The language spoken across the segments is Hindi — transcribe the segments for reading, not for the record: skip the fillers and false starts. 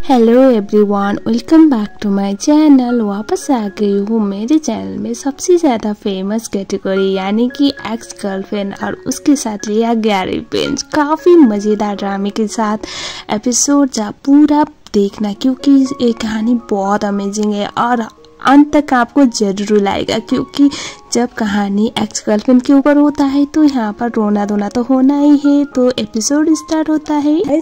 Hello everyone, welcome back to my channel. वापस आ गई हूँ मेरे चैनल में सबसे ज़्यादा फेमस कैटेगरी यानी कि एक्स गर्लफ्रेंड और उसके साथ लिया गया रिवेंज। काफ़ी मज़ेदार ड्रामे के साथ एपिसोड जा पूरा देखना, क्योंकि ये कहानी बहुत अमेजिंग है और अंत तक आपको जरूर रुलाएगा। क्योंकि जब कहानी एक्स गर्लफ्रेंड के ऊपर होता है तो यहाँ पर रोना धोना तो होना ही है। तो एपिसोड स्टार्ट होता है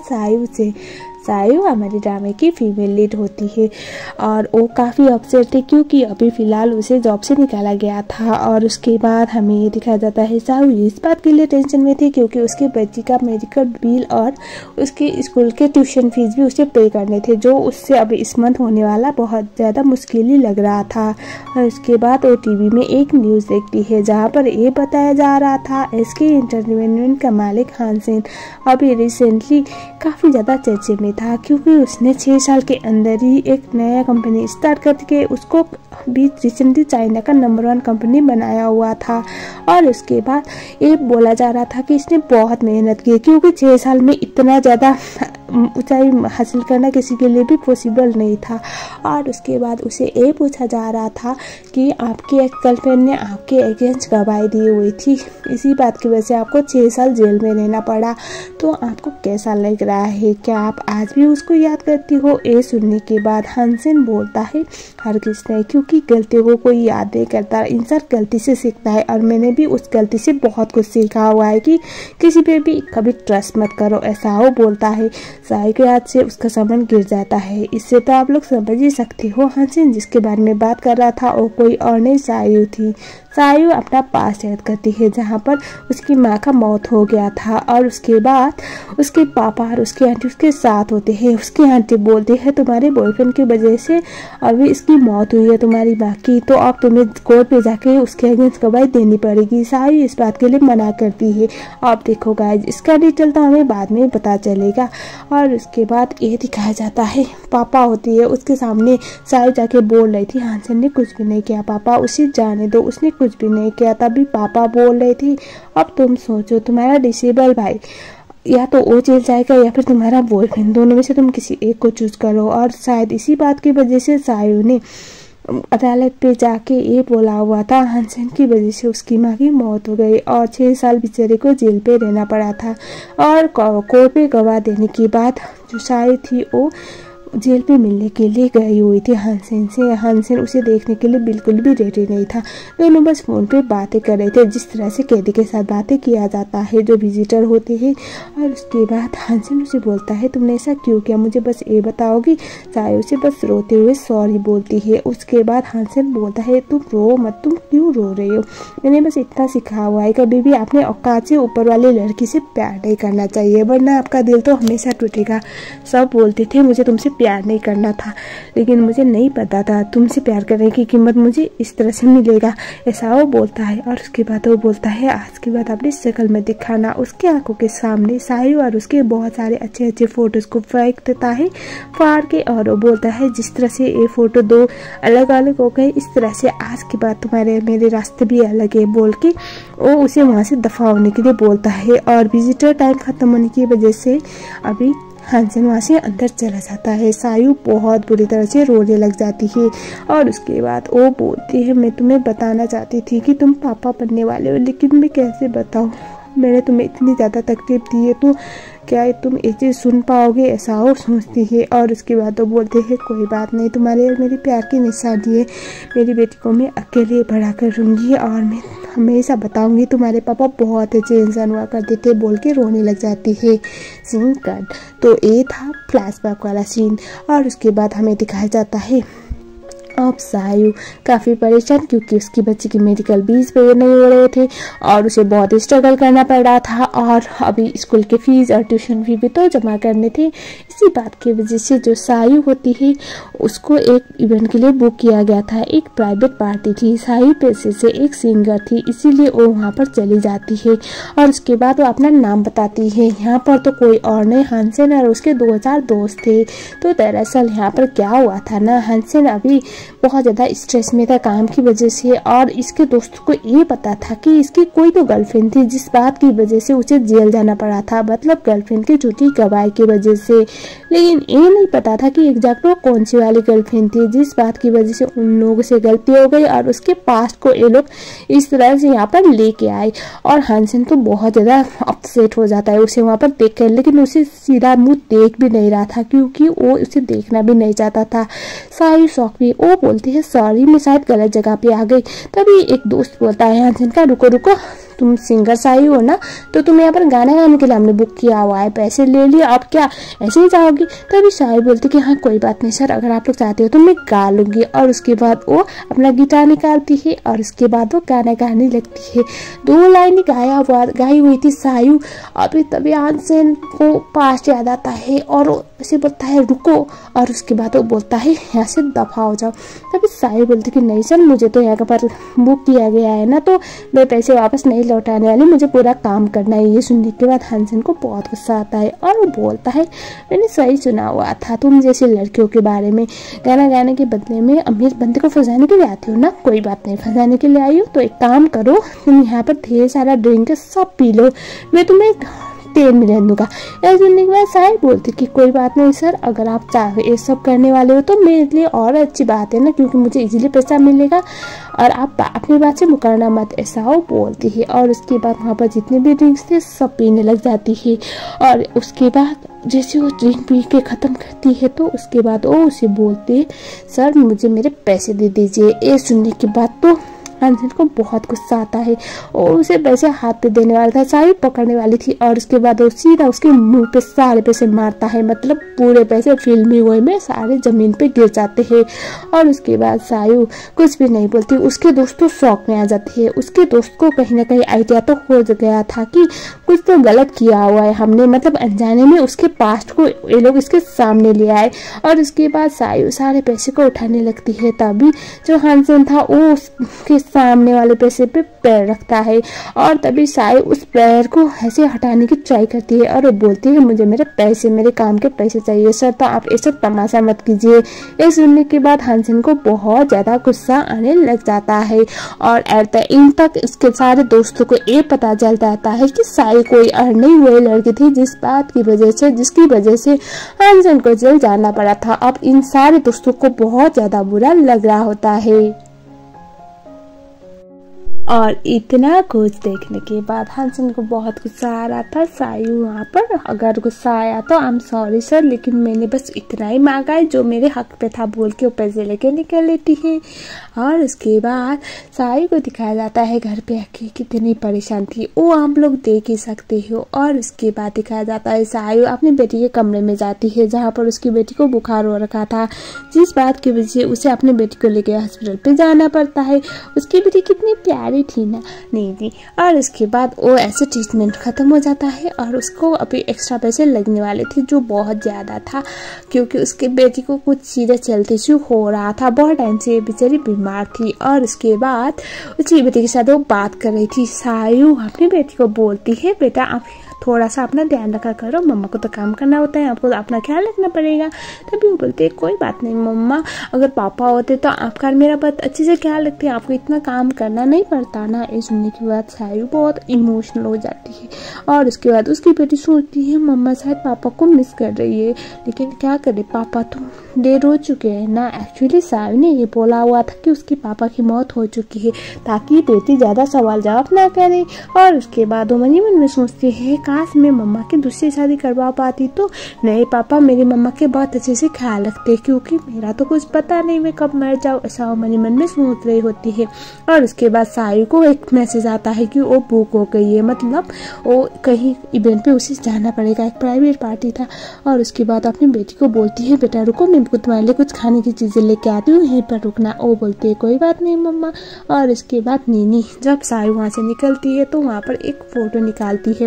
सायु हमारे ड्रामे की फीमेल लीड होती है और वो काफ़ी अपसेट है क्योंकि अभी फ़िलहाल उसे जॉब से निकाला गया था। और उसके बाद हमें ये दिखाया जाता है सायु इस बात के लिए टेंशन में थी क्योंकि उसके बच्ची का मेडिकल बिल और उसके स्कूल के ट्यूशन फीस भी उसे पे करने थे, जो उससे अभी इस मंथ होने वाला बहुत ज़्यादा मुश्किल ही लग रहा था। और उसके बाद वो टीवी में एक न्यूज़ देखती है जहाँ पर ये बताया जा रहा था एसके एंटरटेनमेंट का मालिक हानसेन अभी रिसेंटली काफ़ी ज़्यादा चर्चे में था, क्योंकि उसने 6 साल के अंदर ही एक नया कंपनी स्टार्ट करके उसको भी रिसेंटली चाइना का नंबर 1 कंपनी बनाया हुआ था। और उसके बाद ये बोला जा रहा था कि इसने बहुत मेहनत की, क्योंकि 6 साल में इतना ज़्यादा ऊंचाई हासिल करना किसी के लिए भी पॉसिबल नहीं था। और उसके बाद उसे ये पूछा जा रहा था कि आपकी एक्स गर्लफ्रेंड ने आपके अगेंस्ट गवाही दी हुई थी, इसी बात की वजह से आपको 6 साल जेल में रहना पड़ा, तो आपको कैसा लग रहा है, क्या आप आज भी उसको याद करती हो? ये सुनने के बाद हानसेन बोलता है हरगिज़ नहीं, क्योंकि गलतियों को कोई याद नहीं करता, इंसान गलती से सीखता है और मैंने भी उस गलती से बहुत कुछ सीखा हुआ है कि किसी पे भी कभी ट्रस्ट मत करो, ऐसा वो बोलता है। सायु के हाथ से उसका सामान गिर जाता है। इससे तो आप लोग समझ ही सकते हो हानसेन जिसके बारे में बात कर रहा था वो कोई और नहीं सायु थी। सायु अपना पास्ट याद करती है जहाँ पर उसकी माँ का मौत हो गया था और उसके बाद उसके पापा और उसकी आंटी उसके साथ होते हैं। उसकी आंटी बोलती है तुम्हारे बॉयफ्रेंड की वजह से अभी इसकी मौत हुई है तुम्हारी माँ की, तो अब तुम्हें कोर्ट पे जाके उसके अगेंस्ट गवाही देनी पड़ेगी। सायु इस बात के लिए मना करती है। अब देखो गाइस, इसका डिटेल तो हमें बाद में पता चलेगा। और उसके बाद ये दिखाया जाता है पापा होती है उसके सामने सायु जाके बोल रही थी हानसेन ने कुछ भी नहीं किया, पापा उसे जाने दो, उसने कुछ भी नहीं किया। तभी पापा बोल रही थी अब तुम सोचो तुम्हारा डिसेबल भाई या तो वो जेल जाएगा या फिर तुम्हारा बॉयफ्रेंड, दोनों में से तुम किसी एक को चूज करो। और शायद इसी बात की वजह से सायु ने अदालत पे जाके ये बोला हुआ था हानसेन की वजह से उसकी माँ की मौत हो गई और 6 साल बेचारे को जेल पे रहना पड़ा था। और कोर्ट पे गवाह देने के बाद जो सायु थी वो जेल पे मिलने के लिए गई हुई थी हानसेन से। हानसेन उसे देखने के लिए बिल्कुल भी रेडी नहीं था, दोनों बस फोन पे बातें कर रहे थे, जिस तरह से कैदी के साथ बातें किया जाता है जो विजिटर होते हैं। और उसके बाद हानसेन उसे बोलता है तुमने ऐसा क्यों किया, मुझे बस ये बताओगी? सायु उसे बस रोते हुए सॉरी बोलती है। उसके बाद हानसेन बोलता है तुम रो मत, तुम क्यों रो रहे हो, मैंने बस इतना सिखा हुआ है कभी भी आपने औकात से ऊपर वाली लड़की से प्यार नहीं करना चाहिए वरना आपका दिल तो हमेशा टूटेगा। सब बोलते थे मुझे तुमसे प्यार नहीं करना था, लेकिन मुझे नहीं पता था तुमसे प्यार करने की कीमत मुझे इस तरह से मिलेगा, ऐसा वो बोलता है। और उसके बाद वो बोलता है आज के बाद अपनी शक्ल में दिखाना। उसके आंखों के सामने सायु और उसके बहुत सारे अच्छे अच्छे फोटोज को फेंक देता है फाड़ के, और वो बोलता है जिस तरह से ये फोटो 2 अलग अलग हो गए इस तरह से आज के बाद तुम्हारे मेरे रास्ते भी अलग है, बोल के वो उसे वहाँ से दफा होने के लिए बोलता है। और विजिटर टाइम खत्म होने की वजह से अभी हानसेन वहाँ से अंदर चला जाता है। सायु बहुत बुरी तरह से रोने लग जाती है और उसके बाद वो बोलती है मैं तुम्हें बताना चाहती थी कि तुम पापा बनने वाले हो, लेकिन मैं कैसे बताऊँ, मैंने तुम्हें इतनी ज़्यादा तकलीफ दी है तो क्या तुम ये चीज़ सुन पाओगे, ऐसा वो सोचती है। और उसके बाद वो बोलते हैं कोई बात नहीं, तुम्हारे और मेरे प्यार की निशानी है, मेरी बेटी को मैं अकेले बड़ा करूँगी और मैं हमेशा बताऊंगी तुम्हारे पापा बहुत अच्छे इंसान हुआ करते थे, बोल के रोने लग जाती है। Scene cut. तो ये था फ्लैशबैक वाला सीन। और उसके बाद हमें दिखाया जाता है अब सायु काफ़ी परेशान क्योंकि उसकी बच्ची की मेडिकल फीस पे नहीं हो रहे थे और उसे बहुत स्ट्रगल करना पड़ रहा था। और अभी स्कूल के फीस और ट्यूशन फी भी तो जमा करने थे। इसी बात की वजह से जो सायु होती है उसको एक इवेंट के लिए बुक किया गया था, एक प्राइवेट पार्टी थी। सायु पैसे से एक सिंगर थी, इसीलिए वो वहाँ पर चली जाती है। और उसके बाद वो अपना नाम बताती है। यहाँ पर तो कोई और नहीं हानसेन और उसके 2 4 दोस्त थे। तो दरअसल यहाँ पर क्या हुआ था ना, हानसेन अभी बहुत ज़्यादा स्ट्रेस में था काम की वजह से, और इसके दोस्तों को ये पता था कि इसकी कोई तो गर्लफ्रेंड थी जिस बात की वजह से उसे जेल जाना पड़ा था, मतलब गर्लफ्रेंड की झूठी गवाही की वजह से। लेकिन ये नहीं पता था कि एग्जैक्ट वो कौन सी वाली गर्लफ्रेंड थी जिस बात की वजह से उन लोगों से गलती हो गई और उसके पास्ट को ये लोग इस तरह से यहाँ पर लेके आए। और हानसेन तो बहुत ज़्यादा अपसेट हो जाता है उसे वहाँ पर देख कर, लेकिन उसे सीधा मुँह देख भी नहीं रहा था क्योंकि वो उसे देखना भी नहीं चाहता था। सारी शौक भी वो बोलती है सॉरी मैं शायद गलत जगह पे आ गई। तभी एक दोस्त बोलता है हानसेन का रुको रुको, तुम सिंगर साई हो ना, तो तुम यहाँ पर गाना गाने के लिए हमने बुक किया हुआ है, पैसे ले लिए, अब क्या ऐसे ही जाओगी? तभी साई बोलती कि हाँ कोई बात नहीं सर, अगर आप लोग चाहते हो तो मैं गा लूँगी। और उसके बाद वो अपना गिटार निकालती है और उसके बाद वो गाना गाने लगती है। 2 लाइन गाई हुई थी सायु। अभी तभी हानसेन को पास्ट याद आता है और उसे बोलता है रुको, और उसके बाद वो बोलता है यहाँ से दफा हो जाओ। तभी साई बोलती कि नहीं सर, मुझे तो यहाँ पर बुक किया गया है ना, तो मैं पैसे वापस नहीं लौटाने वाली, मुझे पूरा काम करना है। ये सुनने के बाद हानसेन को बहुत गुस्सा आता है और वो बोलता है मैंने सही सुना हुआ था, तुम जैसी लड़कियों के बारे में गाना गाने के बदले में अमीर बंदे को फंसाने के लिए आती हो ना। कोई बात नहीं, फंसाने के लिए आई हो तो एक काम करो, तुम यहाँ पर ढेर सारा ड्रिंक सब पी लो, मैं तुम्हें 3 मिलियन दूंगा। यह सुनने के बाद साहिब बोलती कि कोई बात नहीं सर, अगर आप चाहे ये सब करने वाले हो तो मेरे लिए और अच्छी बात है ना, क्योंकि मुझे इजीली पैसा मिलेगा और आप अपनी बात से मुकरना मत, ऐसा वो बोलती है। और उसके बाद वहाँ पर जितने भी ड्रिंक्स थे सब पीने लग जाती है। और उसके बाद जैसे वो ड्रिंक पी के ख़त्म करती है तो उसके बाद वो उसे बोलती है सर मुझे मेरे पैसे दे दीजिए। ये सुनने के बाद तो हानसेन को बहुत गुस्सा आता है और उसे पैसे हाथ पे देने वाला था, सायु पकड़ने वाली थी और उसके बाद वो सीधा उसके मुंह पे सारे पैसे मारता है, मतलब पूरे पैसे फिल्मी वे में सारे जमीन पे गिर जाते हैं। और उसके बाद सायु कुछ भी नहीं बोलती, उसके दोस्त तो शौक में आ जाती है। उसके दोस्त को कहीं ना कहीं आइडिया तो हो गया था कि कुछ तो गलत किया हुआ है हमने, मतलब अनजाने में उसके पास्ट को ये लोग इसके सामने ले आए। और उसके बाद सायु सारे पैसे को उठाने लगती है, तभी जो हानसेन था वो उसके सामने वाले पैसे पे पैर रखता है और तभी साई उस पैर को ऐसे हटाने की ट्राई करती है और वो बोलती है मुझे मेरे पैसे, मेरे काम के पैसे चाहिए सर, तो आप ऐसा तमाशा मत कीजिए। ये सुनने के बाद हानसेन को बहुत ज्यादा गुस्सा आने लग जाता है और एट द एंड तक इसके सारे दोस्तों को ये पता चल जाता है कि साई कोई नहीं हुई लड़की थी जिसकी वजह से हानसेन को जेल जाना पड़ा था। अब इन सारे दोस्तों को बहुत ज्यादा बुरा लग रहा होता है। और इतना कुछ देखने के बाद हानसेन को बहुत गुस्सा आ रहा था। सायु वहाँ पर अगर गुस्सा आया तो आई एम सॉरी सर, लेकिन मैंने बस इतना ही मांगा है जो मेरे हक पे था, बोल के वो पैसे लेके निकल लेती है। और उसके बाद सायु को दिखाया जाता है घर पे आके कितनी परेशान थी, वो आप लोग देख ही सकते हो। और उसके बाद दिखाया जाता है सायु अपनी बेटी के कमरे में जाती है जहाँ पर उसकी बेटी को बुखार हो रखा था, जिस बात की वजह से उसे अपनी बेटी को लेके हॉस्पिटल पे जाना पड़ता है। उसकी बेटी कितनी प्यारी थी ना, नहीं थी। और उसके बाद वो ऐसे ट्रीटमेंट खत्म हो जाता है और उसको अभी एक्स्ट्रा पैसे लगने वाले थे जो बहुत ज्यादा था, क्योंकि उसके बेटी को कुछ सीरियस हेल्थ इश्यू हो रहा था, बहुत टाइम से बेचारी बीमार थी। और उसके बाद उसकी बेटी के साथ वो बात कर रही थी। सायु अपनी बेटी को बोलती है बेटा आप थोड़ा सा अपना ध्यान रखा करो, मम्मा को तो काम करना होता है, आपको अपना ख्याल रखना पड़ेगा। तभी वो बोलते है कोई बात नहीं मम्मा, अगर पापा होते तो आपका मेरा बहुत अच्छे से ख्याल रखते, आपको इतना काम करना नहीं पड़ता ना। ये सुनने के बाद सायु बहुत इमोशनल हो जाती है और उसके बाद उसकी बेटी सोचती है मम्मा शायद पापा को मिस कर रही है, लेकिन क्या करे पापा तो देर हो चुके हैं ना। एक्चुअली सायु ने ये बोला हुआ था कि उसके पापा की मौत हो चुकी है ताकि बेटी ज्यादा सवाल जवाब ना करे। और उसके बाद वो मन ही मन में सोचती है काश मैं मम्मा की दूसरी शादी करवा पाती तो नहीं पापा मेरी मम्मा के बहुत अच्छे से ख्याल रखते, क्योंकि मेरा तो कुछ पता नहीं मैं कब मर जाऊँ, ऐसा मन ही मन में सोच रही होती है। और उसके बाद सायु को एक मैसेज आता है कि वो बुक हो गई है, मतलब वो कहीं इवेंट पे उसे जाना पड़ेगा, एक प्राइवेट पार्टी था। और उसके बाद अपनी बेटी को बोलती है बेटा रुको मैं तुम्हारे लिए कुछ खाने की चीजें लेके आती हूँ, यहीं पर रुकना। वो बोलती है कोई बात नहीं मम्मा। और उसके बाद नीनी जब सायु वहाँ से निकलती है तो वहाँ पर एक फोटो निकालती है, मतलब एक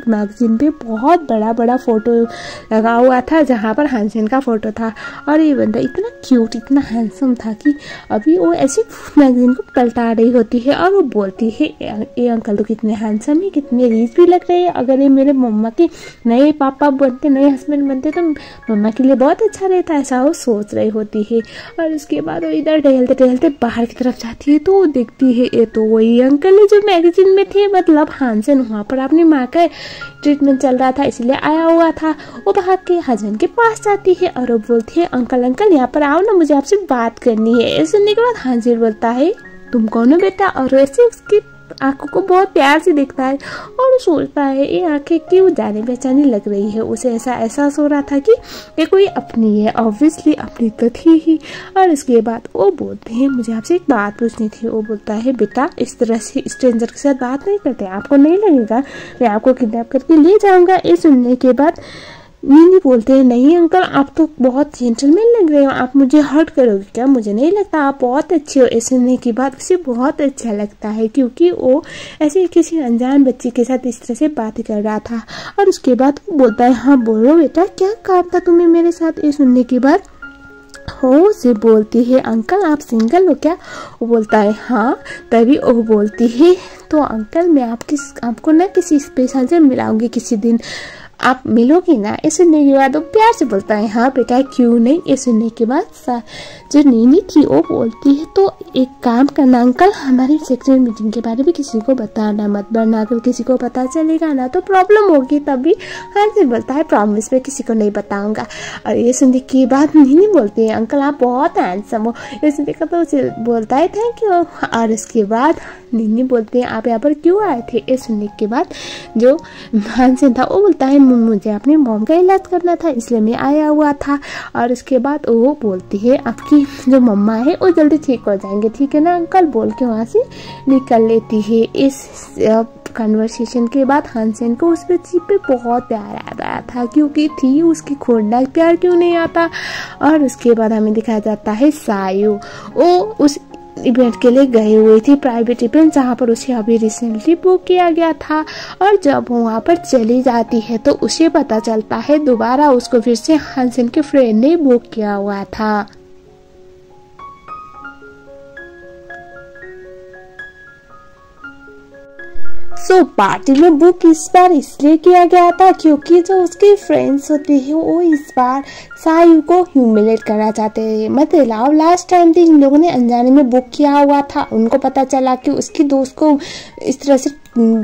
एक मैगजीन पे बहुत बड़ा बड़ा फोटो लगा हुआ था जहाँ पर हानसेन का फोटो था। और ये बंदा इतना क्यूट, इतना हैंडसम था कि अभी वो ऐसी मैगजीन को पलटा रही होती है और वो बोलती है ये अंकल तो कितने हैंडसम है, कितने रीच भी लग रहे हैं। अगर ये मेरे मम्मा के नए पापा बनते, नए हस्बैंड बनते तो मम्मा के लिए बहुत अच्छा रहता, ऐसा वो सोच रही होती है। और उसके बाद वो इधर टहलते टहलते बाहर की तरफ जाती है तो वो देखती है ये तो वही अंकल है जो मैगजीन में थे। मतलब हानसेन वहाँ पर अपनी माँ का ट्रीटमेंट चल रहा था इसलिए आया हुआ था। वो भाग के हस्बैंड के पास जाती है और वो बोलती है अंकल अंकल यहाँ पर आओ ना, मुझे आपसे बात करनी है। ये सुनने के बाद हानसेन बोलता है तुम कौन हो बेटा, और वैसे उसकी आंखों को बहुत प्यार से देखता है और सोचता है ये आंखें क्यों जाने पहचानी लग रही है। उसे ऐसा एहसास हो रहा था कि ये कोई अपनी है, ऑब्वियसली अपनी तो थी ही। और इसके बाद वो बोलते हैं मुझे आपसे एक बात पूछनी थी। वो बोलता है बेटा इस तरह से स्ट्रेंजर के साथ बात नहीं करते, आपको नहीं लगेगा मैं आपको किडनैप करके ले जाऊंगा। ये सुनने के बाद नीनी बोलते हैं नहीं अंकल आप तो बहुत जेंटलमैन लग रहे हो, आप मुझे हर्ट करोगे क्या? मुझे नहीं लगता, आप बहुत अच्छे हो। ऐसे सुनने की बात उसे बहुत अच्छा लगता है क्योंकि वो ऐसे किसी अनजान बच्चे के साथ इस तरह से बात कर रहा था। और उसके बाद वो बोलता है हाँ बोलो बेटा क्या काम था तुम्हें मेरे साथ? ये सुनने के बाद हो से बोलती है अंकल आप सिंगल हो क्या? वो बोलता है हाँ। तभी वो बोलती है तो अंकल मैं आपको ना किसी स्पेशल से मिलाऊंगी किसी दिन, आप मिलोगी ना? ये सुनने के बाद वो प्यार से बोलता है हाँ बेटा क्यों नहीं। ये सुनने के बाद जो नीनी थी वो बोलती है तो एक काम करना अंकल हमारी सेक्रेटरी मीटिंग के बारे में किसी को बताना मत, वरना अगर किसी को पता चलेगा ना तो प्रॉब्लम होगी। तभी हानसेन बोलता है प्रॉमिस में किसी को नहीं बताऊंगा। और ये सुनने के बाद नीनी बोलती है अंकल आप बहुत हैंडसम हो। ये सुनने का तो उसे बोलता है थैंक यू। और इसके बाद नीनी बोलते हैं आप यहाँ पर क्यों आए थे? ये सुनने के बाद जो हानसेन था वो बोलता है मुझे अपनी मॉम का इलाज करना था इसलिए मैं आया हुआ था। और उसके बाद वो बोलती है आपकी जो मम्मा है वो जल्दी ठीक हो जाएंगे, ठीक है ना अंकल? बोल के वहाँ से निकल लेती है। इस कन्वर्सेशन के बाद हानसेन को उस बच्ची पे बहुत प्यार आ रहा था क्योंकि थी उसकी खोड़ना प्यार क्यों नहीं आता। और उसके बाद हमें दिखाया जाता है सायू, वो उस इवेंट के लिए गए हुए थी, प्राइवेट इवेंट जहाँ पर उसे अभी रिसेंटली बुक किया गया था। और जब वो वहाँ पर चली जाती है तो उसे पता चलता है दोबारा उसको फिर से हानसेन के फ्रेंड ने बुक किया हुआ था। पार्टी में बुक इस बार इसलिए किया गया था क्योंकि जो उसके फ्रेंड्स होते हैं वो इस बार सायू को ह्यूमिलेट करना चाहते हैं। मतलब लास्ट टाइम भी इन लोगों ने अनजाने में बुक किया हुआ था, उनको पता चला कि उसकी दोस्त को इस तरह से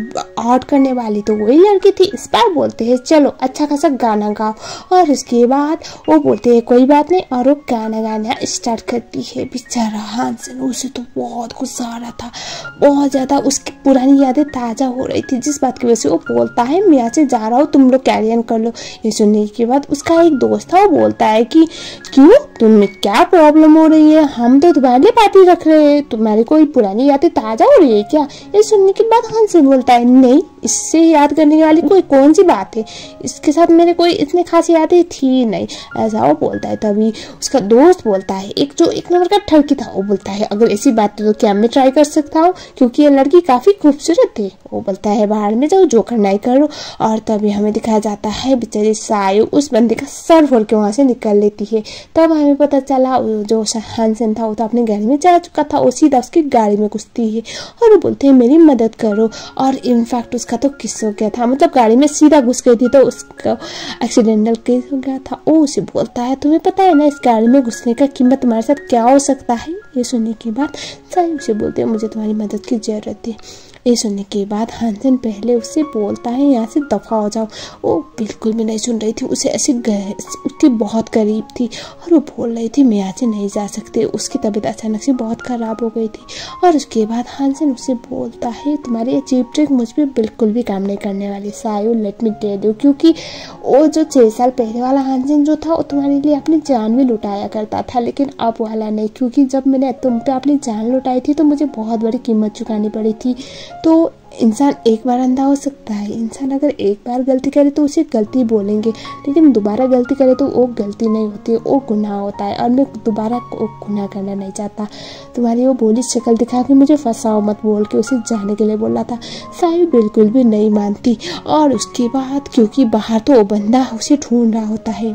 आउट करने वाली तो वही लड़की थी। इस बार बोलते हैं चलो अच्छा खासा गाना गाओ। और उसके बाद वो बोलते हैं कोई बात नहीं और वो गाना गाना स्टार्ट करती है। बेचारा हानसेन उसे तो बहुत गुस्सा आ रहा था, बहुत ज़्यादा उसकी पुरानी यादें ताज़ा हो रही थी जिस बात की वजह से वो बोलता है मैं यहाँ से जा रहा हूँ तुम लोग कैरी ऑन कर लो। ये सुनने के बाद उसका एक दोस्त था वो बोलता है कि क्यों तुम्हें क्या प्रॉब्लम हो रही है, हम तो तुम्हारे लिए पार्टी रख रहे हैं, तुम्हारी कोई पुरानी यादें ताज़ा हो रही है क्या? ये सुनने के बाद हानसेन बोलता है नहीं इससे याद करने वाली कोई कौन सी बात है, इसके साथ मेरे कोई इतनी खास यादें थी नहीं, ऐसा वो बोलता है। तभी उसका दोस्त बोलता है एक जो एक नंबर का ठरकी था वो बोलता है अगर ऐसी बात है तो क्या मैं ट्राई कर सकता हूँ क्योंकि ये लड़की काफी खूबसूरत थी। वो बोलता है बाहर में जाओ जो करना ही करो। और तभी हमें दिखाया जाता है बेचारी सायू उस बंदे का सर फोड़ के वहां से निकल लेती है। तब हमें पता चला जो हानसेन था वो तो अपने घर में जा चुका था, वो सीधा उसकी गाड़ी में घुसती है और वो बोलते हैं मेरी मदद करो। और इनफैक्ट उसका तो किस हो गया था, मतलब गाड़ी में सीधा घुस गई थी तो उसका एक्सीडेंटल केस हो गया था। वो उसे बोलता है तुम्हें पता है ना इस गाड़ी में घुसने का कीमत तुम्हारे साथ क्या हो सकता है? ये सुनने के बाद सायू उसे बोलते हैं मुझे तुम्हारी मदद की जरूरत है। ये सुनने के बाद हानसेन पहले उससे बोलता है यहाँ से दफा हो जाओ। वो बिल्कुल भी नहीं सुन रही थी, उसे ऐसे उसके बहुत करीब थी और वो बोल रही थी मैं यहाँ से नहीं जा सकती। उसकी तबीयत अचानक से बहुत ख़राब हो गई थी। और उसके बाद हानसेन उससे बोलता है तुम्हारी ये चीप ट्रिक मुझ पर बिल्कुल भी काम नहीं करने वाली Sayu, let me tell you, क्योंकि वो जो 6 साल पहले वाला हानसेन जो था वो तुम्हारे लिए अपनी जान भी लुटाया करता था, लेकिन अब वाला नहीं, क्योंकि जब मैंने तुम पे अपनी जान लुटाई थी तो मुझे बहुत बड़ी कीमत चुकानी पड़ी थी। तो इंसान एक बार अंधा हो सकता है। इंसान अगर एक बार गलती करे तो उसे गलती बोलेंगे, लेकिन दोबारा गलती करे तो वो गलती नहीं होती है, वो गुनाह होता है। और मैं दोबारा वो गुनाह करना नहीं चाहता। तुम्हारी वो भोली शक्ल दिखा के मुझे फंसाओ मत बोल के उसे जाने के लिए बोला था। सायु बिल्कुल भी नहीं मानती। और उसके बाद क्योंकि बाहर तो वो बंदा उसे ढूंढ रहा होता है,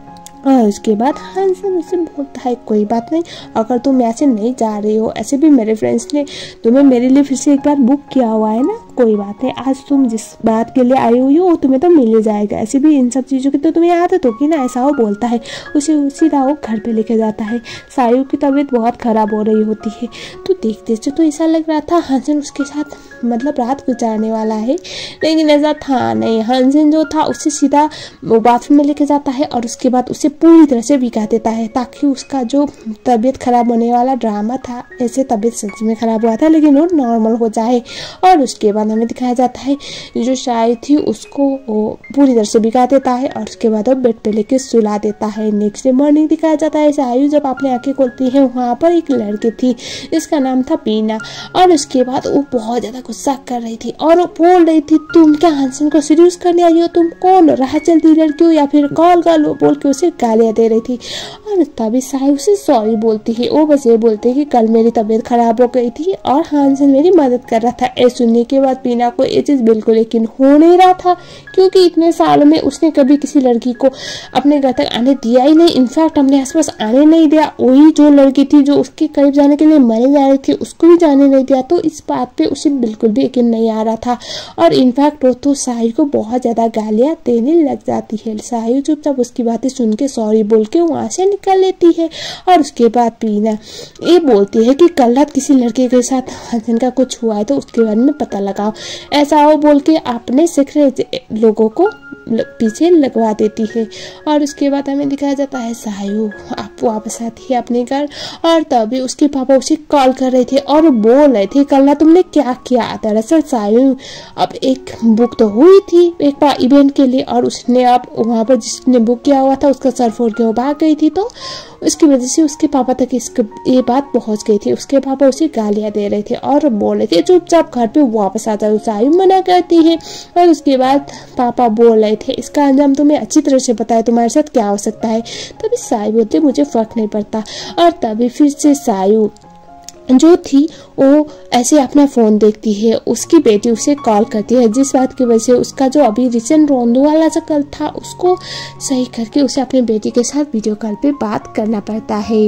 और उसके बाद हानसेन उसे बोलता है कोई बात नहीं, अगर तुम यहाँ से नहीं जा रही हो, ऐसे भी मेरे फ्रेंड्स ने तुम्हें मेरे लिए फिर से एक बार बुक किया हुआ है ना, कोई बात नहीं, आज तुम जिस बात के लिए आई हुई हो तुम्हें तो मिल ही जाएगा। ऐसे भी इन सब चीज़ों की तो तुम्हें आदत होगी ना, ऐसा वो बोलता है। उसे उसी राह घर पे लेके जाता है। सायु की तबीयत बहुत खराब हो रही होती है, तो देखते से तो ऐसा लग रहा था हानसेन उसके साथ मतलब रात गुजारने वाला है, लेकिन ऐसा था नहीं। हानसेन जो था उसे सीधा वो बाथरूम में लेके जाता है और उसके बाद उसे पूरी तरह से भिगा देता है, ताकि उसका जो तबीयत खराब होने वाला ड्रामा था, ऐसे तबीयत सच में खराब हुआ था लेकिन वो नॉर्मल हो जाए। और उसके बाद हमें दिखाया जाता है जो शायरी थी उसको वो पूरी तरह से भिगा देता है और उसके बाद वो बेड पे लेके सुला देता है। नेक्स्ट डे मॉर्निंग दिखाया जाता है शायरी जब आपने आंखें खोलती है वहाँ पर एक लड़की थी जिसका नाम था पीना। और उसके बाद वो बहुत ज्यादा गुस्सा कर रही थी और वो बोल रही थी तुम क्या हानसेन को सीरियस करने आई हो, तुम कौन राह चलती लड़की हो या फिर कॉल कर लो, बोल के उसे गालियां दे रही थी। और तभी सायु उसे सॉरी बोलती है। वो बस ये बोलती है कि कल मेरी तबीयत खराब हो गई थी और हानसेन मेरी मदद कर रहा था। ये सुनने के बाद पीना को ये चीज बिल्कुल यकीन हो नहीं रहा था, क्योंकि इतने सालों में उसने कभी किसी लड़की को अपने घर तक आने दिया ही नहीं, इनफैक्ट अपने आसपास आने नहीं दिया। वही जो लड़की थी जो उसके करीब जाने के लिए मरे जा रही थी उसको भी जाने नहीं दिया, तो इस बात पे उसे बिल्कुल भी यकीन नहीं आ रहा था। और इनफैक्ट वो तो सायु को बहुत ज्यादा गालियां देने लग जाती है। सायु चुपचाप उसकी बातें सुन के सॉरी बोल के वहां से निकल लेती है। और उसके बाद पीना ये बोलती है कि कल रात किसी लड़के के साथ हानसेन का कुछ हुआ है तो उसके बारे में पता लगाओ, ऐसा हो बोल के अपने सीक्रेट लोगों को पीछे लगवा देती है। और उसके बाद हमें दिखाया जाता है सायु आप वापस आती है अपने घर, और तभी उसके पापा उसे कॉल कर रहे थे और बोल रहे थे कल रात तुमने क्या किया। दरअसल सायु अब एक बुक तो हुई थी एक बार इवेंट के लिए, और उसने अब वहाँ पर जिसने बुक किया हुआ था उसका सर फोड़ के वो भाग गई थी, तो उसकी वजह से उसके पापा तक ये बात पहुंच गई थी। उसके पापा उसे गालियां दे रहे थे और बोल रहे थे चुपचाप घर पे वापस आ जाओ। सायु मना करती है और उसके बाद पापा बोल रहे थे इसका अंजाम तुम्हें अच्छी तरह से पता है, तुम्हारे साथ क्या हो सकता है। तभी सायु बोलते मुझे फर्क नहीं पड़ता। और तभी फिर से सायु जो थी वो ऐसे अपना फोन देखती है, उसकी बेटी उसे कॉल करती है, जिस बात की वजह से उसका जो अभी रिसेंट रोंदो वाला शक्ल था उसको सही करके उसे अपनी बेटी के साथ वीडियो कॉल पे बात करना पड़ता है।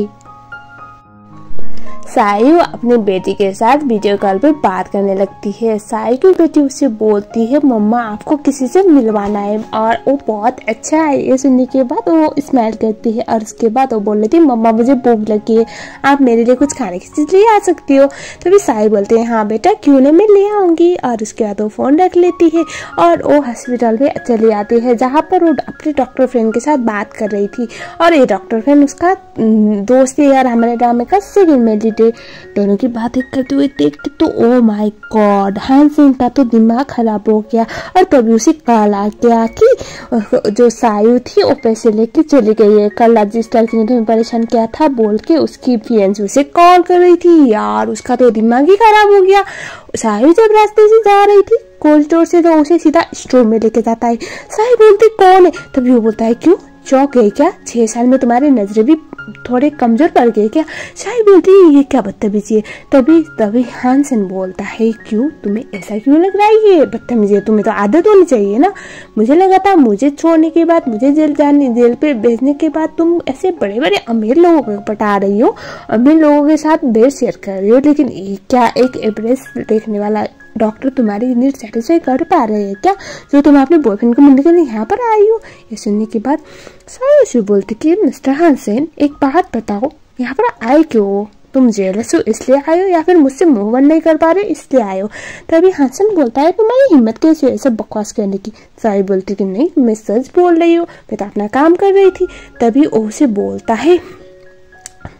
सायु अपनी बेटी के साथ वीडियो कॉल पर बात करने लगती है। सायु की बेटी उसे बोलती है मम्मा आपको किसी से मिलवाना है, और वो बहुत अच्छा है। ये सुनने के बाद वो स्माइल करती है और उसके बाद वो बोल रही थी मम्मा मुझे भूख लगी है, आप मेरे लिए कुछ खाने की चीज ले आ सकती हो। तभी सायु बोलते हैं हाँ बेटा क्यों नहीं, मैं ले आऊंगी। और उसके बाद वो फोन रख लेती है और वो हॉस्पिटल में चली आती है जहाँ पर वो अपने डॉक्टर फ्रेंड के साथ बात कर रही थी। और ये डॉक्टर फ्रेंड उसका दोस्त है और हमारे ड्रामे का सेकंड मेड दोनों की बातें करते हुए देखते तो ओ माय गॉड हानसेन का तो दिमाग खराब हो गया। और तभी उसे कॉल आ गया कि जो सायु थी वो पैसे लेके चली गई है, कल जिस लड़की ने तुम्हें परेशान किया था बोल के उसकी फियांसी उसे कॉल कर रही थी। यार उसका तो दिमाग ही खराब हो गया। सायु जब रास्ते से जा रही थी कॉरिडोर से तो उसे सीधा स्टोर में लेके जाता है। सायु बोलती कौन है, तभी वो बोलता है क्यों चौक गई क्या, 6 साल में तुम्हारी नजरें भी थोड़े कमजोर पड़ गए क्या। सायु बोलती है ये क्या बदतमीजी है। तभी हानसेन बोलता है क्यों तुम्हें ऐसा क्यों लग रहा है, ये बदतमीजी है, तुम्हें तो आदत होनी चाहिए ना। मुझे लगा था मुझे छोड़ने के बाद मुझे जेल पे भेजने के बाद तुम ऐसे बड़े बड़े अमीर लोगों को पटा रही हो, अमीर लोगों के साथ बेड शेयर कर रही हो, लेकिन क्या एक एवरेज देखने वाला डॉक्टर तुम्हारी नीड सेटिस्फाई कर पा रहे हैं क्या, जो तुम अपने बॉयफ्रेंड को मिलने के लिए यहाँ पर आई हो। ये सुनने के बाद सायु से बोलती कि मिस्टर हानसेन एक बात बताओ यहाँ पर आए क्यों, तुम जेलस हो इसलिए आए हो या फिर मुझसे मूव ऑन नहीं कर पा रहे इसलिए आए हो। तभी हानसेन बोलता है तुम्हारी हिम्मत कैसे है सब बकवास करने की। सायु बोलती कि नहीं मैं सच बोल रही हूँ, मैं तो अपना काम कर रही थी। तभी वो उसे बोलता है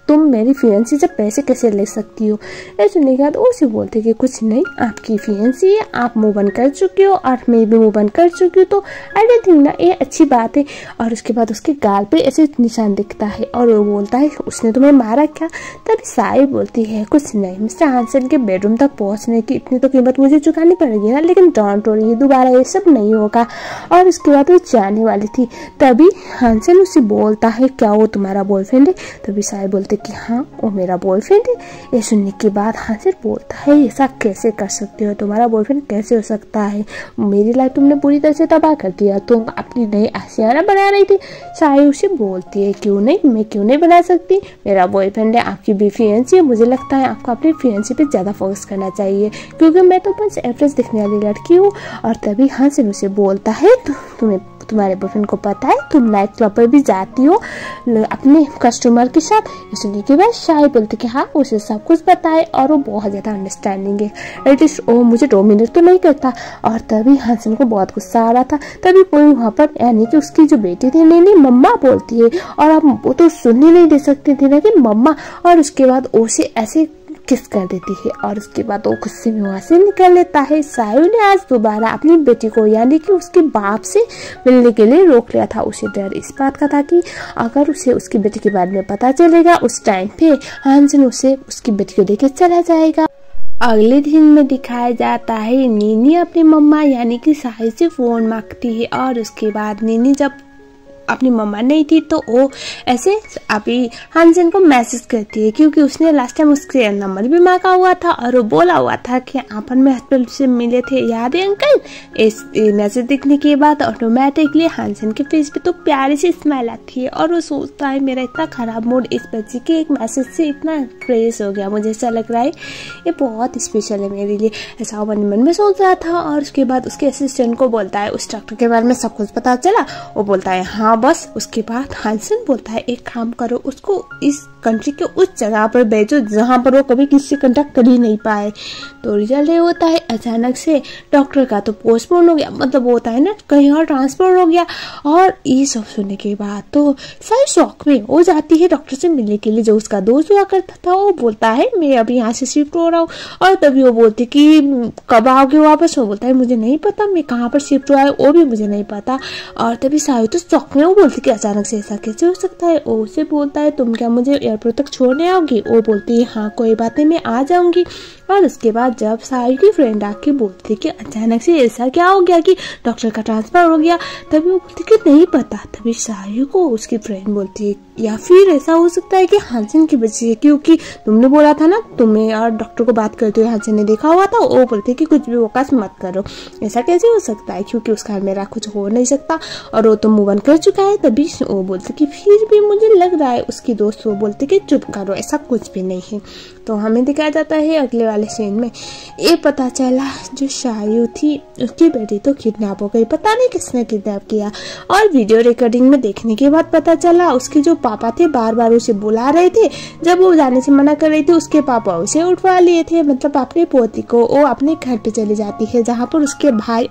तुम मेरी फियांसी से पैसे कैसे ले सकती हो। ये सुनने के बाद उसे बोलते कि कुछ नहीं, आपकी फियांसी है, आप मूव ऑन कर चुके हो और मैं भी मूव ऑन कर चुकी हूँ, तो एवरीथिंग ना ये अच्छी बात है। और उसके बाद उसके गाल पे ऐसे निशान दिखता है और वो बोलता है उसने तुम्हें मारा क्या। तभी साई बोलती है कुछ नहीं, मिस्टर हानसेन के बेडरूम तक पहुंचने की इतनी तो कीमत मुझे चुकानी पड़ेगी ना, लेकिन डोंट वरी, दोबारा ये सब नहीं होगा। और उसके बाद वो जाने वाली थी। तभी हानसेन उसे बोलता है क्या वो तुम्हारा बॉयफ्रेंड है। तभी साई बोलते कि हाँ वो मेरा बॉयफ्रेंड है। ये सुनने के बाद हानसेन बोलता है ऐसा कैसे कर सकते हो, तुम्हारा बॉयफ्रेंड कैसे हो सकता है, मेरी लाइफ तुमने पूरी तरह से तबाह कर दिया, तुम अपनी नई आशियाना बना रही थी। साई उसे बोलती है क्यों नहीं, मैं क्यों नहीं बना सकती, मेरा बॉयफ्रेंड है, आपकी भी फियांसी है, मुझे लगता है आपको अपनी फियांसी पे ज़्यादा फोकस करना चाहिए क्योंकि मैं तो बस एवरेज दिखने वाली लड़की हूँ। और तभी हानसेन उसे बोलता है तुम्हारे बॉयफ्रेंड को पता है तुम नाइट क्लब पर भी जाती हो अपने कस्टमर के साथ। सुनने के बाद साई बोलते कि हाँ उसे सब कुछ पता है और वो बहुत ज़्यादा अंडरस्टैंडिंग है, एटलीस्ट वो मुझे डोमिनेट तो नहीं करता। और तभी हानसेन को बहुत गुस्सा आ रहा था। तभी कोई वहाँ पर यानी कि उसकी जो बेटी थी नहीं मम्मा बोलती है और अब वो तो सुनने नहीं दे सकती थी ना कि मम्मा, और उसके बाद उसे ऐसे किस कर देती है और उसके बाद वो गुस्से में वहां से निकल लेता है। सायु ने आज दोबारा अपनी बेटी को यानी कि उसके बाप से मिलने के लिए रोक लिया था। उसे डर इस बात का था कि अगर उसे उसकी बेटी के बारे में पता चलेगा उस टाइम पे हानसेन उसे उसकी बेटी को लेकर चला जाएगा। अगले दिन में दिखाया जाता है नीनी अपनी मम्मा यानी कि साई से फोन मांगती है और उसके बाद नीनी जब अपनी मम्मा नहीं थी तो वो ऐसे अभी हानसेन को मैसेज करती है क्योंकि उसने लास्ट टाइम उसके नंबर भी मांगा हुआ था और वो बोला हुआ था कि अपन में हॉस्पिटल से मिले थे, याद है अंकल। इस मैसेज देखने के बाद ऑटोमेटिकली हानसेन के फेस पे तो प्यारी सी स्माइल आती है और वो सोचता है मेरा इतना खराब मूड इस बच्चे के एक मैसेज से इतना फ्रेश हो गया, मुझे ऐसा लग रहा है ये बहुत स्पेशल है मेरे लिए, ऐसा मन मन में सोच रहा था। और उसके बाद उसके असिस्टेंट को बोलता है उस डॉक्टर के बारे में सब कुछ पता चला। वो बोलता है हाँ बस। उसके बाद हानसेन बोलता है एक काम करो, उसको इस कंट्री के उस जगह पर भेजो जहां पर वो कभी किसी से कांटेक्ट कर ही नहीं पाए। तो रिजल्ट ये होता है अचानक से डॉक्टर का तो पोस्टपोन हो गया, मतलब वो होता है ना कहीं और ट्रांसफर हो गया। और ये सब सुनने के बाद तो सारी शौक में हो जाती है डॉक्टर से मिलने के लिए। जो उसका दोस्त हुआ करता था वो बोलता है मैं अभी यहाँ से शिफ्ट हो रहा हूँ। और तभी वो बोलती कि कब आओगे वापस। वो बोलता है मुझे नहीं पता, मैं कहाँ पर शिफ्ट हुआ है वो भी मुझे नहीं पता। और तभी सायु तो शौक में वो बोलती कि अचानक से ऐसा कैसे हो सकता है। वो उसे बोलता है तुम क्या मुझे एयरपोर्ट तक छोड़ने आओगी। वो बोलती है हाँ कोई बात नहीं मैं आ जाऊंगी। और उसके बाद जब सायु की फ्रेंड आके बोलती कि अचानक से ऐसा क्या हो गया कि डॉक्टर का ट्रांसफर हो गया, तभी वो बोलती कि नहीं पता। तभी सायु को उसकी फ्रेंड बोलती है या फिर ऐसा हो सकता है कि हानसेन की वजह से, क्योंकि तुमने बोला था ना तुम्हें और डॉक्टर को बात करते हुए हानसेन ने देखा हुआ था। वो बोलते कि कुछ भी वकास मत करो, ऐसा कैसे हो सकता है क्योंकि उसका मेरा कुछ हो नहीं सकता और वो तो मूव ऑन कर चुका है। तभी वो बोलते कि फिर भी मुझे लग रहा है। उसकी दोस्त वो बोलते कि चुप करो ऐसा कुछ भी नहीं है। तो हमें दिखाया जाता है अगले वाले सीन में ये पता चला जो सायु थी उसकी बेटी तो किडनैप हो गई, पता नहीं किसने किडनैप किया। और वीडियो रिकॉर्डिंग में देखने के बाद पता चला उसके जो पापा थे बार बार उसे बुला रहे थे, जब वो जाने से मना कर रही थी उसके पापा उसे उठवा लिए थे। मतलब अपने पोती को वो अपने घर पे चली जाती है जहाँ पर उसके भाई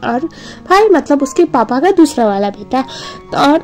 मतलब उसके पापा का दूसरा वाला बेटा और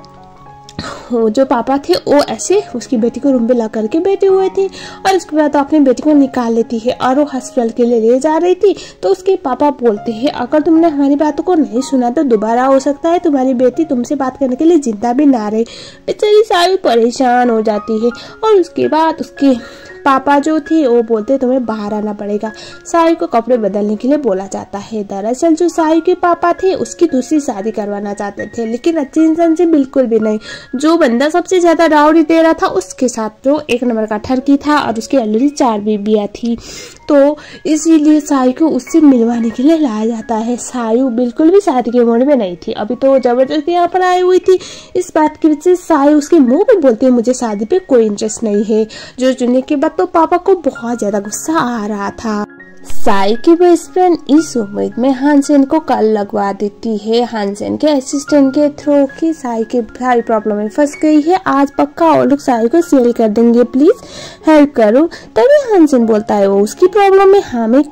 जो पापा थे वो ऐसे उसकी बेटी को रूम पे ला करके बैठे हुए थे। और उसके बाद अपनी बेटी को निकाल लेती है और वो हॉस्पिटल के लिए ले जा रही थी। तो उसके पापा बोलते हैं अगर तुमने हमारी बातों को नहीं सुना तो दोबारा हो सकता है तुम्हारी बेटी तुमसे बात करने के लिए जिंदा भी ना रहे। बेचारी सारी परेशान हो जाती है। और उसके बाद उसके पापा जो थे वो बोलते तुम्हें बाहर आना पड़ेगा। सायु को कपड़े बदलने के लिए बोला जाता है। दरअसल जो सायु के पापा थे उसकी दूसरी शादी करवाना चाहते थे, लेकिन अच्छे इंसान से बिल्कुल भी नहीं। जो बंदा सबसे ज्यादा राउडी दे रहा था उसके साथ जो एक नंबर का ठरकी था और उसकी ऑलरेडी 4 बीबियां थी, तो इसीलिए सायु को उससे मिलवाने के लिए लाया जाता है। सायु बिल्कुल भी शादी के मूड में नहीं थी, अभी तो जबरदस्ती यहाँ पर आई हुई थी। इस बात की वजह से सायु उसके मुंह पे बोलती है मुझे शादी पे कोई इंटरेस्ट नहीं है। जो सुनने के बाद तो पापा को बहुत ज्यादा गुस्सा आ रहा था। साई की बेस्ट फ्रेंड इस उम्मीद में हानसेन को कल लगवा देती है हानसेन के असिस्टेंट के थ्रू कि साई की भारी प्रॉब्लम में फंस गई है, आज पक्का वो लोग साई को सेल कर देंगे, प्लीज हेल्प करो। तभी हानसेन बोलता है वो उसकी प्रॉब्लम में हमें क्या।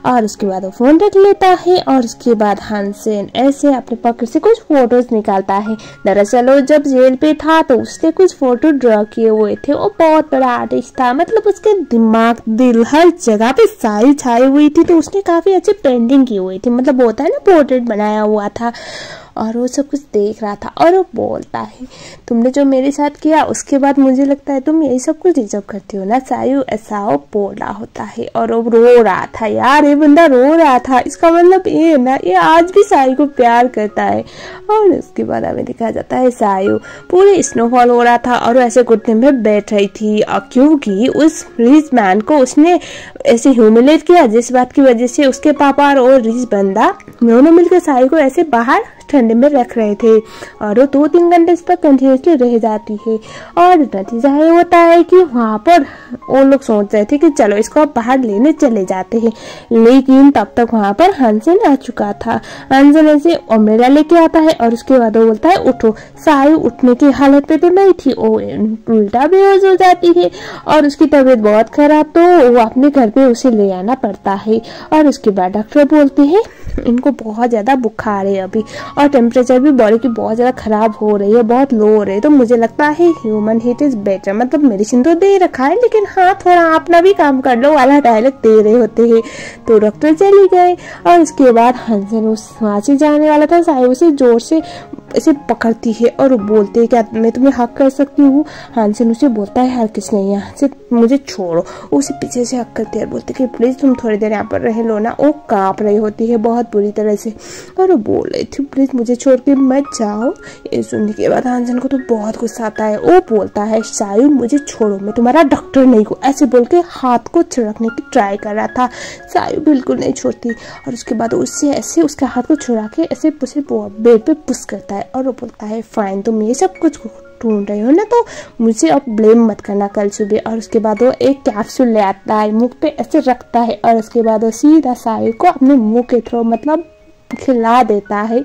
और उसके बाद वो फोन रख लेता है और उसके बाद हानसेन ऐसे अपने पॉकेट से कुछ फोटोज निकालता है। दरअसल वो जब जेल पे था तो उसने कुछ फोटो ड्रॉ किए हुए थे। वो बहुत बड़ा आर्टिस्ट था, मतलब उसके दिमाग दिल हर जगह पे साई छाई हुई थी, तो उसने काफी अच्छी पेंटिंग की हुई थी, मतलब होता है ना पोर्ट्रेट बनाया हुआ था। और वो सब कुछ देख रहा था और वो बोलता है तुमने जो मेरे साथ किया उसके बाद मुझे लगता है तुम यही सब कुछ डिजर्व करती हो ना सायु, ऐसा वो बोल रहा होता है। और वो रो रहा था यार, ये बंदा रो रहा था, इसका मतलब ये है ना ये आज भी सायु को प्यार करता है। और उसके बाद हमें दिखाया जाता है सायु पूरे स्नोफॉल हो रहा था और वो ऐसे घुटने में बैठ रही थी, और क्योंकि उस रिच मैन को उसने ऐसे ह्यूमिलेट किया जिस बात की वजह से उसके पापा और रिच बंदा दोनों मिलकर सायु को ऐसे बाहर ठंडे में रख रहे थे और वो 2-3 घंटे इस पर कंटिन्यूसली रह जाती है। और नतीजा ये होता है कि वहाँ पर वो लोग सोच रहे थे कि चलो इसको बाहर लेने चले जाते हैं, लेकिन तब तक वहाँ पर हानसेन आ चुका था। हानसेन ऐसे अम्ब्रेला लेके आता है और उसके बाद वो बोलता है उठो। सायु उठने की हालत पे तो नहीं थी, वो उल्टा बेहोश हो जाती है और उसकी तबीयत बहुत खराब, तो वो अपने घर पे उसे ले आना पड़ता है। और उसके बाद डॉक्टर बोलते हैं इनको बहुत ज्यादा बुखार है अभी और टेम्परेचर भी बॉडी की बहुत ज्यादा खराब हो रही है, बहुत लो हो रही है, तो मुझे लगता है ह्यूमन हीट इज बेटर, मतलब मेडिसिन तो दे रखा है लेकिन हाँ थोड़ा अपना भी काम कर लो वाला डायलॉग दे रहे होते हैं। तो डॉक्टर चले गए और उसके बाद हानसेन वहां से जाने वाला था, सायु उसे जोर से ऐसे पकड़ती है और बोलते है क्या मैं तुम्हें हक कर सकती हूँ। हानसेन उसे बोलता है हर किस नहीं, यहाँ से मुझे छोड़ो। उसे पीछे से हक करती है, बोलते कि प्लीज तुम थोड़ी देर यहाँ पर रह लो ना। वो कांप रही होती है बहुत बुरी तरह से और वो बोल रही थी प्लीज मुझे छोड़ के मत जाओ। ये सुनने के बाद हानसेन को तो बहुत गुस्सा आता है। वो बोलता है सायु मुझे छोड़ो, मैं तुम्हारा डॉक्टर नहीं हूँ, ऐसे बोल के हाथ को छिड़कने की ट्राई कर रहा था। सायु बिल्कुल नहीं छोड़ती और उसके बाद उससे ऐसे उसके हाथ को छुड़ा के ऐसे बेड पे पुश करता है और वो बोलता है फाइन तुम ये सब कुछ ढूंढ रहे हो ना तो मुझे अब ब्लेम मत करना कल सुबह। और उसके बाद वो एक कैप्सूल ले आता है, मुंह पे ऐसे रखता है और उसके बाद वो सीधा सायु को अपने मुंह के थ्रू मतलब खिला देता है।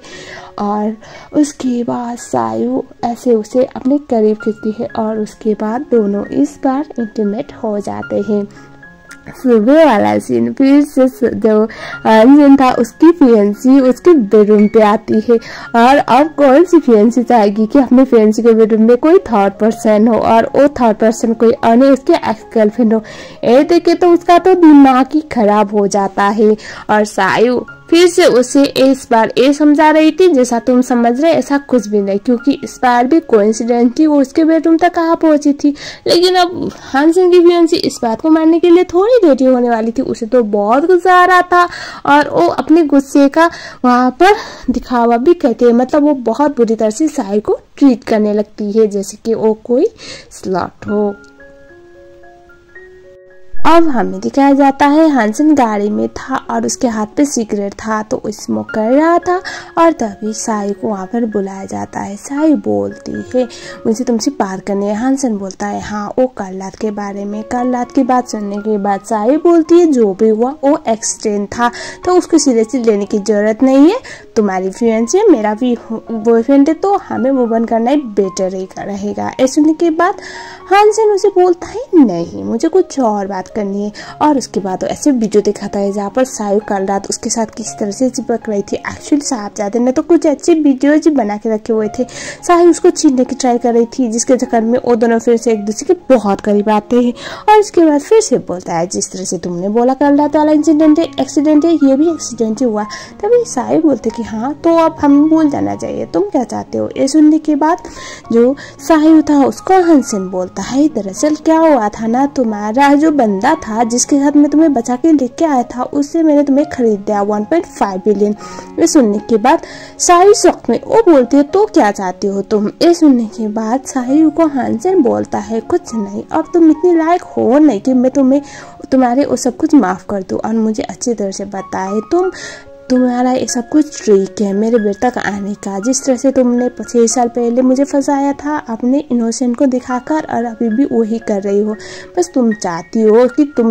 और उसके बाद सायु ऐसे उसे अपने करीब खींचती है और उसके बाद दोनों इस बार इंटीमेट हो जाते हैं। सुबह वाला सीन फिर से जो हानसेन था उसकी फियंसी उसके बेडरूम पे आती है और अब कौन सी फियंसी चाहेगी कि अपने फियंसी के बेडरूम में कोई थर्ड पर्सन हो और वो थर्ड पर्सन कोई अन्य उसके एक्स गर्लफ्रेंड हो। ये देखे तो उसका तो दिमाग ही खराब हो जाता है। और सायु फिर से उसे इस बार ये समझा रही थी जैसा तुम समझ रहे ऐसा कुछ भी नहीं, क्योंकि इस बार भी कोइंसिडेंटली वो उसके बेडरूम तक कहाँ पहुंची थी। लेकिन अब हानसेन की फियंसी इस बात को मानने के लिए थोड़ी रेडी होने वाली थी, उसे तो बहुत गुस्सा आ रहा था और वो अपने गुस्से का वहां पर दिखावा भी करती है, मतलब वो बहुत बुरी तरह से सायु को ट्रीट करने लगती है जैसे कि वो कोई स्लॉट हो। अब हमें दिखाया जाता है हानसेन गाड़ी में था और उसके हाथ पे सिगरेट था तो वो स्मोक कर रहा था और तभी सायु को वहाँ पर बुलाया जाता है। सायु बोलती है मुझे तुमसे बात करनी है। हानसेन बोलता है हाँ वो कल रात के बारे में। कल रात की बात सुनने के बाद सायु बोलती है जो भी हुआ वो एक्सीडेंट था तो उसको सीरियसली लेने की जरूरत नहीं है, तुम्हारी फियंसी है मेरा भी बॉयफ्रेंड है तो हमें मूव ऑन करना ही बेटर रहेगा। ऐसे सुनने के बाद हानसेन उसे बोलता है नहीं मुझे कुछ और बात करनी है। और उसके बाद ऐसे वीडियो दिखाता है जहाँ पर सायु कल रात उसके साथ किस तरह से चिपक रही थी। एक्चुअली साहबजादे ने तो कुछ अच्छे वीडियोज बना के रखे हुए थे, सायु उसको छीनने की ट्राई कर रही थी जिसके चक्कर में वो दोनों फिर से एक दूसरे के बहुत करीब आते हैं। और उसके बाद फिर से बोलता है जिस तरह से तुमने बोला कल रात वाला इंसिडेंट है एक्सीडेंट है ये भी एक्सीडेंट ही हुआ। तभी सायु बोलते कि हाँ तो अब हम भूल जाना चाहिए, तुम क्या चाहते हो। ये सुनने के बाद जो सायु था उसको हानसेन बोलता है दरअसल क्या हुआ था ना, तुम्हारा जो बंदा था जिसके साथ मैं तुम्हें बचा के लेके आया था उससे मैंने तुम्हें खरीद दिया 1.5 बिलियन। ये सुनने के बाद सायु शॉक में वो बोलती है तो क्या चाहती हो तुम। ये सुनने के बाद सायु को हानसेन बोलता है कुछ नहीं, अब तुम इतनी लायक हो नहीं कि मैं तुम्हारे वो सब कुछ माफ कर दूं और मुझे अच्छी तरह से बताए तुम्हारा ये सब कुछ ट्रिक है मेरे बेटे तक आने का। जिस तरह से तुमने 6 साल पहले मुझे फंसाया था अपने इनोसेंट को दिखाकर और अभी भी वही कर रही हो, बस तुम चाहती हो कि तुम मेरा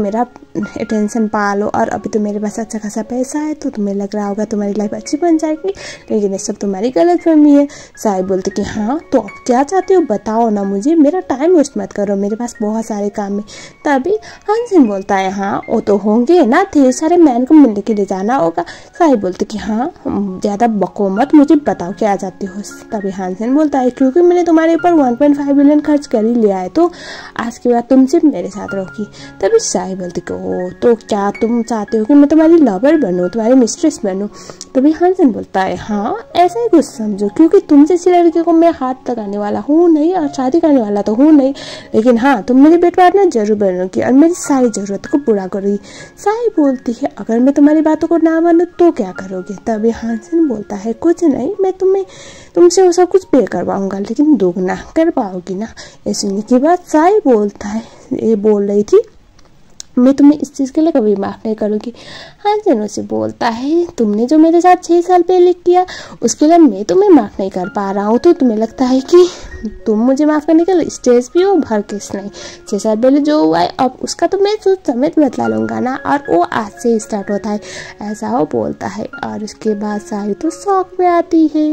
अटेंशन पा लो और अभी तो मेरे पास अच्छा खासा पैसा है तो तुम्हें लग रहा होगा तुम्हारी लाइफ अच्छी बन जाएगी, लेकिन ये सब तुम्हारी गलतफहमी है। साई बोलती कि हाँ तो अब क्या चाहते हो बताओ ना मुझे, मेरा टाइम वेस्ट मत करो, मेरे पास बहुत सारे काम है। तभी हानसेन बोलता है हाँ वो तो होंगे ना, ढेर सारे मैन को मिलने के लिए जाना होगा। साई बोलते कि हाँ ज़्यादा बको मत, मुझे बताओ क्या चाहते हो। तभी हानसेन बोलता है क्योंकि मैंने तुम्हारे ऊपर 1.5 बिलियन खर्च कर ही लिया है तो आज के बाद तुम सिर्फ मेरे साथ रहोगी। तभी साई बोलती कि ओ तो क्या तुम चाहते हो कि मैं तुम्हारी लवर बनूं, तुम्हारी मिस्ट्रेस बनूं। तभी हानसेन बोलता है हाँ ऐसा ही कुछ समझो, क्योंकि तुम जैसी लड़की को मैं हाथ लगाने वाला हूँ नहीं और शादी करने वाला तो हूँ नहीं, लेकिन हाँ तुम मेरी बेट पार्टनर जरूर बनोगी और मेरी सारी ज़रूरत को पूरा करोगी। साई बोलती है अगर मैं तुम्हारी बातों को ना मानूं तो क्या करोगे। तभी हानसेन बोलता है कुछ नहीं, मैं तुमसे वो सब कुछ पे करवाऊंगा, लेकिन दोगुना कर पाओगी ना। ये सुनने के बाद साई बोलता है ये बोल रही थी मैं तुम्हें इस चीज़ के लिए कभी माफ़ नहीं करूँगी। हानसेन उसे बोलता है तुमने जो मेरे साथ 6 साल पहले किया उसके लिए मैं तुम्हें माफ़ नहीं कर पा रहा हूँ, तो तुम्हें लगता है कि तुम मुझे माफ़ करने के लिए स्टेज भी हो, भर किस नहीं। 6 साल पहले जो हुआ है अब उसका तो मैं सोच समेत बदला लूँगा ना, और वो आज से स्टार्ट होता है, ऐसा वो बोलता है। और उसके बाद साई तो शौक में आती है।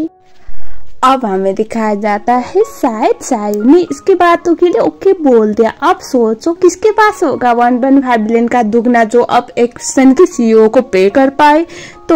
अब हमें दिखाया जाता है शायद साई ने इसके बातों के लिए ओके बोल दिया। अब सोचो किसके पास होगा 1.5 बिलियन का दुगना जो अब एक सन के सीईओ को पे कर पाए। तो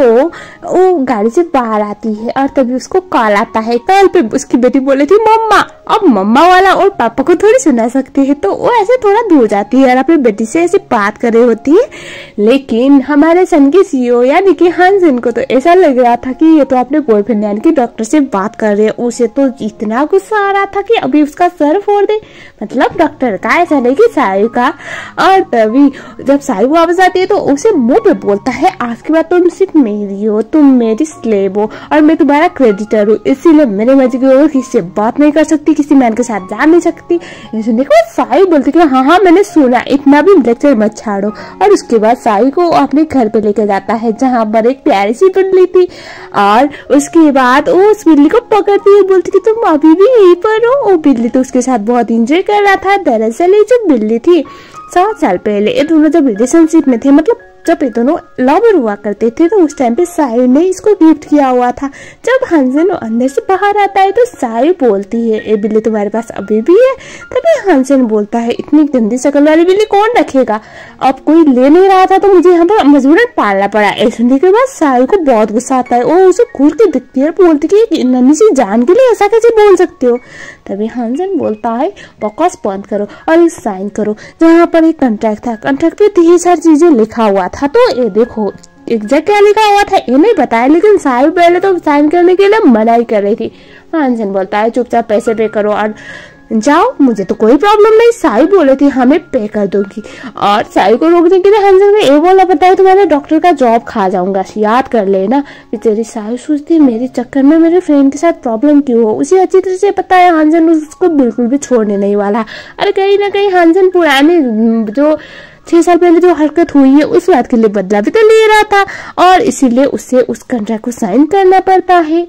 वो गाड़ी से बाहर आती है और तभी उसको कॉल आता है। कॉल पे उसकी बेटी बोली थी मम्मा, अब मम्मा वाला और पापा को थोड़ी सुना सकती है, तो वो ऐसे थोड़ा दूर जाती है और अपनी बेटी से ऐसे बात कर रही होती है। लेकिन हमारे सन के सीईओ यानी कि हानसेन को तो ऐसा लग रहा था कि ये तो अपने बॉयफ्रेंड यानी कि डॉक्टर से बात कर रहे हैं। उसे तो इतना गुस्सा आ रहा था कि अभी उसका सर फोड़ दे, मतलब डॉक्टर का ऐसा नहीं कि साई का। और तभी जब साई वापस आती है तो उसे मुंह पे बोलता है आज के बाद तुम सिर्फ मेरी हो, तुम मेरी स्लेव हो और मैं तुम्हारा क्रेडिटर हूँ, इसीलिए मेरे मर्जी की और किसी से बात नहीं कर सकती, किसी मैन के साथ जा नहीं सकती। सुनने के बाद साई बोलती कि हाँ मैंने सुना, इतना भी लेक्चर मत छाड़ो। और उसके बाद साई को अपने घर पे लेकर जाता है जहाँ पर एक प्यारी सी बिल्ली थी, और उसके बाद वो उस बिल्ली को पकड़ती है, बोलती कि तुम अभी भी यहीं पर हो। वो बिल्ली तो उसके साथ बहुत इंजॉय कर रहा था। दरअसल ये जो बिल्ली थी 7 साल पहले ये दोनों जब रिलेशनशिप में थे, मतलब जब ये दोनों लवर हुआ करते थे, तो उस टाइम पे साई ने इसको गिफ्ट किया हुआ था। जब हानसेन अंदर से बाहर आता है तो साई बोलती है ये बिल्ली तुम्हारे पास अभी भी है। तभी हानसेन बोलता है इतनी गंदी शक्ल वाली बिल्ली कौन रखेगा, अब कोई ले नहीं रहा था तो मुझे यहाँ पर मजबूरन पालना पड़ा। ऐसे सुनने के बाद साई को बहुत गुस्सा आता है, वो उसे घूर के दिखती है, बोलती कि नन्ही सी जान के लिए ऐसा कैसे बोल सकते हो। तभी हानसेन बोलता है बकवास बंद करो और साइन करो। जहाँ पर एक कॉन्ट्रैक्ट था, कॉन्ट्रैक्ट पे ढेर सारी चीजें लिखा हुआ था, तो ये देखो एग्जैक्ट क्या लिखा हुआ था ये नहीं बताया, लेकिन साई पहले तो साइन करने के लिए मना ही कर रही थी। हानसेन बोलता है चुपचाप पैसे पे करो और जाओ, मुझे तो कोई प्रॉब्लम नहीं। साई बोले थी हमें पे कर दूंगी, और साई को रोकने के लिए हानसेन ने ये बोला बताया तुम्हारे डॉक्टर का जॉब खा जाऊंगा, याद कर लेना। बेचारी साई सोचती मेरे चक्कर में मेरे फ्रेंड के साथ प्रॉब्लम क्यों हो, उसे अच्छी तरह से पता है हानसेन उसको बिल्कुल भी छोड़ने नहीं वाला। अरे कहीं ना कहीं हानसेन पुराने जो 6 साल पहले जो हरकत हुई है उस बात के लिए बदला भी तो ले रहा था, और इसीलिए उसे उस कॉन्ट्रैक्ट को साइन करना पड़ता है।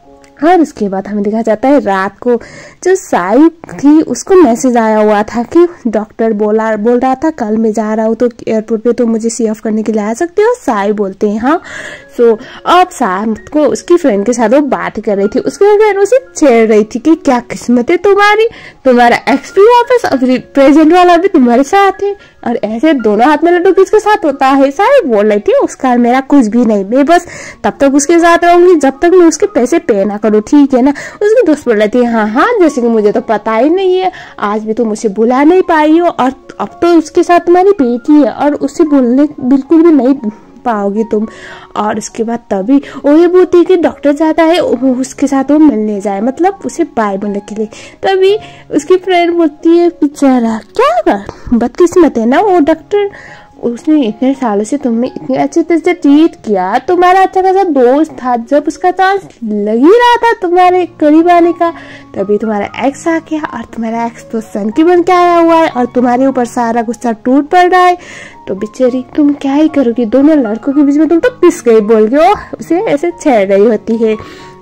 और उसके बाद हमें देखा जाता है रात को जो साई थी उसको मैसेज आया हुआ था कि डॉक्टर बोल रहा था कल मैं जा रहा हूँ तो एयरपोर्ट पे तो मुझे सी ऑफ करने के लिए आ सकते हो। साई बोलते हैं हाँ। सो अब शाम को उसकी फ्रेंड के साथ वो बात कर रही थी, उसके फ्रेंड उसे छेड़ रही थी कि क्या किस्मत है तुम्हारी, तुम्हारा एक्स भी वापस अब प्रेजेंट वाला भी तुम्हारे साथ है, और ऐसे दोनों हाथ में लड्डू किसके साथ होता है। साई बोल रही थी उसका मेरा कुछ भी नहीं, मैं बस तब तक उसके साथ रहूंगी जब तक मैं उसके पैसे पे ना करूँ, ठीक है ना। उसकी दोस्त बोल रही थी हाँ जैसे कि मुझे तो पता ही नहीं है, आज भी तुम उसे बुला नहीं पाई हो, और अब तो उसके साथ तुम्हारी बेटी है और उससे बोलने बिल्कुल भी नहीं पाओगी तुम। और उसके बाद तभी वो ये बोलती है कि डॉक्टर चाहता है उसके साथ वो मिलने जाए, मतलब उसे बाय बोलने के लिए। तभी उसकी फ्रेंड बोलती है बेचारा क्या बदकिस्मत है ना वो डॉक्टर, उसने इतने सालों से तुम्हें इतनी अच्छी तरह से ट्रीट किया, तुम्हारा अच्छा खासा दोस्त था, जब उसका चांस लग ही रहा था तुम्हारे करीब आने का तभी तुम्हारा एक्स आ गया, और तुम्हारा एक्स तो सन की बन के आया हुआ है और तुम्हारे ऊपर सारा गुस्सा टूट पड़ रहा है। तो बेचारी तुम क्या ही करोगी, दोनों लड़कों के बीच में तुम तो पिस गई बोल के उसे ऐसे छेड़ रही होती है।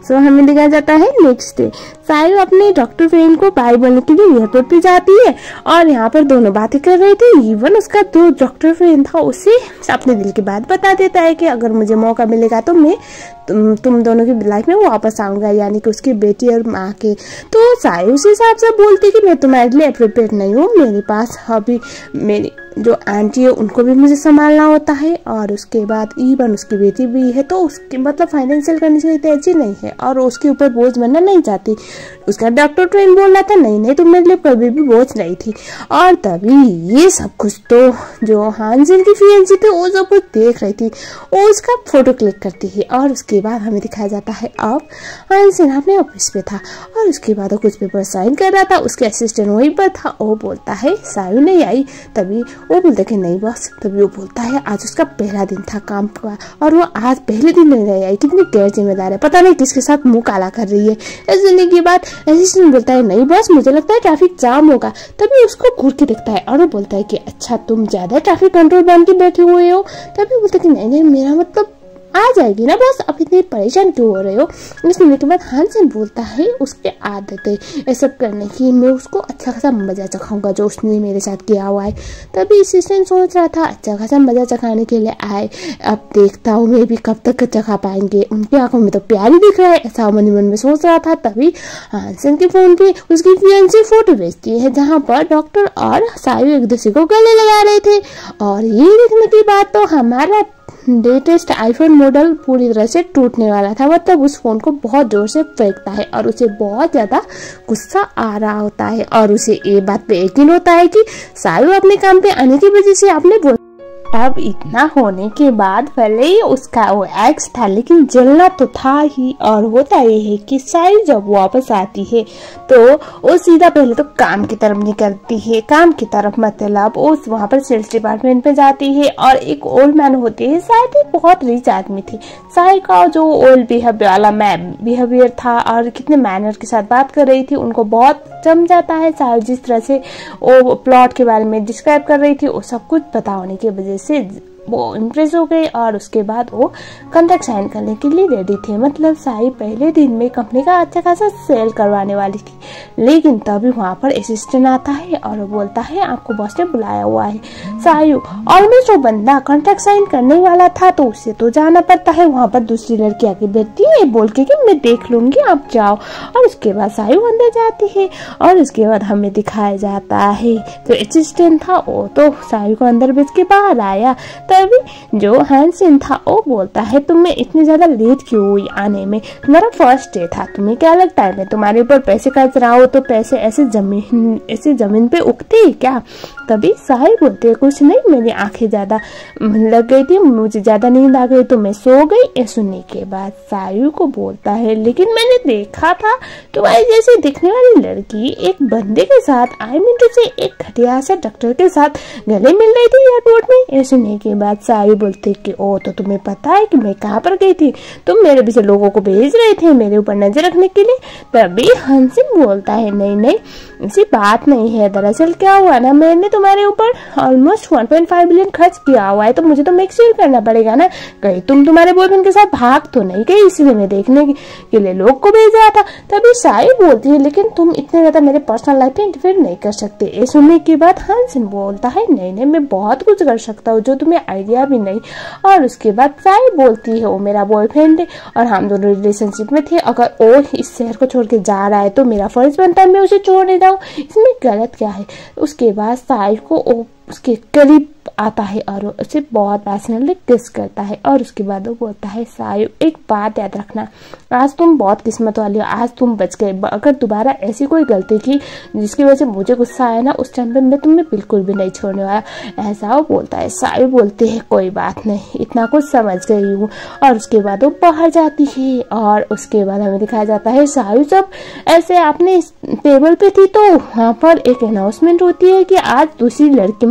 सो हमें दिखाया जाता है नेक्स्ट डे। सायु अपने डॉक्टर फ्रेंड को बाय बोलने के लिए एयरपोर्ट पे जाती है और यहाँ पर दोनों बातें कर रहे थे। इवन उसका जो डॉक्टर फ्रेंड था उसे अपने दिल की बात बता देता है कि अगर मुझे मौका मिलेगा तो मैं तुम दोनों की लाइफ में वापस आऊंगा, यानी कि उसकी बेटी और माँ के। तो सायु उस हिसाब से बोलती कि मैं तुम्हारे लिए अप्रोप्रिएट नहीं हूँ, मेरे पास अभी मेरी जो आंटी है उनको भी मुझे संभालना होता है और उसके बाद इवन उसकी बेटी भी है, तो उसकी मतलब फाइनेंशियल कंडीशन इतनी अच्छी नहीं है और उसके ऊपर बोझ बनना नहीं चाहती। उसका डॉक्टर ट्रेन बोल रहा था नहीं नहीं तुम मेरे लिए कभी भी बोझ नहीं थी। और तभी ये सब कुछ तो जो हानसेन की फियांसी थी वो सब कुछ देख रही थी, वो उसका फोटो क्लिक करती है और उसके बाद हमें दिखाया जाता है अब हानसेन अपने ऑफिस पे था और उसके बाद वो कुछ पेपर साइन कर रहा था। उसके असिस्टेंट वहीं पर था, वो बोलता है सायु नहीं आई, तभी वो बोलता है नहीं बॉस। तभी वो बोलता है आज उसका पहला दिन था काम का और वो आज पहले दिन नहीं आई, कितनी गैर जिम्मेदार है, पता नहीं किसके साथ मुंह काला कर रही है। इस सुनने के बाद असिस्टेंट बोलता है नहीं बॉस मुझे लगता है ट्रैफिक जाम होगा। तभी उसको घूर के देखता है और वो बोलता है कि अच्छा तुम ज्यादा ट्रैफिक कंट्रोल बन के बैठे हुए हो। तभी बोलता है कि नहीं नहीं मेरा मतलब आ जाएगी ना बस, अब इतनी परेशान क्यों हो रहे हो। सुनने के बाद हानसेन बोलता है उसके आदत है ये सब करने की, मैं उसको अच्छा खासा मजा चखाऊंगा जो उसने मेरे साथ किया हुआ है। तभी असिस्टेंट सोच रहा था अच्छा खासा मजा चखाने के लिए आए, अब देखता हूँ मैं भी कब तक चखा पाएंगे, उनकी आंखों में तो प्यार ही दिख रहा है, ऐसा मन में सोच रहा था। तभी हानसेन के फोन पे उसकी फियांसी फोटो भेजती है जहाँ पर डॉक्टर और सायु एक दूसरे को गले लगा रहे थे और ये देखने की बात तो हमारा लेटेस्ट आईफोन मॉडल पूरी तरह से टूटने वाला था। मतलब उस फोन को बहुत जोर से फेंकता है और उसे बहुत ज्यादा गुस्सा आ रहा होता है और उसे ये बात पे यकीन होता है कि सायु अपने काम पे आने की वजह से आपने अब इतना होने के बाद भले ही उसका वो एक्स था लेकिन जलना तो था ही। और होता ये है कि सायु जब वापस आती है तो वो सीधा पहले तो काम की तरफ निकलती है, काम की तरफ मतलब उस वहाँ पर सेल्स डिपार्टमेंट पे जाती है और एक ओल्ड मैन होते हैं, शायद ही बहुत रिच आदमी थी। सायु का जो ओल्ड बिहेवियर था और कितने मैनर के साथ बात कर रही थी उनको बहुत जम जाता है। सायु जिस तरह से वो प्लॉट के बारे में डिस्क्राइब कर रही थी वो सब कुछ पता होने की वजह से वो इम्प्रेस हो गई और उसके बाद वो कॉन्ट्रैक्ट साइन करने के लिए रेडी थे। मतलब सायु पहले दिन में कंपनी का अच्छा खासा सेल करवाने वाली थी, लेकिन तभी वहाँ पर असिस्टेंट आता है और वो बोलता है आपको बॉस ने बुलाया हुआ है। सायु ऑलमोस्ट वो बंदा कॉन्ट्रैक्ट साइन करने वाला था तो उससे तो जाना पड़ता है। वहाँ पर दूसरी लड़की आके बैठती है बोल के कि मैं देख लूंगी आप जाओ, और उसके बाद सायु अंदर जाती है और उसके बाद हमें दिखाया जाता है जो असिस्टेंट था वो तो सायु को अंदर भेज के बाहर आया। तभी जो हानसेन था वो बोलता है तुम्हें इतनी ज्यादा लेट क्यों हुई आने में, तुम्हारा फर्स्ट डे था, तुम्हें क्या लगता है मैं तुम्हारे ऊपर पैसे खर्च रहा हूँ तो पैसे ऐसे जमीन पे उगते ही क्या। तभी सायु बोलते कुछ नहीं, मेरी आंखें ज्यादा लग गई थी, मुझे ज्यादा नींद आ गई तो मैं सो गई। ये सुनने के बाद सायु को बोलता है लेकिन मैंने देखा था तुम्हारी जैसे दिखने वाली लड़की एक बंदे के साथ एक घटिया सा डॉक्टर के साथ गले मिल रही थी एयरपोर्ट में। ये सुनने के बाद सायु बोलते कि ओ तो तुम्हें पता है कि मैं कहाँ पर गई थी, तुम मेरे पीछे लोगों को भेज रहे थे मेरे ऊपर नजर रखने के लिए। तभी हानसेन बोलता है नहीं ऐसी बात नहीं है, दरअसल क्या हुआ ना मैंने तुम्हारे ऊपर ऑलमोस्ट 1.5 बिलियन खर्च किया हुआ है तो मुझे तो मेक श्योर करना पड़ेगा ना कहीं तुम तुम्हारे बॉयफ्रेंड के साथ भाग तो नहीं गई, इसलिए मैं देखने के लिए लोग को भेज रहा था। तभी सायु बोलती है लेकिन तुम इतने ज्यादा मेरे पर्सनल लाइफ में इंटरफेयर नहीं कर सकते। ये सुनने के बाद हानसेन बोलता है नहीं मैं बहुत कुछ कर सकता हूँ जो तुम्हें आइडिया भी नहीं। और उसके बाद सायु बोलती है वो मेरा बॉयफ्रेंड है और हम दोनों रिलेशनशिप में थे, अगर वो इस शहर को छोड़ के जा रहा है तो मेरा फर्ज बनता है मैं उसे छोड़ने जाऊँ, इसमें गलत क्या है। उसके बाद सायु को उसके करीब आता है और उसे बहुत पैशनेटली किस करता है और उसके बाद वो बोलता है सायु एक बात याद रखना, आज तुम बहुत किस्मत वाली हो, आज तुम बच गए, अगर दोबारा ऐसी कोई गलती की जिसकी वजह से मुझे गुस्सा आया ना उस टाइम पे मैं तुम्हें बिल्कुल भी नहीं छोड़ने वाला, ऐसा वो बोलता है। सायु बोलती है कोई बात नहीं, इतना कुछ समझ गई हूँ। और उसके बाद वो बाहर जाती है और उसके बाद हमें दिखाया जाता है सायु जब ऐसे अपने टेबल पे थी तो वहाँ पर एक अनाउंसमेंट होती है कि आज दूसरी लड़की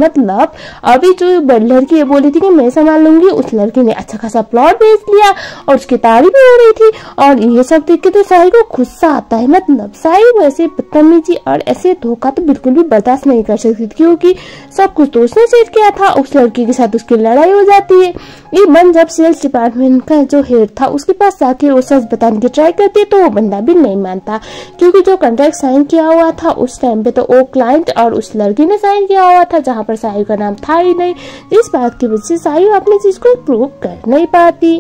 मतलब अभी जो लड़की बोली थी कि मैं संभाल लूंगी, उस लड़की ने अच्छा खासा प्लॉट बेच लिया और उसकी तारीफ भी हो रही थी। और ये सब देख के तो साई को गुस्सा आता है। मतलब साई वैसे बदतमीजी और ऐसे धोखा तो बिल्कुल भी बर्दाश्त नहीं कर सकती, क्योंकि सब कुछ तो उसने सेट किया था। उस लड़की के साथ उसकी लड़ाई हो जाती है। ये मन जब सेल्स डिपार्टमेंट का जो हेड था उसके पास जाके वो सच बताने की ट्राई करती है, तो वो बंदा भी नहीं मानता, क्योंकि जो कॉन्ट्रैक्ट साइन किया हुआ था उस टाइम पे तो वो क्लाइंट और उस लड़की ने साइन किया हुआ था, जहाँ पर साई का नाम था ही नहीं। इस बात की वजह से साई अपनी चीज को प्रूव कर नहीं पाती।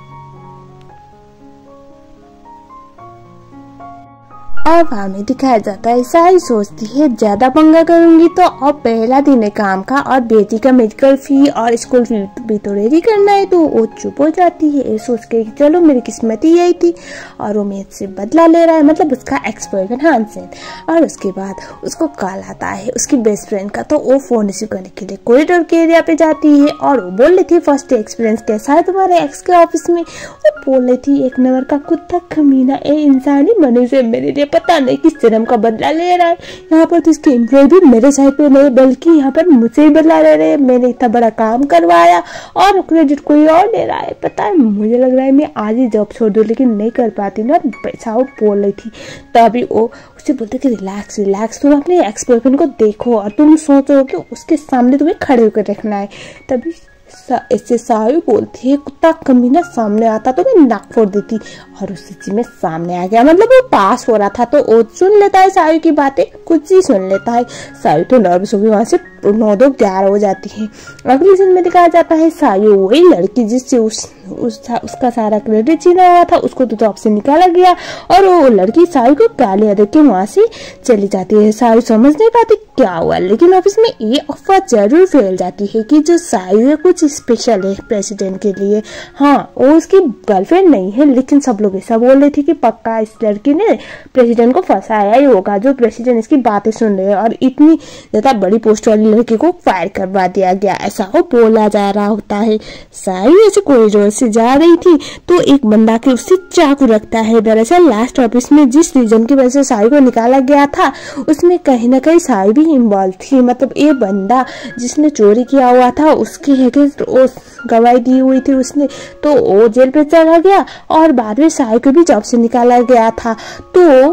अब हमें दिखाया जाता है साई सोचती है ज्यादा पंगा करूंगी तो अब पहला दिन है काम का और बेटी का मेडिकल फी और स्कूल फी भी तो रेडी करना है, तो वो चुप हो जाती है। ये सोच के चलो मेरी किस्मत ही यही थी, और वो मेरे से बदला ले रहा है, मतलब उसका एक्स बॉयफ्रेंड हानसेन। और उसके बाद उसको कॉल आता है उसकी बेस्ट फ्रेंड का, तो वो फोन रिसीव करने के लिए कॉरिडोर के एरिया पे जाती है और वो बोल रही थी फर्स्ट एक्सपीरियंस कैसा है तुम्हारे एक्स के ऑफिस में। वो बोल रही थी एक नंबर का कुत्ता कमीना, ए इंसानी मनुष्य मेरे लिए पता नहीं किस जन्म का बदला ले रहा है। यहाँ पर तो इसके एम्प्लॉय भी मेरे साइड पे नहीं बल्कि यहाँ पर मुझसे ही बदला ले रहे हैं। मैंने इतना बड़ा काम करवाया और क्रेडिट कोई और ले रहा है। पता है मुझे लग रहा है मैं आज ही जॉब छोड़ दूं, लेकिन नहीं कर पाती ना, पैसा वो बोल रही थी। तभी वो उससे बोलते कि रिलैक्स रिलैक्स, तुम अपने एक्स बॉयफ्रेंड को देखो और तुम सोचो कि उसके सामने तुम्हें खड़े होकर रखना है। तभी ऐसे सायु बोलती है कुत्ता कमीना सामने आता तो मैं नाक फोड़ देती, और उस सच्ची में सामने आ गया। मतलब वो पास हो रहा था तो वो सुन लेता है सायु की बातें, कुछ ही सुन लेता है। सायु तो नर्वस होगी, वहां से 9-11 हो जाती है। अगली सीन में दिखाया जाता है सायु वही लड़की जिससे उसका सारा क्रेडिट छीना हुआ था, उसको तो जॉब से निकाला गया और वो लड़की सायु को गालियां दे के वहां से चली जाती है। सायु समझ नहीं पाती क्या हुआ, लेकिन ऑफिस में ये अफवाह जरूर फैल जाती है कि जो सायु है कुछ स्पेशल है प्रेसिडेंट के लिए। हाँ, वो उसकी गर्लफ्रेंड नहीं है, लेकिन सब लोग ऐसा बोल रहे थे कि पक्का इस लड़की ने प्रेसिडेंट को फंसाया ही होगा, जो प्रेसिडेंट इसकी बातें सुन रहे हैं, और इतनी ज्यादा बड़ी पोस्ट वाली लड़की को फायर करवा दिया गया, ऐसा वो बोला जा रहा होता है। सायु ऐसे कॉरिडोर से जा रही थी तो एक बंदा के उससे चाकू रखता है। दरअसल लास्ट ऑफिस में जिस रीजन की वजह से सायु को निकाला गया था उसमें कहीं ना कहीं सायु भी इन्वॉल्व थी। मतलब ये बंदा जिसने चोरी किया हुआ था उसके अगेंस्ट गवाही दी हुई थी उसने, तो वो जेल पे चला गया और बाद में सायु को भी जॉब से निकाला गया था। तो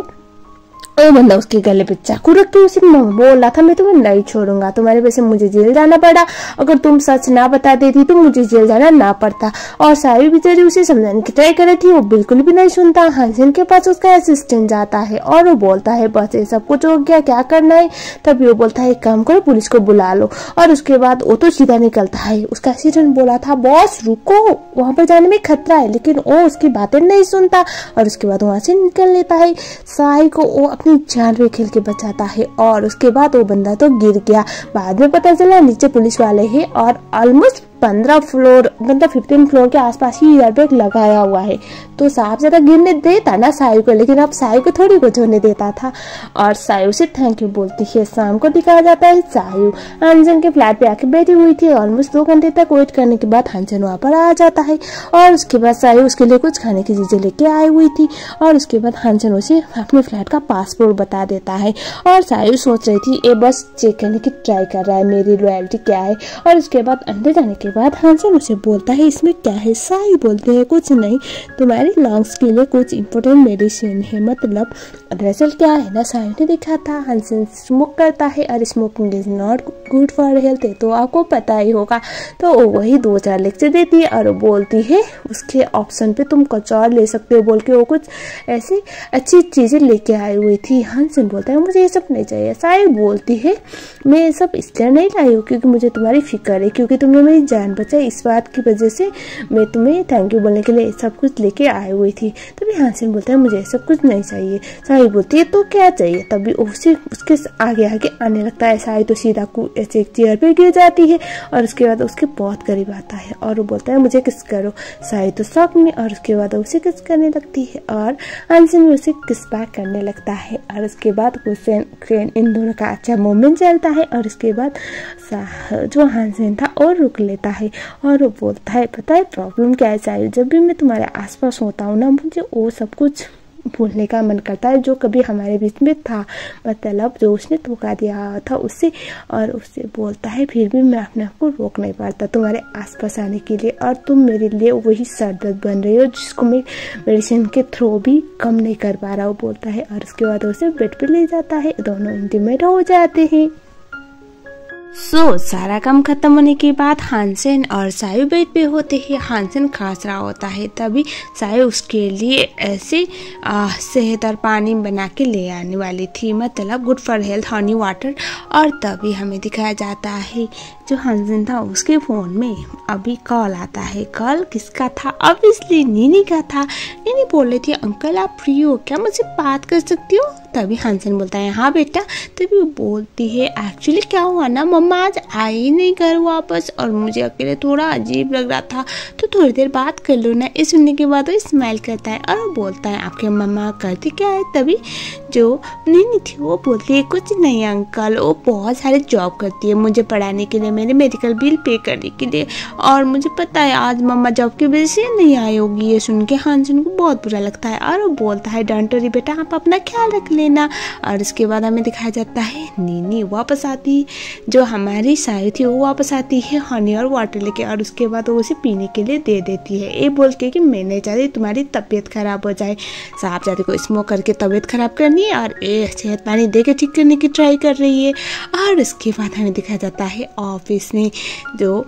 वो बंदा उसके गले पे चाकू रख के उसे बोल रहा था मैं तुम्हें नहीं छोड़ूंगा, तुम्हारे वजह से मुझे जेल जाना पड़ा, अगर तुम सच ना बता देती तो मुझे जेल जाना ना पड़ता। और सायु बेचारी उसे समझाने की ट्राई कर रही थी, वो बिल्कुल भी नहीं सुनता। हानसेन के पास उसका असिस्टेंट जाता है और वो बोलता है बस ये सब कुछ हो गया, क्या करना है। तभी वो बोलता है एक काम करो पुलिस को बुला लो, और उसके बाद वो तो सीधा निकलता है। उसका असिस्टेंट बोला था बॉस रुको, वहां पर जाने में खतरा है, लेकिन वो उसकी बातें नहीं सुनता और उसके बाद वहां से निकल लेता है। सायु को वो अपनी जान पे खेल के बचाता है और उसके बाद वो बंदा तो गिर गया। बाद में पता चला नीचे पुलिस वाले हैं और ऑलमोस्ट 15 फ्लोर मतलब 15 फ्लोर के आसपास ही एयरबैग लगाया हुआ है, तो साहब ज्यादा गिरने देता ना सायु को, लेकिन अब सायु को थोड़ी कुछ होने देता था। और सायु से थैंक यू बोलती है। शाम को दिखाया जाता है सायु हानसेन के फ्लैट पे आके बैठी हुई थी। ऑलमोस्ट 2 घंटे तक वेट करने के बाद हानसेन वहां पर आ जाता है और उसके बाद सायु उसके लिए कुछ खाने की चीजें लेके आई हुई थी और उसके बाद हानसेन उसे अपने फ्लैट का पासपोर्ट बता देता है। और सायु सोच रही थी ये बस चेक करने की ट्राई कर रहा है मेरी लॉयल्टी क्या है। और उसके बाद अंदर जाने के बाद हानसेन उसे बोलता है इसमें क्या है। सायु बोलते हैं कुछ नहीं, तुम्हारी लंग्स के लिए कुछ इंपॉर्टेंट मेडिसिन है। मतलब दरअसल क्या है ना, सायु ने देखा था हानसेन स्मोक करता है और smoking is not good for health, तो आपको पता ही होगा। तो वही 2-4 लेक्चर देती है और बोलती है उसके ऑप्शन पे तुम कुछ और ले सकते हो बोल के वो कुछ ऐसी अच्छी चीजें लेके आई हुई थी। हानसेन बोलता है मुझे ये सब नहीं चाहिए। सायु बोलती है मैं ये सब इसलिए नहीं लाई हूँ क्योंकि मुझे तुम्हारी फिक्र है, क्योंकि तुमने मेरी जान बचाई, इस बात की वजह से मैं तुम्हें थैंक यू बोलने के लिए सब कुछ लेके आई हुई थी। तभी हानसेन बोलता है मुझे सब कुछ नहीं चाहिए। सायु बोलती है तो क्या चाहिए। तभी उसे उसके आगे आगे आने लगता है। सायु तो सीधा ऐसे एक चेयर पे गिर जाती है और उसके बाद उसके बहुत करीब आता है और वो बोलता है मुझे किस करो। सायु तो शौक में और उसके बाद उसे किस करने लगती है और हानसेन भी उसे किस बैक करने लगता है और उसके बाद इन दोनों का अच्छा मोमेंट चलता है। और उसके बाद जो हानसेन था और रुक लेता है और वो बोलता है पता है प्रॉब्लम क्या है सायु, जब भी मैं तुम्हारे आसपास होता हूँ ना मुझे वो सब कुछ भूलने का मन करता है जो कभी हमारे बीच में था, मतलब जो उसने धोखा दिया था उससे। और उससे बोलता है फिर भी मैं अपने आप को रोक नहीं पाता तुम्हारे आसपास आने के लिए, और तुम मेरे लिए वही सरदर्द बन रही हो जिसको मैं मेडिसिन के थ्रू भी कम नहीं कर पा रहा हूँ, बोलता है। और उसके बाद उसे बेड पे ले जाता है, दोनों इंटीमेट हो जाते हैं। सारा काम खत्म होने के बाद हानसेन और सायु बेड पे होते हैं। हानसेन खांस रहा होता है, तभी सायु उसके लिए ऐसे शहद और पानी बना के ले आने वाली थी, मतलब good for health honey water. और तभी हमें दिखाया जाता है जो हानसेन था उसके फ़ोन में अभी कॉल आता है। कॉल किसका था? ऑब्वियसली नीनी का था। नीनी बोल रही थी अंकल आप फ्री हो क्या, मुझसे बात कर सकती हो? तभी हानसेन बोलता है हाँ बेटा। तभी वो बोलती है एक्चुअली क्या हुआ ना, मम्मा आज आई नहीं घर वापस और मुझे अकेले थोड़ा अजीब लग रहा था, तो थोड़ी देर बात कर लो ना। इस सुनने के बाद वो स्माइल करता है और बोलता है आपके मम्मा करती क्या है? तभी जो नीनी थी वो बोलती है कुछ नहीं अंकल, वो बहुत सारे जॉब करती है मुझे पढ़ाने के लिए, मेरे मेडिकल बिल पे करने के लिए, और मुझे पता है आज मम्मा जॉब की वजह से नहीं आई होगी। ये सुन के हानसेन को बहुत बुरा लगता है और वो बोलता है डोंट वरी बेटा आप अपना ख्याल रख लेना। और इसके बाद हमें दिखाया जाता है नीनी वापस आती, जो हमारी सायु थी वो वापस आती है हनी और वाटर लेके, और उसके बाद वो उसे पीने के लिए दे देती है, ये बोल के कि मैं नहीं चाहती तुम्हारी तबीयत खराब हो जाए। साहब जाते को स्मोक करके तबीयत खराब करनी है और ये सेहत पानी दे के ठीक करने की ट्राई कर रही है। और उसके बाद हमें दिखाया जाता है ऑफिस में जो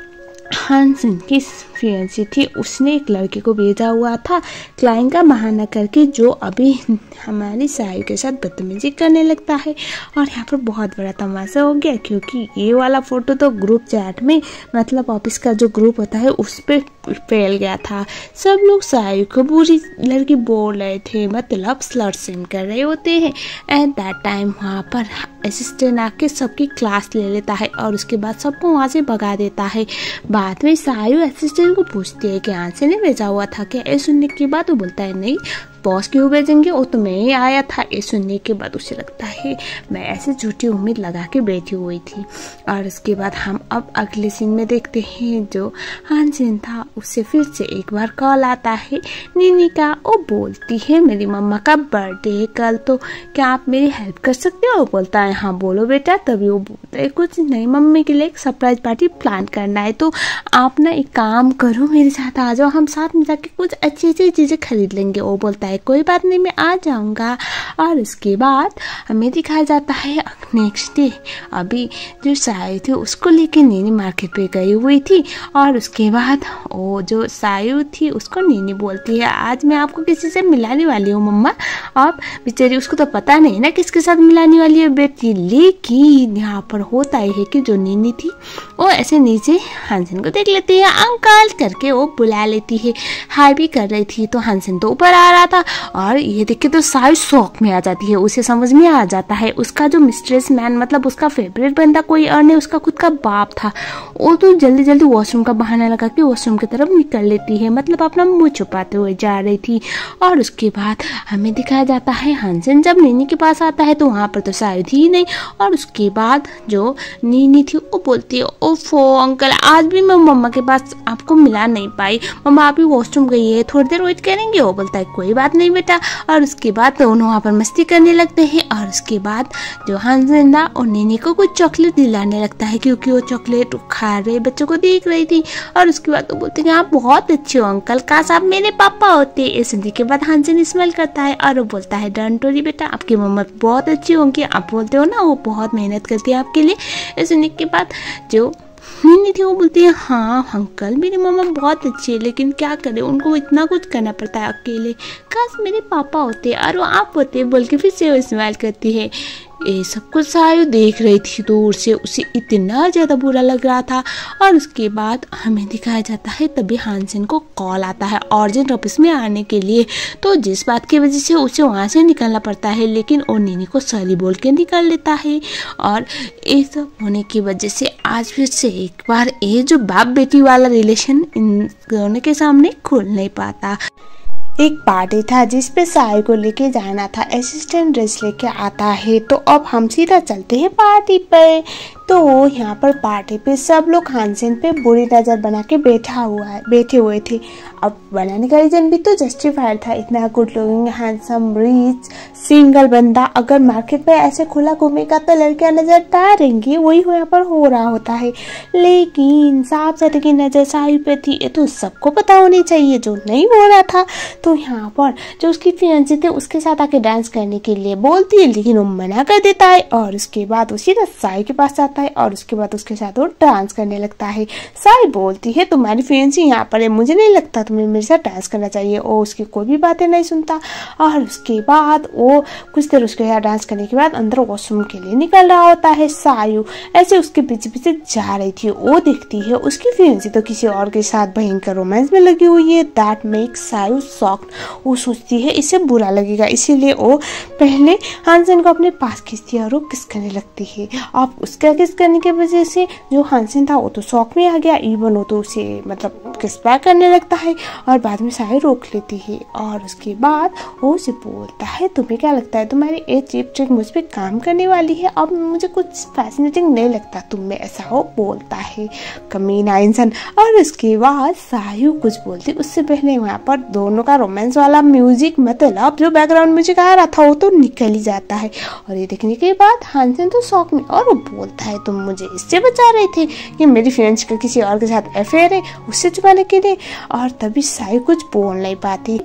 हानसेन की फियांसी थी उसने एक लड़के को भेजा हुआ था क्लाइंट का बहाना करके, जो अभी हमारी सायु के साथ बदतमीजी करने लगता है। और यहाँ पर बहुत बड़ा तमाशा हो गया क्योंकि ये वाला फोटो तो ग्रुप चैट में, मतलब ऑफिस का जो ग्रुप होता है उस पर फैल गया था। सब लोग सायु को बुरी लड़की बोल रहे थे, मतलब स्लट शेम कर रहे होते हैं। एट दैट टाइम वहाँ पर असिस्टेंट आके सबकी क्लास ले लेता है और उसके बाद सबको वहाँ से भगा देता है। बाद में सायु असिस्टेंट को पूछती है कि हानसेन ने भेजा हुआ था क्या? ये सुनने के बाद वो बोलता है नहीं बॉस क्यों भेजेंगे, वो तो मैं ही आया था। ये सुनने के बाद उसे लगता है मैं ऐसे झूठी उम्मीद लगा के बैठी हुई थी। और उसके बाद हम अब अगले सीन में देखते हैं जो हानसेन था उससे फिर से एक बार कॉल आता है नीनी का। वो बोलती है मेरी मम्मा का बर्थडे है कल, तो क्या आप मेरी हेल्प कर सकते हो? वो बोलता है हाँ बोलो बेटा। तभी वो बोलता है कुछ नहीं, मम्मी के लिए एक सरप्राइज पार्टी प्लान करना है, तो आप ना एक काम करो मेरे साथ आ जाओ, हम साथ में जाके कुछ अच्छी अच्छी चीज़ें खरीद लेंगे। वो बोलता है कोई बात नहीं मैं आ जाऊंगा। और उसके बाद हमें दिखाया जाता है नेक्स्ट डे अभी जो सायु थी उसको लेके नीनी मार्केट पे गई हुई थी। और उसके बाद वो जो सायु थी उसको नीनी बोलती है आज मैं आपको किसी से मिलाने वाली हूँ मम्मा। अब बेचारी उसको तो पता नहीं ना किसके साथ मिलाने वाली है बेटी, लेकिन यहाँ पर होता है कि जो नीनी थी वो ऐसे नीचे हानसेन को देख लेती है, अंकल करके वो बुला लेती है, हाय भी कर रही थी। तो हानसेन तो ऊपर आ रहा था और ये देख के तो सायु शौक में आ जाती है, उसे समझ में आ जाता है उसका जो मिस्ट्रेस मैन, मतलब उसका फेवरेट बंदा कोई और नहीं उसका खुद का बाप था। वो तो जल्दी जल्दी वॉशरूम का बहाना लगा के वॉशरूम की तरफ निकल लेती है, मतलब अपना मुंह छुपाते हुए जा रही थी। और उसके बाद हमें दिखाया जाता है हानसेन जब नीनी के पास आता है तो वहाँ पर तो सायु थी ही नहीं। और उसके बाद जो नीनी थी वो बोलती है ओफो अंकल आज भी मैं मम्मा के पास आपको मिला नहीं पाई, मम्मा आप भी वॉशरूम गई है, थोड़ी देर वेट करेंगे? वो बोलता है कोई बात नहीं बेटा। और उसके बाद दोनों वहाँ पर मस्ती करने लगते हैं। और उसके बाद जो हानसेन था और नीनी को कुछ चॉकलेट दिलाने लगता है क्योंकि वो चॉकलेट खा रहे बच्चों को देख रही थी। और उसके बाद वो बोलते हैं आप बहुत अच्छे हो अंकल, काश आप मेरे पापा होते। इस सुनने के बाद हानसेन स्माइल करता है और वो बोलता है डोंट वरी बेटा आपकी मम्मा बहुत अच्छी होंगी, आप बोलते हो ना वो बहुत मेहनत करती है आपके लिए। इस सुनने के बाद जो नीनी थी वो बोलती है हाँ अंकल मेरी मम्मा बहुत अच्छी है, लेकिन क्या करे उनको इतना कुछ करना पड़ता है अकेले, काश मेरे पापा होते और वो आप होते, बोल के फिर से वो स्माइल करती है। ये सब कुछ सायु देख रही थी दूर से, उसे इतना ज़्यादा बुरा लग रहा था। और उसके बाद हमें दिखाया जाता है तभी हानसेन को कॉल आता है अर्जेंट ऑफिस में आने के लिए, तो जिस बात की वजह से उसे वहाँ से निकलना पड़ता है, लेकिन वो नीनी को सॉरी बोल के निकल लेता है। और ये सब होने की वजह से आज फिर से एक बार ये जो बाप बेटी वाला रिलेशन इन दोनों के सामने खुल नहीं पाता। एक पार्टी था जिस पे सायु को लेके जाना था, असिस्टेंट ड्रेस लेके आता है। तो अब हम सीधा चलते हैं पार्टी पे। तो यहाँ पर पार्टी पे सब लोग हानसेन पे बुरी नज़र बना के बैठे हुए थे। अब बनाने का रीजन भी तो जस्टिफाइड था। इतना good looking, handsome, rich, single बंदा अगर मार्केट में ऐसे खुला घूमेगा तो लड़कियां नजर डालेंगी। वही यहाँ पर हो रहा होता है। लेकिन साफ सारी की नजर साहिल पे थी, ये तो सबको पता होनी चाहिए, जो नहीं हो रहा था। तो यहाँ पर जो उसकी फियांसी थे उसके साथ आके डांस करने के लिए बोलती है, लेकिन वो मना कर देता है। और उसके बाद वो सीधा साहिल के पास आता है और उसके बाद उसके साथ वो डांस करने लगता है। साहिल बोलती है तुम्हारी फियांसी यहाँ पर है, मुझे नहीं लगता तुम्हें मेरे साथ डांस करना चाहिए। वो उसकी कोई भी बातें नहीं सुनता। और उसके बाद वो कुछ देर उसके साथ डांस करने के बाद अंदर वॉशरूम के लिए निकल रहा होता है। सायु ऐसे उसके पीछे पीछे जा रही थी। वो देखती है उसकी फियांसी तो किसी और के साथ भयंकर रोमांस में लगी हुई है। That makes Sayu shocked. वो सोचती है इससे बुरा लगेगा, इसीलिए वो पहले हानसेन को अपने पास खींचती है और वो किस करने लगती है। अब उसका किस करने की वजह से जो हानसेन था वो तो शॉक में आ गया। इवन वो तो उसे मतलब किस बैक करने लगता है और बाद में सायु रोक लेती है। और उसके बाद वो उसे बोलता है तुम्हें क्या लगता है तुम्हारी ये चीप ट्रिक मुझ पर काम करने वाली है? अब मुझे कुछ फैसिनेटिंग नहीं लगता तुम में ऐसा हो, बोलता है कमीना इंसान। और उसके बाद सायु कुछ बोलती उससे पहले वहाँ पर दोनों का रोमांस वाला म्यूजिक मतलब जो बैकग्राउंड म्यूजिक आ रहा था वो तो निकल ही जाता है। और ये देखने के बाद हानसेन तो शौक में और वो बोलता है तुम मुझे इससे बचा रहे थे कि मेरी फ्रेंड्स का किसी और के साथ अफेयर है, उससे छुपाने के लिए। और तभी सायु कुछ बोल नहीं पाती।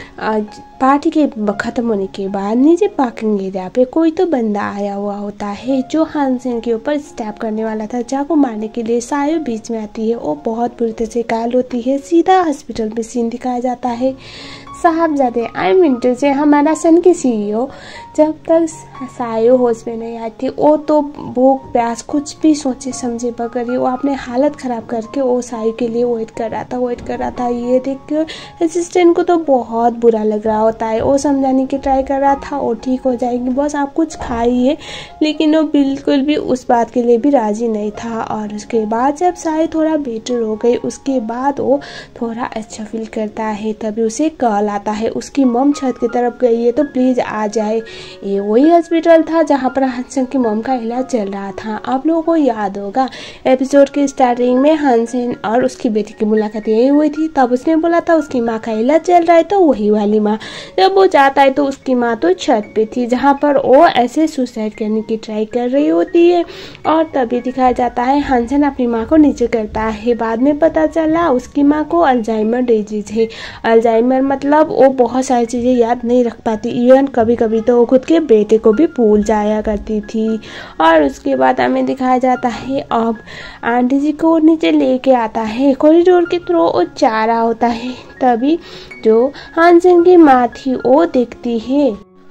पार्टी के खत्म होने के बाद नीचे पार्किंग एरिया पे कोई तो बंदा आया हुआ होता है जो हानसेन के ऊपर स्टैप करने वाला था चाकू मारने के लिए। सायु बीच में आती है, वो बहुत बुरी तरह से घायल होती है। सीधा हॉस्पिटल में सीन दिखाया जाता है। साहबजादे आई मिंटू से हमारा सन की सीईओ जब तक सायु होश में नहीं आई थी वो तो भूख प्यास कुछ भी सोचे समझे बगैर वो अपने हालत खराब करके वो सायु के लिए वेट कर रहा था। ये देख कर असिस्टेंट को तो बहुत बुरा लग रहा होता है। वो समझाने की ट्राई कर रहा था वो ठीक हो जाएगी, बस आप कुछ खाइए, लेकिन वो बिल्कुल भी उस बात के लिए भी राजी नहीं था। और उसके बाद जब सायु थोड़ा बेटर हो गई उसके बाद वो थोड़ा अच्छा फील करता है। तभी उसे कॉल आता है उसकी मम छत की तरफ गई है तो प्लीज आ जाए। ये वही हॉस्पिटल था जहाँ पर हानसेन की मम का इलाज चल रहा था। आप लोगों को याद होगा एपिसोड के स्टार्टिंग में हानसेन और उसकी बेटी की मुलाकात यही हुई थी। तब उसने बोला था उसकी माँ का इलाज चल रहा है, तो वही वाली माँ। जब वो जाता है तो उसकी माँ तो छत पे थी जहाँ पर वो ऐसे सुसाइड करने की ट्राई कर रही होती है। और तभी दिखाया जाता है हानसेन अपनी माँ को नीचे करता है। बाद में पता चला उसकी माँ को अल्जाइमर डिजीज है। अल्जाइमर मतलब वो बहुत सारी चीज़ें याद नहीं रख पाती, इवन कभी कभी तो वो खुद के बेटे को भी भूल जाया करती थी। और उसके बाद हमें दिखाया जाता है अब आंटी जी को नीचे लेके आता है, कॉरिडोर के थ्रू वो जा रहा होता है। तभी जो हानसेन की माँ थी वो देखती है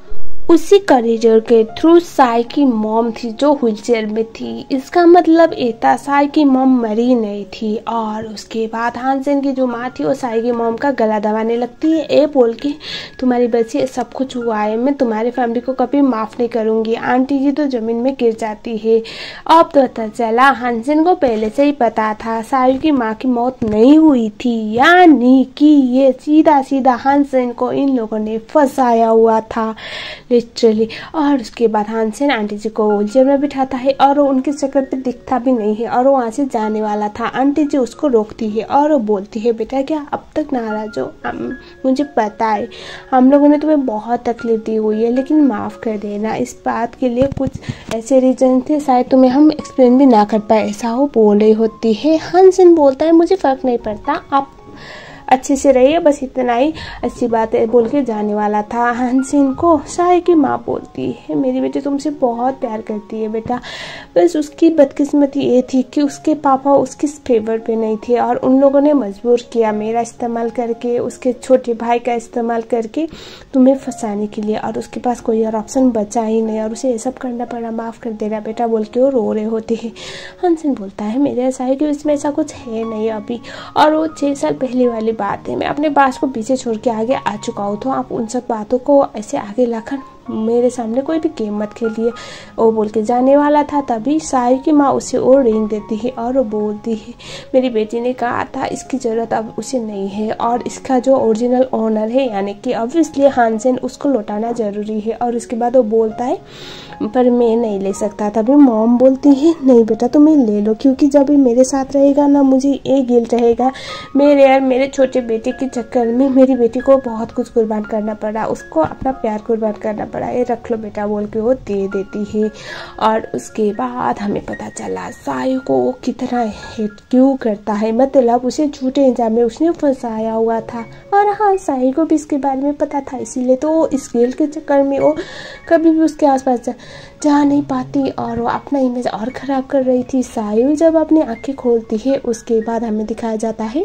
उसी कॉरिडोर के थ्रू साई की मॉम थी जो व्हीलचेयर में थी। इसका मतलब एता साई की मॉम मरी नहीं थी। और उसके बाद हानसेन की जो माँ थी वो साई की मॉम का गला दबाने लगती है, ए बोल के तुम्हारी बच्ची सब कुछ हुआ है, मैं तुम्हारी फैमिली को कभी माफ़ नहीं करूँगी। आंटी जी तो ज़मीन में गिर जाती है। अब तो पता चला हानसेन को पहले से ही पता था साई की माँ की मौत नहीं हुई थी, यानी कि ये सीधा सीधा हानसेन को इन लोगों ने फंसाया हुआ था लिटरली। और उसके बाद हानसेन आंटी जी को व्हीलचेयर में बिठाता है और वो उनकी शक्ल पे दिखता भी नहीं है और वो वहाँ से जाने वाला था। आंटी जी उसको रोकती है और वो बोलती है बेटा क्या अब तक नाराज हो? मुझे पता है हम लोगों ने तुम्हें बहुत तकलीफ दी हुई है, लेकिन माफ़ कर देना। इस बात के लिए कुछ ऐसे रीजन थे शायद तुम्हें हम एक्सप्लेन भी ना कर पाए, ऐसा वो बोल रही होती है। हानसेन बोलता है मुझे फ़र्क नहीं पड़ता, आप अच्छे से रहिए, बस इतना ही अच्छी बात है बोल के जाने वाला था। हानसेन को साई की माँ बोलती है मेरी बेटी तुमसे बहुत प्यार करती है बेटा, बस उसकी बदकिस्मती ये थी कि उसके पापा उसकी फेवर पे नहीं थे और उन लोगों ने मजबूर किया मेरा इस्तेमाल करके, उसके छोटे भाई का इस्तेमाल करके तुम्हें फंसाने के लिए, और उसके पास कोई और ऑप्शन बचा ही नहीं और उसे ये सब करना पड़ा, माफ़ कर देना बेटा बोल के वो रो रहे होते हैं। हानसेन बोलता है मेरे साई के बीच में ऐसा कुछ है नहीं अभी, और वो 6 साल पहले वाली बात है, मैं अपने पास को पीछे छोड़ के आगे आ चुका हूँ, तो आप उन सब बातों को ऐसे आगे लाकर मेरे सामने कोई भी गेम मत खेलिए, वो बोल के जाने वाला था। तभी सायु की माँ उसे और रिंग देती है और वो बोलती है मेरी बेटी ने कहा था इसकी ज़रूरत अब उसे नहीं है और इसका जो ओरिजिनल ओनर है यानी कि ऑब्वियसली हानसेन उसको लौटाना ज़रूरी है। और उसके बाद वो बोलता है पर मैं नहीं ले सकता। तभी मॉम बोलती है नहीं बेटा तुम्हें ले लो, क्योंकि जब ये मेरे साथ रहेगा ना मुझे ये गिल्ट रहेगा मेरे और मेरे छोटे बेटे के चक्कर में मेरी बेटी को बहुत कुछ कुर्बान करना पड़ा, उसको अपना प्यार कुर्बान करना पड़ा, ये रख लो बेटा बोल के वो दे देती है। और उसके बाद हमें पता चला सायु को वो कितना हेट क्यों करता है, मतलब उसे झूठे इल्जाम में उसने फंसाया हुआ था। और हाँ सायु को भी इसके बारे में पता था, इसीलिए तो इस गिल्ट के चक्कर में वो कभी भी उसके आसपास जा नहीं पाती और वो अपना इमेज और ख़राब कर रही थी। सायु जब अपनी आंखें खोलती है उसके बाद हमें दिखाया जाता है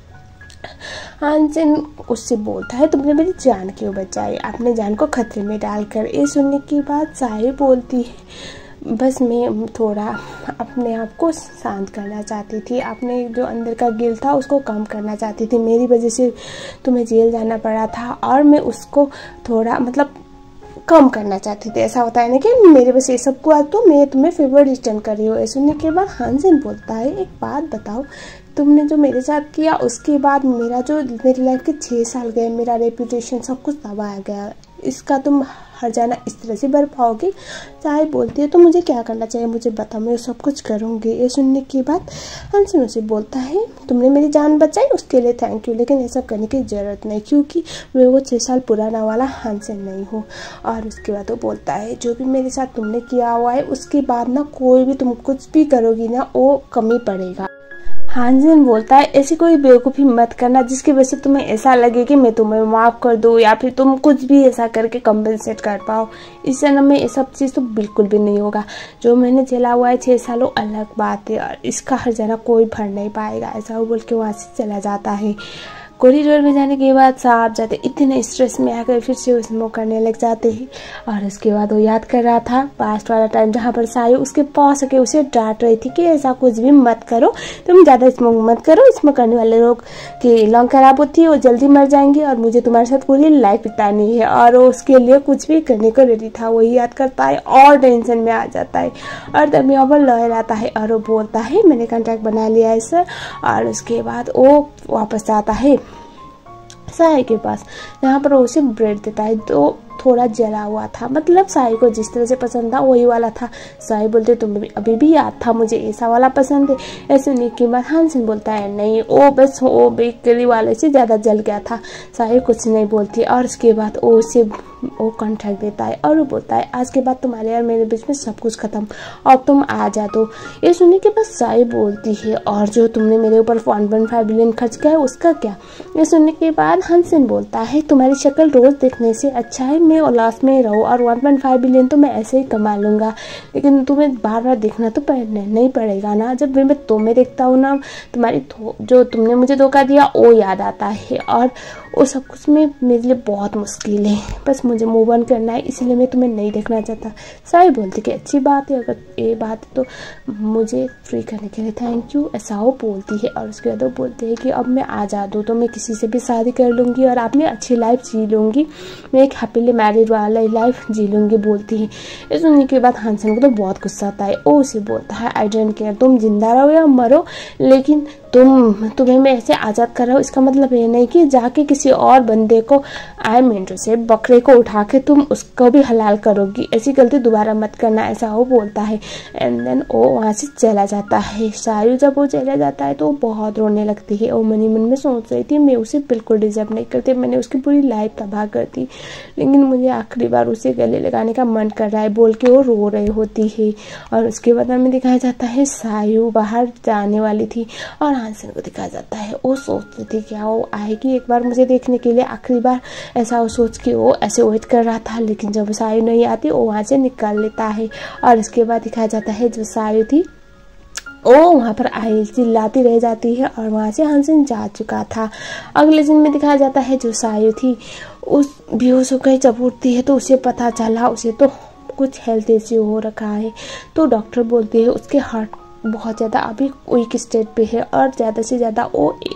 हानसेन उससे बोलता है तुमने मेरी जान क्यों बचाई, अपने जान को खतरे में डालकर। ये सुनने के बाद सायु बोलती है बस मैं थोड़ा अपने आप को शांत करना चाहती थी, अपने जो अंदर का गिल्ट था उसको कम करना चाहती थी, मेरी वजह से तुम्हें जेल जाना पड़ा था और मैं उसको थोड़ा मतलब कम करना चाहती थी। ऐसा होता है ना कि मेरे बस ये सब हुआ तो मैं तुम्हें फेवर रिटर्न कर रही हूँ। सुनने के बाद हानसेन बोलता है एक बात बताओ, तुमने जो मेरे साथ किया उसके बाद मेरा जो मेरी लाइफ के 6 साल गए, मेरा रेपुटेशन सब कुछ तबाह गया, इसका तुम हर जाना इस तरह से भर पाओगे। चाहे बोलती है तो मुझे क्या करना चाहिए मुझे बता, मैं सब कुछ करूँगी। ये सुनने के बाद हानसेन उसे बोलता है तुमने मेरी जान बचाई उसके लिए थैंक यू, लेकिन ये सब करने की ज़रूरत नहीं क्योंकि मैं वो 6 साल पुराना वाला हानसेन नहीं हूँ। और उसके बाद वो बोलता है जो भी मेरे साथ तुमने किया हुआ है उसके बाद ना कोई भी तुम कुछ भी करोगी ना वो कमी पड़ेगा। हानसेन बोलता है ऐसी कोई बेवकूफ़ी मत करना जिसकी वजह से तुम्हें ऐसा लगे कि मैं तुम्हें माफ़ कर दूँ या फिर तुम कुछ भी ऐसा करके कंपनसेट कर पाओ। इस जन्म में ये सब चीज़ तो बिल्कुल भी नहीं होगा। जो मैंने झेला हुआ है 6 सालों अलग बात है और इसका हर जना कोई भर नहीं पाएगा। ऐसा वो बोल के वहाँ से चला जाता है। कॉरिडोर में जाने के बाद साहब जाते इतने स्ट्रेस में आकर फिर से स्मोक करने लग जाते हैं। और उसके बाद वो याद कर रहा था पास्ट वाला टाइम जहाँ पर सायु उसके पास आके उसे डांट रही थी कि ऐसा कुछ भी मत करो, तुम ज़्यादा स्मोक मत करो, स्मोक करने वाले लोग की लंग खराब होती है, वो जल्दी मर जाएंगे और मुझे तुम्हारे साथ पूरी लाइफ बितानी है। और वो उसके लिए कुछ भी करने को रेडी था। वही याद करता है और टेंशन में आ जाता है। और तब यहाँ पर लॉयर आता है और वो बोलता है मैंने कॉन्ट्रैक्ट बना लिया है सर। और उसके बाद वो वापस आता है सायु के पास जहाँ पर वो उसे ब्रेड देता है तो थोड़ा जला हुआ था, मतलब सायु को जिस तरह से पसंद था वही वाला था। सायु बोलते तुम्हें अभी भी याद था मुझे ऐसा वाला पसंद है। ऐसे नहीं की बात हानसेन बोलता है नहीं वो बस वो बेकरी वाले से ज़्यादा जल गया था। सायु कुछ नहीं बोलती और उसके बाद वो उसे वो कॉन्ट्रैक्ट देता है और वो बोलता है आज के बाद तुम्हारे और मेरे बीच में सब कुछ खत्म और तुम आ जा दो। ये सुनने के बाद सायु बोलती है और जो तुमने मेरे ऊपर 1.5 बिलियन खर्च किया है उसका क्या। ये सुनने के बाद हानसेन बोलता है तुम्हारी शक्ल रोज देखने से अच्छा है मैं उल्लास में रहूँ और 1.5 बिलियन तो मैं ऐसे ही कमा लूँगा, लेकिन तुम्हें बार बार देखना तो नहीं पड़ेगा ना। जब मैं तुम्हें देखता हूँ ना तुम्हारी जो तुमने मुझे धोखा दिया वो याद आता है और वो सब कुछ में मेरे लिए बहुत मुश्किल है, बस मुझे मूव ऑन करना है इसलिए मैं तुम्हें नहीं देखना चाहता। सायु बोलती कि अच्छी बात है, अगर ये बात है तो मुझे फ्री करने के लिए थैंक यू, ऐसा वो बोलती है। और उसके बाद वो बोलते हैं कि अब मैं आज़ाद हूँ तो मैं किसी से भी शादी कर लूँगी और अपनी अच्छी लाइफ जी लूँगी, मैं एक हैप्पीली मैरिड वाला लाइफ जी लूँगी बोलती है। ये सुनने के बाद हानसेन को तो बहुत गुस्सा आता है। वो उसे बोलता है आई डोंट केयर तुम जिंदा रहो या मरो, लेकिन तुम्हें मैं ऐसे आज़ाद कर रहा हूँ इसका मतलब ये नहीं कि जाके किसी और बंदे को आई मीन टू से बकरे को उठा के तुम उसको भी हलाल करोगी, ऐसी गलती दोबारा मत करना, ऐसा वो बोलता है। एंड देन वो वहाँ से चला जाता है। सायु जब वो चला जाता है तो वो बहुत रोने लगती है। वो मन ही मन में सोच रही थी मैं उसे बिल्कुल डिजर्व नहीं करती, मैंने उसकी पूरी लाइफ तबाह कर दी, लेकिन मुझे आखिरी बार उसे गले लगाने का मन कर रहा है बोल के वो रो रही होती है। और उसके बाद हमें दिखाया जाता है सायु बाहर जाने वाली थी और हानसेन को दिखाया जाता है वो सोचती थी क्या वो आएगी एक बार मुझे देखने के लिए आखिरी बार, ऐसा वो सोच के वो ऐसे वेट कर रहा था। लेकिन जब सायु नहीं आती वो वहाँ से निकाल लेता है। और इसके बाद दिखाया जाता है जो सायु थी वो वहाँ पर आई चिल्लाती रह जाती है और वहाँ से हानसेन जा चुका था। अगले दिन में दिखाया जाता है जो सायु थी उस बेहोश होकर जब उठती है तो उसे पता चला उसे तो कुछ हेल्थ इश्यू हो रखा है। तो डॉक्टर बोलते हैं उसके हार्ट बहुत ज़्यादा अभी वीक स्टेट पे है और ज़्यादा से ज़्यादा वो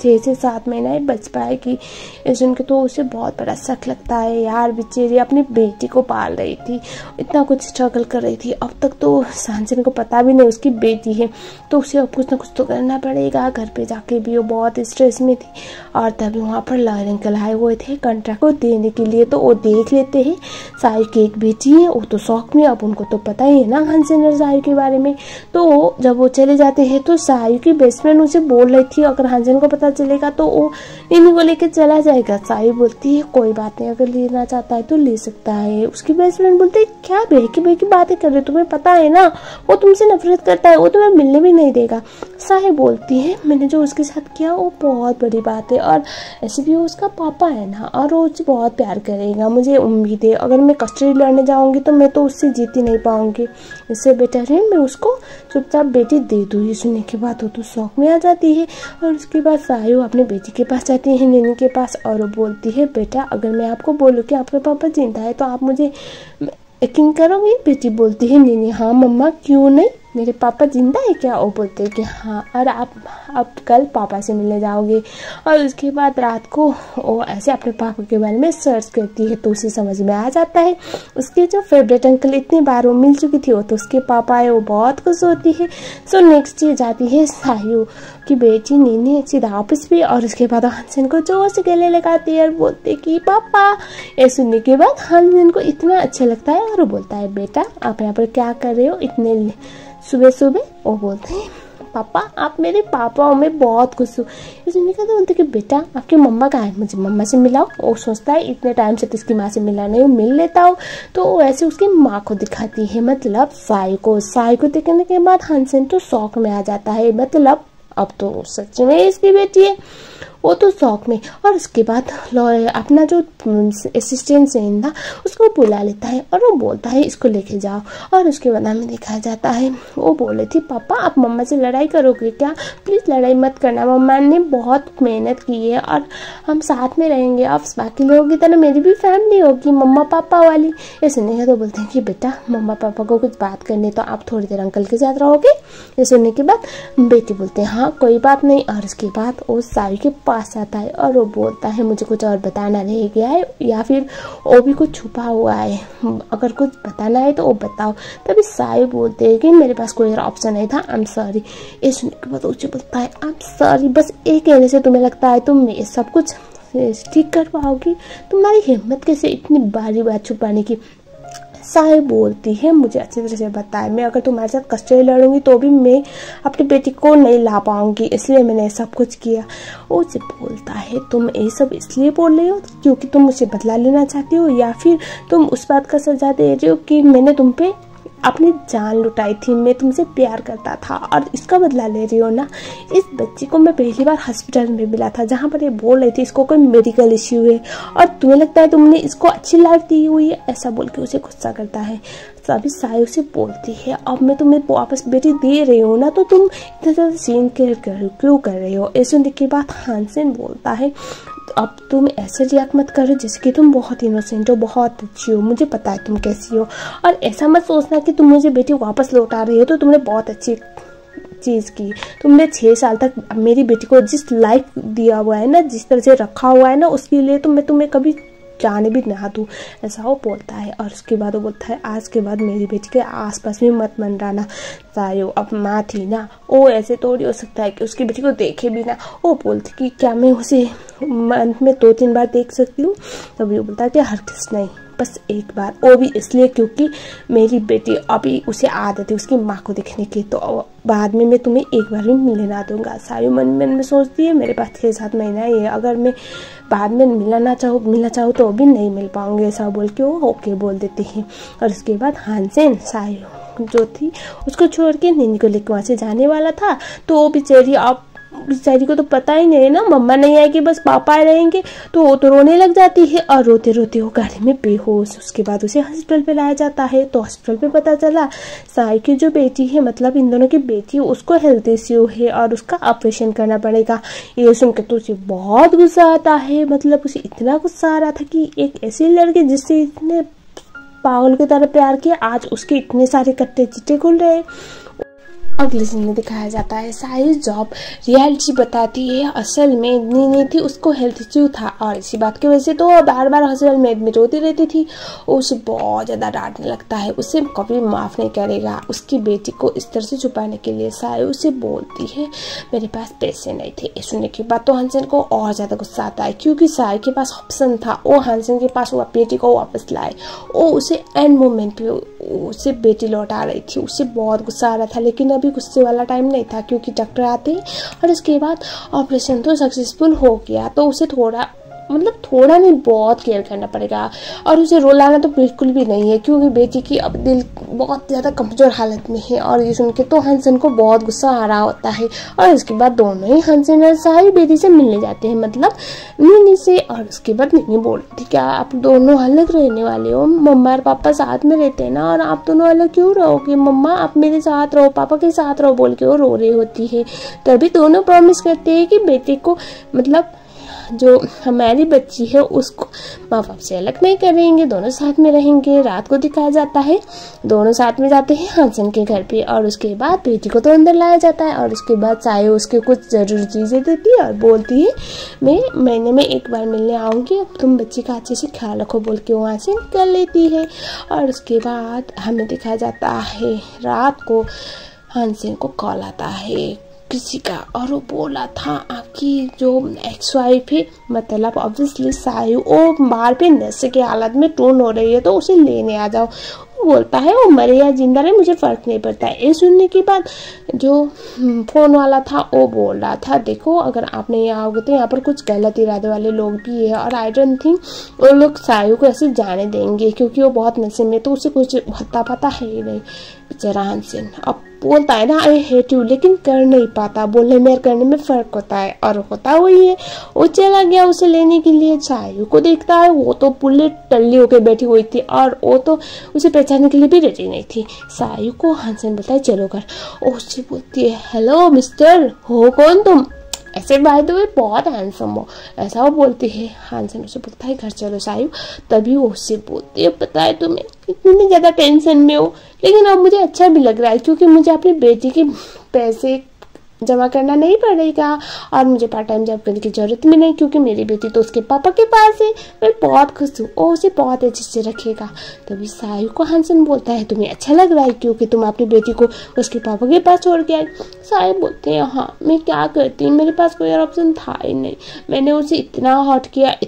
6 से 7 महीना ही बच पाएगी। ये सुन के तो उसे बहुत बड़ा शक लगता है, यार बेचारी अपनी बेटी को पाल रही थी, इतना कुछ स्ट्रगल कर रही थी, अब तक तो सांचन को पता भी नहीं उसकी बेटी है, तो उसे अब कुछ ना कुछ तो करना पड़ेगा। घर पे जाके भी वो बहुत स्ट्रेस में थी और तभी वहाँ पर लॉयर अंकल आए हुए थे कॉन्ट्रैक्ट को देने के लिए। तो वो देख लेते हैं सायु की एक बेटी है, वो तो शौक में, अब उनको तो पता ही है ना हानसेन और सायु के बारे में। तो जब वो चले जाते हैं तो सायु की बेस्ट फ्रेंड उसे बोल रही थी अगर हानसेन को पता चलेगा तो वो इन्हीं को लेकर चला जाएगा। सायु बोलती है कोई बात नहीं, अगर लेना चाहता है तो ले सकता है। उसकी बेस्ट फ्रेंड बोलती है क्या बेकी बातें कर रहे हो, तुम्हें पता है ना वो तुमसे नफरत करता है, वो तुम्हें मिलने भी नहीं देगा। सायु बोलती है मैंने जो उसके साथ किया वो बहुत बड़ी बात है और ऐसे भी वो उसका पापा है ना और वो उससे बहुत प्यार करेगा, मुझे उम्मीद है अगर मैं कस्टडी लड़ने जाऊंगी तो मैं तो उससे जीत ही नहीं पाऊंगी, इससे बेटर है मैं उसको चुपचाप बेटी दे दूँ। ये सुनने के बाद वो तो शौक में आ जाती है और उसके बाद सायु अपने बेटी के पास जाती है नैनी के पास और वो बोलती है बेटा अगर मैं आपको बोलूँ कि आपका पापा जिंदा है तो आप मुझे यकीन करोगे? बेटी बोलती है नैनी हाँ मम्मा क्यों नहीं, मेरे पापा जिंदा है क्या? वो बोलते हैं कि हाँ, और आप कल पापा से मिलने जाओगे। और उसके बाद रात को वो ऐसे अपने पापा के बारे में सर्च करती है तो उसे समझ में आ जाता है उसके जो फेवरेट अंकल इतनी बार वो मिल चुकी थी वो तो उसके पापा है। वो बहुत खुश होती है। सो नेक्स्ट डे जाती है सायु की बेटी नैनी सीधा ऑफिस पे और उसके बाद हानसेन को जोर से गले लगाती है और बोलते कि पापा। ये सुनने के बाद हानसेन को इतना अच्छा लगता है और वो बोलता है बेटा आप यहाँ पर क्या कर रहे हो इतने सुबह सुबह? वो बोलते हैं पापा आप मेरे पापा हो, मैं बहुत खुश हूँ। इसने कहा तो बोलते कि बेटा आपकी मम्मा कहाँ है, मुझे मम्मा से मिलाओ। वो सोचता है इतने टाइम से तो इसकी माँ से मिला नहीं, मिल लेता हूँ। तो वो ऐसे उसकी माँ को दिखाती है, मतलब सायु को देखने के बाद हानसेन तो शौक में आ जाता है, मतलब अब तो सच में इसकी बेटी है। वो तो शौक में और उसके बाद अपना जो असिस्टेंट सेन था उसको बुला लेता है और वो बोलता है इसको लेके जाओ। और उसके बाद हमें दिखाया जाता है वो बोले थी पापा आप मम्मा से लड़ाई करोगे क्या, प्लीज़ लड़ाई मत करना, मम्मा ने बहुत मेहनत की है और हम साथ में रहेंगे, अब बाकी लोगों की तरह मेरी भी फैमिली होगी मम्मा पापा वाली। ये सुनने का तो बोलते हैं कि बेटा मम्मा पापा को कुछ बात करनी तो आप थोड़ी देर अंकल के साथ रहोगे। ये सुनने के बाद बेटी बोलते हैं हाँ कोई बात नहीं। और उसके बाद वो सायु के पास आता है और वो बोलता है मुझे कुछ और बताना रह गया है या फिर वो भी कुछ छुपा हुआ है, अगर कुछ बताना है तो वो बताओ। तभी सायु बोलते हैं कि मेरे पास कोई और ऑप्शन नहीं था, आई एम सॉरी। ये सुनने के बाद उसे बोलता है आई एम सॉरी, बस एक कहने से तुम्हें लगता है तुम ये सब कुछ ठीक कर पाओगी, तुम्हारी हिम्मत कैसे इतनी बारी बात छुपाने की। सायु बोलती है मुझे अच्छी तरह से बताए, मैं अगर तुम्हारे साथ कस्टडी लड़ूंगी तो भी मैं अपनी बेटी को नहीं ला पाऊंगी, इसलिए मैंने सब कुछ किया। वो उसे बोलता है तुम ये सब इसलिए बोल रही हो क्योंकि तुम मुझसे बदला लेना चाहती हो या फिर तुम उस बात का सजा दे रही हो कि मैंने तुम पे अपनी जान लुटाई थी, मैं तुमसे प्यार करता था और इसका बदला ले रही हो ना। इस बच्ची को मैं पहली बार हॉस्पिटल में मिला था जहाँ पर ये बोल रही थी इसको कोई मेडिकल इश्यू है और तुम्हें लगता है तुमने इसको अच्छी लाइफ दी हुई है, ऐसा बोल के उसे गुस्सा करता है। तभी सायु से बोलती है अब मैं तुम्हें वापस बेटी दे रही हूँ ना तो तुम इतना ज़्यादा सीन क्यों कर रही हो। ऐसे सुनने के बाद हानसेन बोलता है अब तुम ऐसे रिएक्ट मत करो जैसे कि तुम बहुत इनोसेंट हो, बहुत अच्छी हो, मुझे पता है तुम कैसी हो, और ऐसा मत सोचना कि तुम मुझे बेटी वापस लौटा रही हो तो तुमने बहुत अच्छी चीज़ की। तुमने 6 साल तक मेरी बेटी को जिस लाइफ दिया हुआ है ना, जिस तरह से रखा हुआ है ना, उसके लिए तो मैं तुम्हें कभी जाने भी ना दूँ, ऐसा वो बोलता है। और उसके बाद वो बोलता है आज के बाद मेरी बेटी के आसपास भी मत मंडराना। सायु अब माँ थी ना, वो ऐसे थोड़ी हो सकता है कि उसकी बेटी को देखे भी ना। वो बोलती कि क्या मैं उसे मंथ में 2-3 बार देख सकती हूँ? तभी वो बोलता है कि हर किस नहीं, बस एक बार, वो भी इसलिए क्योंकि मेरी बेटी अभी उसे आदत है उसकी माँ को देखने की, तो बाद में मैं तुम्हें एक बार भी मिलने ना दूंगा। सायु मन में सोचती है मेरे पास 6-7 महीना ही है, अगर मैं बाद में मिलना चाहूँ तो भी नहीं मिल पाऊंगे, ऐसा बोल के वो ओके बोल देती है। और उसके बाद हानसेन सायु जो थी उसको छोड़ के नैनी को लेकर वहाँ से जाने वाला था, तो वो बेचारी को तो पता ही नहीं ना, मम्मा नहीं आएगी बस पापा रहेंगे, तो वो तो रोने लग जाती है और रोते रोते वो गाड़ी में बेहोश। उसके बाद उसे हॉस्पिटल पे लाया जाता है, तो हॉस्पिटल पे पता चला सायु की जो बेटी है, मतलब इन दोनों की बेटी, उसको हेल्थ इश्यू है और उसका ऑपरेशन करना पड़ेगा। ये सुनकर तो उसे बहुत गुस्सा आता है, मतलब उसे इतना गुस्सा आ रहा था कि एक ऐसी लड़की जिससे इतने पागल की तरह प्यार किया, आज उसके इतने सारे कट्टे चिट्टे खुल रहे। अगले सीन में दिखाया जाता है साहिल जॉब रियलिटी बताती है असल में इतनी नहीं थी, उसको हेल्थ इश्यू था और इसी बात की वजह से तो बार बार हॉस्पिटल में एडमिट होती रहती थी। उसे बहुत ज़्यादा डांटने लगता है, उसे कभी माफ़ नहीं करेगा। उसकी बेटी को इस तरह से छुपाने के लिए साहिल उसे बोलती है मेरे पास पैसे नहीं थे। सुनने के बाद तो हंसन को और ज़्यादा गुस्सा आता है क्योंकि साहिल के पास ऑप्शन था, वो हंसन के पास वो बेटी को वापस लाए। वो उसे एंड मोमेंट पे उसे बेटी लौटा रही थी, उसे बहुत गुस्सा आ रहा था लेकिन अभी गुस्से वाला टाइम नहीं था क्योंकि डॉक्टर आते और इसके बाद ऑपरेशन तो सक्सेसफुल हो गया। तो उसे थोड़ा नहीं बहुत केयर करना पड़ेगा और उसे रुलाना तो बिल्कुल भी नहीं है क्योंकि बेटी की अब दिल बहुत ज़्यादा कमज़ोर हालत में है। और ये सुन के तो हंसन को बहुत गुस्सा आ रहा होता है और इसके बाद दोनों ही हंसन और साहिल बेटी से मिलने जाते हैं, मतलब नीनी से। और उसके बाद नीनी बोलती क्या आप दोनों अलग रहने वाले हो, मम्मा और पापा साथ में रहते हैं ना, और आप दोनों अलग क्यों रहोगे, मम्मा आप मेरे साथ रहो, पापा के साथ रहो बोल के वो रो रही होती है। तभी दोनों प्रॉमिस करते हैं कि बेटे को मतलब जो हमारी बच्ची है उसको माँ बाप से अलग नहीं करेंगे, दोनों साथ में रहेंगे। रात को दिखाया जाता है दोनों साथ में जाते हैं हंसन के घर पे और उसके बाद बेटी को तो अंदर लाया जाता है और उसके बाद साहिल उसके कुछ ज़रूरी चीज़ें देती है और बोलती है मैं महीने में एक बार मिलने आऊँगी, अब तुम बच्ची का अच्छे से ख्याल रखो बोल के वहाँ से निकल लेती है। और उसके बाद हमें दिखाया जाता है रात को हंसन को कॉल आता है किसी का और वो बोला था आपकी जो एक्स वाइफ है, मतलब ऑब्वियसली साहिल वो बाहर पे नशे के हालत में टून हो रही है तो उसे लेने आ जाओ। बोलता है वो मरे या जिंदा रहे मुझे फ़र्क नहीं पड़ता है। ये सुनने के बाद जो फ़ोन वाला था वो बोल रहा था देखो अगर आप नहीं आओगे तो यहाँ पर कुछ गलत इरादे वाले लोग भी है और आई डोंट थिंक वो लोग साहिल को ऐसे जाने देंगे क्योंकि वो बहुत नशे में, तो उसे कुछ पता है ही नहीं बेचारा हंसन। अब बोलता है ना आई हेट यू लेकिन कर नहीं पाता, बोलने में और करने में फ़र्क होता है और होता वही है। वो चला गया उसे लेने के लिए, साहिल को देखता है वो तो पुल्ले टल्ली होकर बैठी हुई थी और वो तो उसे पहचानने के लिए भी रेडी नहीं थी। साहिल को हंसन बोलता है चलो घर, उससे बोलती है हेलो मिस्टर हो कौन तुम, ऐसे बाय द वे बहुत हैंडसम हो, ऐसा वो बोलती है। हंसन उसे बोलता है घर चलो साहिल। तभी वो उससे बोलती है पता है तुम्हें इतनी ज़्यादा टेंशन में हो लेकिन अब मुझे अच्छा भी लग रहा है क्योंकि मुझे अपनी बेटी के पैसे जमा करना नहीं पड़ेगा और मुझे पार्ट टाइम जॉब करने की ज़रूरत भी नहीं क्योंकि मेरी बेटी तो उसके पापा के पास है, मैं बहुत खुश हूँ, वो उसे बहुत अच्छे से रखेगा। तभी साहिल को हंसन बोलता है तुम्हें अच्छा लग रहा है क्योंकि तुम अपनी बेटी को उसके पापा के पास छोड़ के आए। साहिल बोलते हैं हाँ मैं क्या करती, मेरे पास कोई और ऑप्शन था ही नहीं, मैंने उसे इतना हर्ट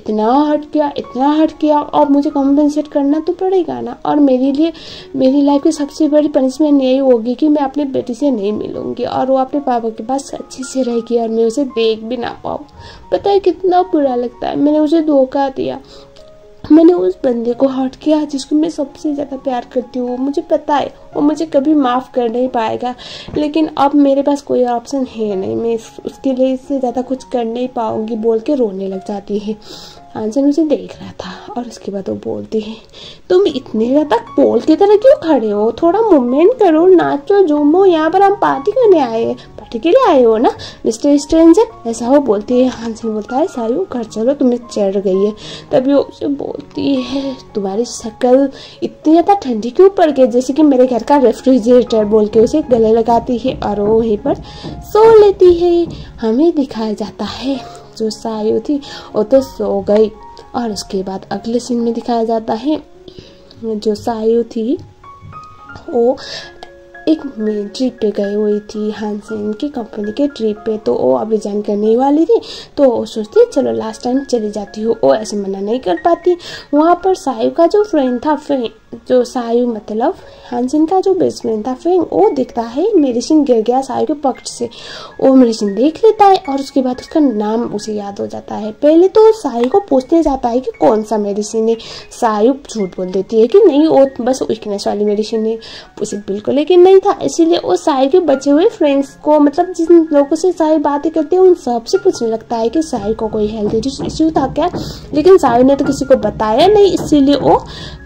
किया और मुझे कॉम्पेंसेट करना तो पड़ेगा ना, और मेरे लिए मेरी लाइफ की सबसे बड़ी पनिशमेंट यही होगी कि मैं अपनी बेटी से नहीं मिलूंगी और वो अपने पापा के बस अच्छे से रहेगी और मैं उसे देख भी ना पाऊँ। पता है कितना बुरा लगता है, मैंने उसे धोखा दिया, मैंने उस बंदे को हर्ट किया जिसको मैं सबसे ज़्यादा प्यार करती हूँ, मुझे पता है वो मुझे कभी माफ़ कर नहीं पाएगा लेकिन अब मेरे पास कोई ऑप्शन है नहीं, मैं उसके लिए इससे ज़्यादा कुछ कर नहीं पाऊँगी बोल के रोने लग जाती है। हंसन उसे देख रहा था और उसके बाद वो बोलती है तुम इतने ज़्यादा पोल की तरह क्यों खड़े हो, थोड़ा मूवमेंट करो, नाचो झूमो, यहाँ पर हम पार्टी करने आए हैं, पार्टी के लिए आए हो ना मिस्टर स्ट्रेंजर, ऐसा वो बोलती है। हंसन बोलता है साहिल घर चलो तुम्हें चढ़ गई है। तभी वो उसे बोलती है तुम्हारी शक्ल इतनी ज़्यादा ठंडी क्यों पड़ गई जैसे कि मेरे घर का रेफ्रिजरेटर बोल के उसे गले लगाती है और वो वहीं पर सो लेती है। हमें दिखाया जाता है जो साहिल थी वो तो सो गई और उसके बाद अगले सीन में दिखाया जाता है जो साहिल थी वो एक मेन ट्रिप पे गई हुई थी हंसन की कंपनी के ट्रिप पे, तो वो अभी ज्वाइन करने वाली थी तो वो सोचती चलो लास्ट टाइम चली जाती हूँ, वो ऐसे मना नहीं कर पाती। वहाँ पर साहिल का जो फ्रेंड था जो साहिल मतलब हंसन का जो बेस्ट फ्रेंड था फ्रेंड, वो देखता है मेडिसिन गिर गया साहिल के पॉकेट से, वो मेडिसिन देख लेता है और उसके बाद उसका नाम उसे याद हो जाता है। पहले तो साहिल को पूछने जाता है कि कौन सा मेडिसिन है, साहिल झूठ बोल देती है कि नहीं वो बस वीकनेस वाली मेडिसिन है, उसे बिल्कुल लेकिन नहीं था। इसीलिए वो साहिल के बचे हुए फ्रेंड्स को मतलब जिन लोगों से साहिल बातें करते हैं उन सबसे पूछने लगता है कि साहिल को कोई हेल्थ इश्यू था क्या, लेकिन साहिल ने तो किसी को बताया नहीं, इसीलिए वो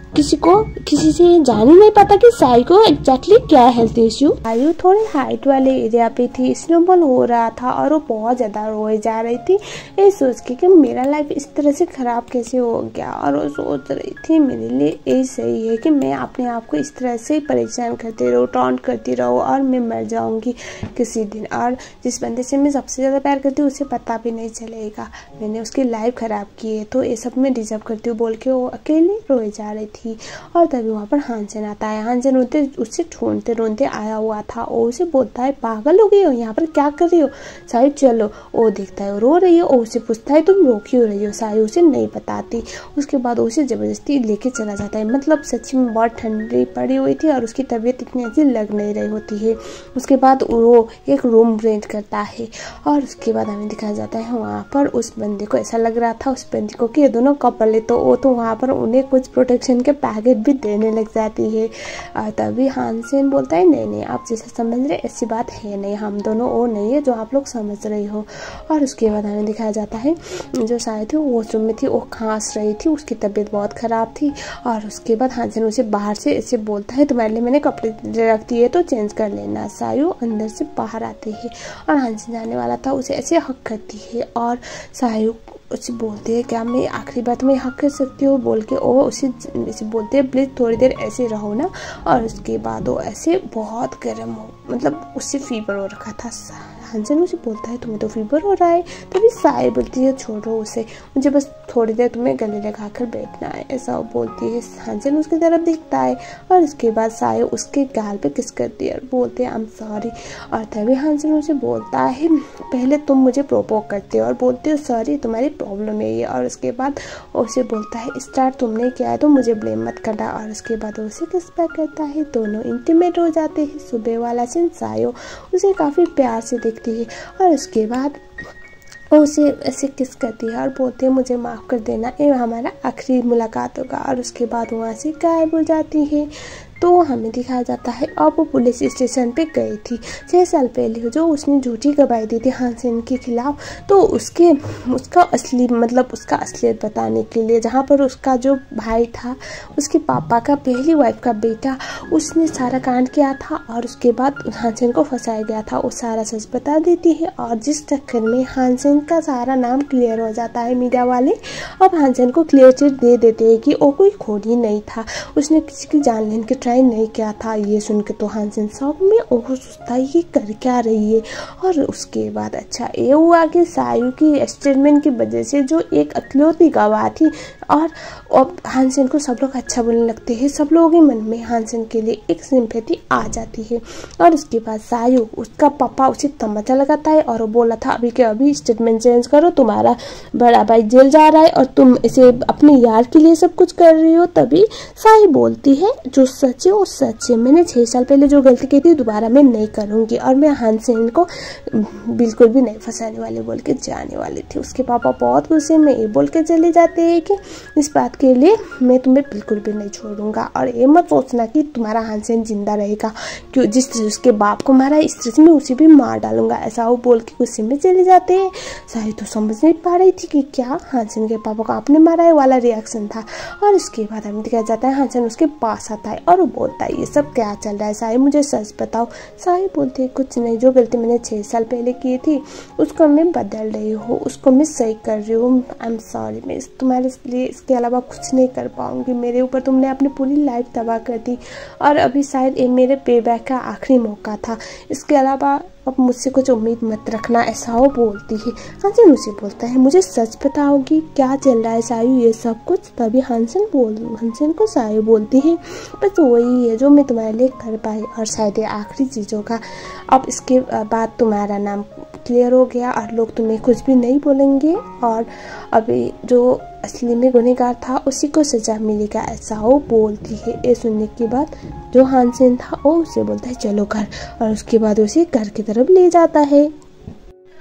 किसी से जान ही नहीं पता कि साई को एग्जैक्टली क्या हेल्थ इश्यू। सायु थोड़ी हाइट वाले एरिया पे थी, स्नोबॉल हो रहा था और वो बहुत ज्यादा रोए जा रही थी ये सोच के कि मेरा लाइफ इस तरह से खराब कैसे हो गया। और वो सोच रही थी मेरे लिए ये सही है कि मैं अपने आप को इस तरह से परेशान करती रहूँ, टॉन्ट करती रहूँ और मैं मर जाऊंगी किसी दिन। और जिस बंदे से मैं सबसे ज्यादा प्यार करती हूँ उसे पता भी नहीं चलेगा, मैंने उसकी लाइफ खराब की है, तो ये सब मैं डिजर्व करती हूँ बोल के वो अकेले रोए जा रही थी। और तभी वहाँ पर हानसेन आता है। हानसेन उससे ढूंढते ढूंढते आया हुआ था और उसे बोलता है पागल हो गई हो, यहाँ पर क्या कर रही हो सायु, चलो। वो देखता है वो रो रही है और उसे पूछता है तुम रो क्यों रही हो। सायु उसे नहीं बताती। उसके बाद उसे जबरदस्ती लेके चला जाता है। मतलब सच में बहुत ठंडी पड़ी हुई थी और उसकी तबीयत इतनी अच्छी लग नहीं रही होती है। उसके बाद वो एक रूम रेंट करता है और उसके बाद हमें दिखाया जाता है वहाँ पर उस बंदे को ऐसा लग रहा था उस बंदे को कि ये दोनों कपल है, तो वो तो वहाँ पर उन्हें कुछ प्रोटेक्शन के पैकेट भी देने लग जाती है। तभी हानसेन बोलता है नहीं आप जैसा समझ रहे ऐसी बात है नहीं, हम दोनों वो नहीं है जो आप लोग समझ रहे हो। और उसके बाद हमें दिखाया जाता है जो सायु थी वो वॉशरूम में थी, वो खांस रही थी, उसकी तबीयत बहुत ख़राब थी। और उसके बाद हानसेन उसे बाहर से ऐसे बोलता है तुम्हारे लिए मैंने कपड़े रख दिए तो चेंज कर लेना। सायु अंदर से बाहर आती है और हानसेन जाने वाला था, उसे ऐसे हक करती है और सायु उसे बोलते हैं क्या मैं आखिरी बात में हक कर सकती हूँ बोल के वो उसे बोलते हैं प्लीज़ थोड़ी देर ऐसे रहो ना। और उसके बाद वो ऐसे बहुत गर्म हो, मतलब उससे फीवर हो रखा था। हानसेन उसे बोलता है तुम्हें तो फीवर हो रहा है, तभी सायु बोलती है छोड़ो उसे, मुझे बस थोड़ी देर तुम्हें गले लगाकर बैठना है, ऐसा वो बोलती है। हानसेन उसकी तरफ देखता है और उसके बाद सायु उसके गाल पे किस करती है और बोलते हैं आई एम सॉरी। और तभी हानसेन उसे बोलता है पहले तुम मुझे प्रोपोज करते हो और बोलते हो सॉरी तुम्हारी प्रॉब्लम है ये। और उसके बाद उसे बोलता है स्टार्ट तुमने किया है तो मुझे ब्लेम मत करना। और उसके बाद उसे किस पर करता है, दोनों इंटीमेट हो जाते हैं। सुबह वाला सीन सायु उसे काफ़ी प्यार से देखती है और उसके बाद वो उसे ऐसे किस करती है और बोलती है मुझे माफ़ कर देना, ये हमारा आखिरी मुलाकात होगा। और उसके बाद वहाँ से गायब हो जाती है। तो हमें दिखाया जाता है अब वो पुलिस स्टेशन पे गई थी 6 साल पहले, जो उसने झूठी गवाही दी थी हानसेन के खिलाफ। तो उसका असलियत बताने के लिए, जहाँ पर उसका जो भाई था उसके पापा का पहली वाइफ का बेटा, उसने सारा कांड किया था और उसके बाद हानसेन को फंसाया गया था, वो सारा सच बता देती है। और जिस चक्कर में हानसेन का सारा नाम क्लियर हो जाता है, मीडिया वाले अब हानसेन को क्लियर चिट दे देते हैं कि वो कोई खूनी नहीं था, उसने किसी की जान लेने की नहीं किया था। ये सुन के तो हानसेन शॉक में वो सोचता है ये कर क्या रही है। और उसके बाद अच्छा ये हुआ कि सायु की स्टेटमेंट की वजह से जो एक अकलौती गवाह थी और हानसेन को सब लोग अच्छा बोलने लगते हैं, सब लोगों के मन में हानसेन के लिए एक सिंपैथी आ जाती है। और उसके बाद सायु उसका पापा उसे तमाचा लगाता है और वो बोला था अभी के अभी स्टेटमेंट चेंज करो, तुम्हारा बड़ा भाई जेल जा रहा है और तुम इसे अपने यार के लिए सब कुछ कर रही हो। तभी सायु बोलती है जो सच है वो सच है, मैंने 6 साल पहले जो गलती की थी दोबारा मैं नहीं करूँगी और मैं हानसेन को बिल्कुल भी नहीं फंसाने वाली बोल के जाने वाली थी। उसके पापा बहुत गुस्से में ये बोल के चले जाते हैं कि इस बात के लिए मैं तुम्हें बिल्कुल भी नहीं छोड़ूंगा और ये मत सोचना कि तुम्हारा हानसेन जिंदा रहेगा, क्यों जिस तरह उसके बाप को मारा इस तरह से मैं उसे भी मार डालूंगा, ऐसा वो बोल के गुस्से में चले जाते हैं। सायु तो समझ नहीं पा रही थी कि क्या हानसेन के पापा को आपने मारा है वाला रिएक्शन था। और उसके बाद हमें दिखाया जाता है हानसेन उसके पास आता है और वो बोलता है ये सब क्या चल रहा है सायु, मुझे सच बताओ। सायु बोलती है कुछ नहीं, जो गलती मैंने 6 साल पहले की थी उसको मैं बदल रही हूँ, उसको मैं सही कर रही हूँ, आई एम सॉरी, मैं तुम्हारे लिए इसके अलावा कुछ नहीं कर पाऊंगी, मेरे ऊपर तुमने अपनी पूरी लाइफ तबाह कर दी और अभी शायद ये मेरे पेबैक का आखिरी मौका था, इसके अलावा अब मुझसे कुछ उम्मीद मत रखना, ऐसा वो बोलती है। हानसेन उसे बोलता है मुझे सच बताओगी क्या चल रहा है सायु ये सब कुछ। तभी हानसेन को सायु बोलती है बस वही है जो मैं तुम्हारे लिए कर पाई और शायद ये आखिरी चीज़ होगा, अब इसके बाद तुम्हारा नाम क्लियर हो गया और लोग तुम्हें कुछ भी नहीं बोलेंगे और अभी जो असली में गुनहगार था उसी को सजा मिलेगा, ऐसा वो बोलती है। ये सुनने के बाद जो हानसेन था वो उसे बोलता है चलो घर, और उसके बाद उसे घर की तरफ ले जाता है।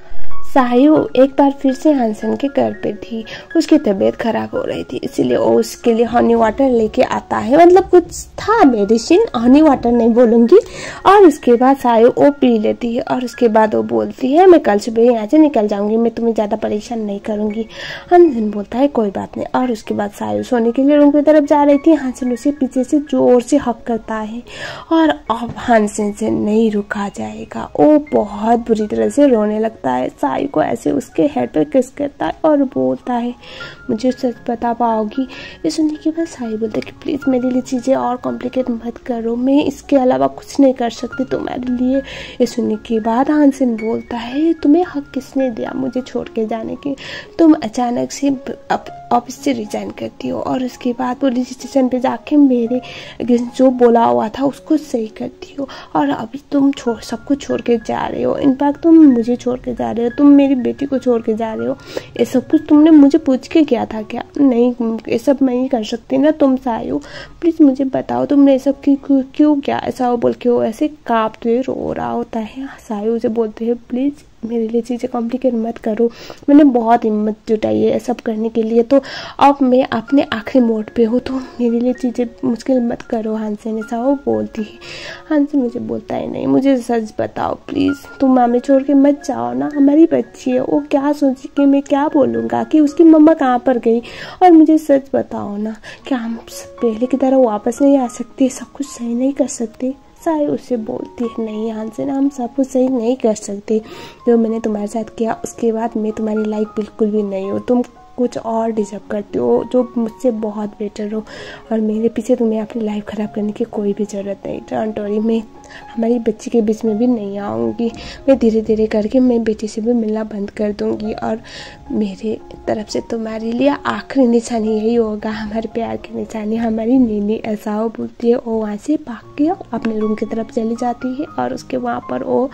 सायु एक बार फिर से हानसेन के घर पे थी। उसकी तबीयत खराब हो रही थी, इसीलिए वो उसके लिए हनी वाटर लेके आता है। मतलब कुछ था मेडिसिन, हनी वाटर नहीं बोलूँगी। और उसके बाद सायु वो पी लेती है और उसके बाद वो बोलती है मैं कल सुबह यहाँ से निकल जाऊँगी, मैं तुम्हें ज़्यादा परेशान नहीं करूँगी। हानसेन बोलता है कोई बात नहीं। और उसके बाद सायु सोने के लिए रूम की तरफ जा रही थी। हानसेन उसे पीछे से जोर से हक करता है और अब हानसेन से नहीं रुका जाएगा। वो बहुत बुरी तरह से रोने लगता है। सायु को ऐसे उसके हेड पे किस करता है और बोलता है मुझे सच बता पाओगी। ये सुनने के बाद सायु बोलता है कि प्लीज़ मेरे लिए चीज़ें और कॉम्प्लिकेट मत करो, मैं इसके अलावा कुछ नहीं कर सकती तुम्हारे लिए। ये सुनने के बाद हानसेन बोलता है तुम्हें हक किसने दिया मुझे छोड़ के जाने की? तुम अचानक से ऑफिस से रिजाइन करती हो और उसके बाद पुलिस स्टेशन पे जाके मेरे जो बोला हुआ था उसको सही करती हो और अभी तुम सब कुछ छोड़ के जा रहे हो। इनफैक्ट तुम मुझे छोड़ के जा रहे हो, तुम मेरी बेटी को छोड़ के जा रहे हो। ये सब कुछ तुमने मुझे पूछ के किया था क्या? नहीं, ये सब मैं ही कर सकती ना। तुम सायु प्लीज़ मुझे बताओ तुमने ये सब क्यों किया? ऐसा बोल के वो ऐसे कांपते रो रहा होता है। सायु उसे बोलते हैं प्लीज़ मेरे लिए चीज़ें कॉम्प्लिकेट मत करो, मैंने बहुत हिम्मत जुटाई है सब करने के लिए, तो अब मैं अपने आखिरी मोड पे हूँ, तो मेरे लिए चीज़ें मुश्किल मत करो। हानसेन ऐसा वो बोलती है। हानसेन मुझे बोलता है नहीं, मुझे सच बताओ प्लीज़, तुम हमें छोड़ के मत जाओ ना, हमारी बच्ची है, वो क्या सोची कि मैं क्या बोलूँगा कि उसकी मम्मा कहाँ पर गई, और मुझे सच बताओ ना, क्या हम पहले की तरह वापस नहीं आ सकते, सब कुछ सही नहीं कर सकते? सायु उससे बोलती है नहीं हानसेन, हम सब कुछ सही नहीं कर सकते। जो मैंने तुम्हारे साथ किया उसके बाद मैं तुम्हारी लाइक बिल्कुल भी नहीं हूँ, तुम कुछ और डिजर्व करते हो जो मुझसे बहुत बेटर हो, और मेरे पीछे तुम्हें अपनी लाइफ ख़राब करने की कोई भी ज़रूरत नहीं। डोंट वरी, मैं हमारी बच्ची के बीच में भी नहीं आऊँगी, मैं धीरे धीरे करके मैं बेटी से भी मिलना बंद कर दूँगी, और मेरे तरफ से तुम्हारे लिए आखिरी निशानी यही होगा, हमारे प्यार की निशानी, हमारी नीनी। ऐसा वो बोलती है। वो वहाँ से भाग के अपने रूम की तरफ चली जाती है और उसके वहाँ पर वो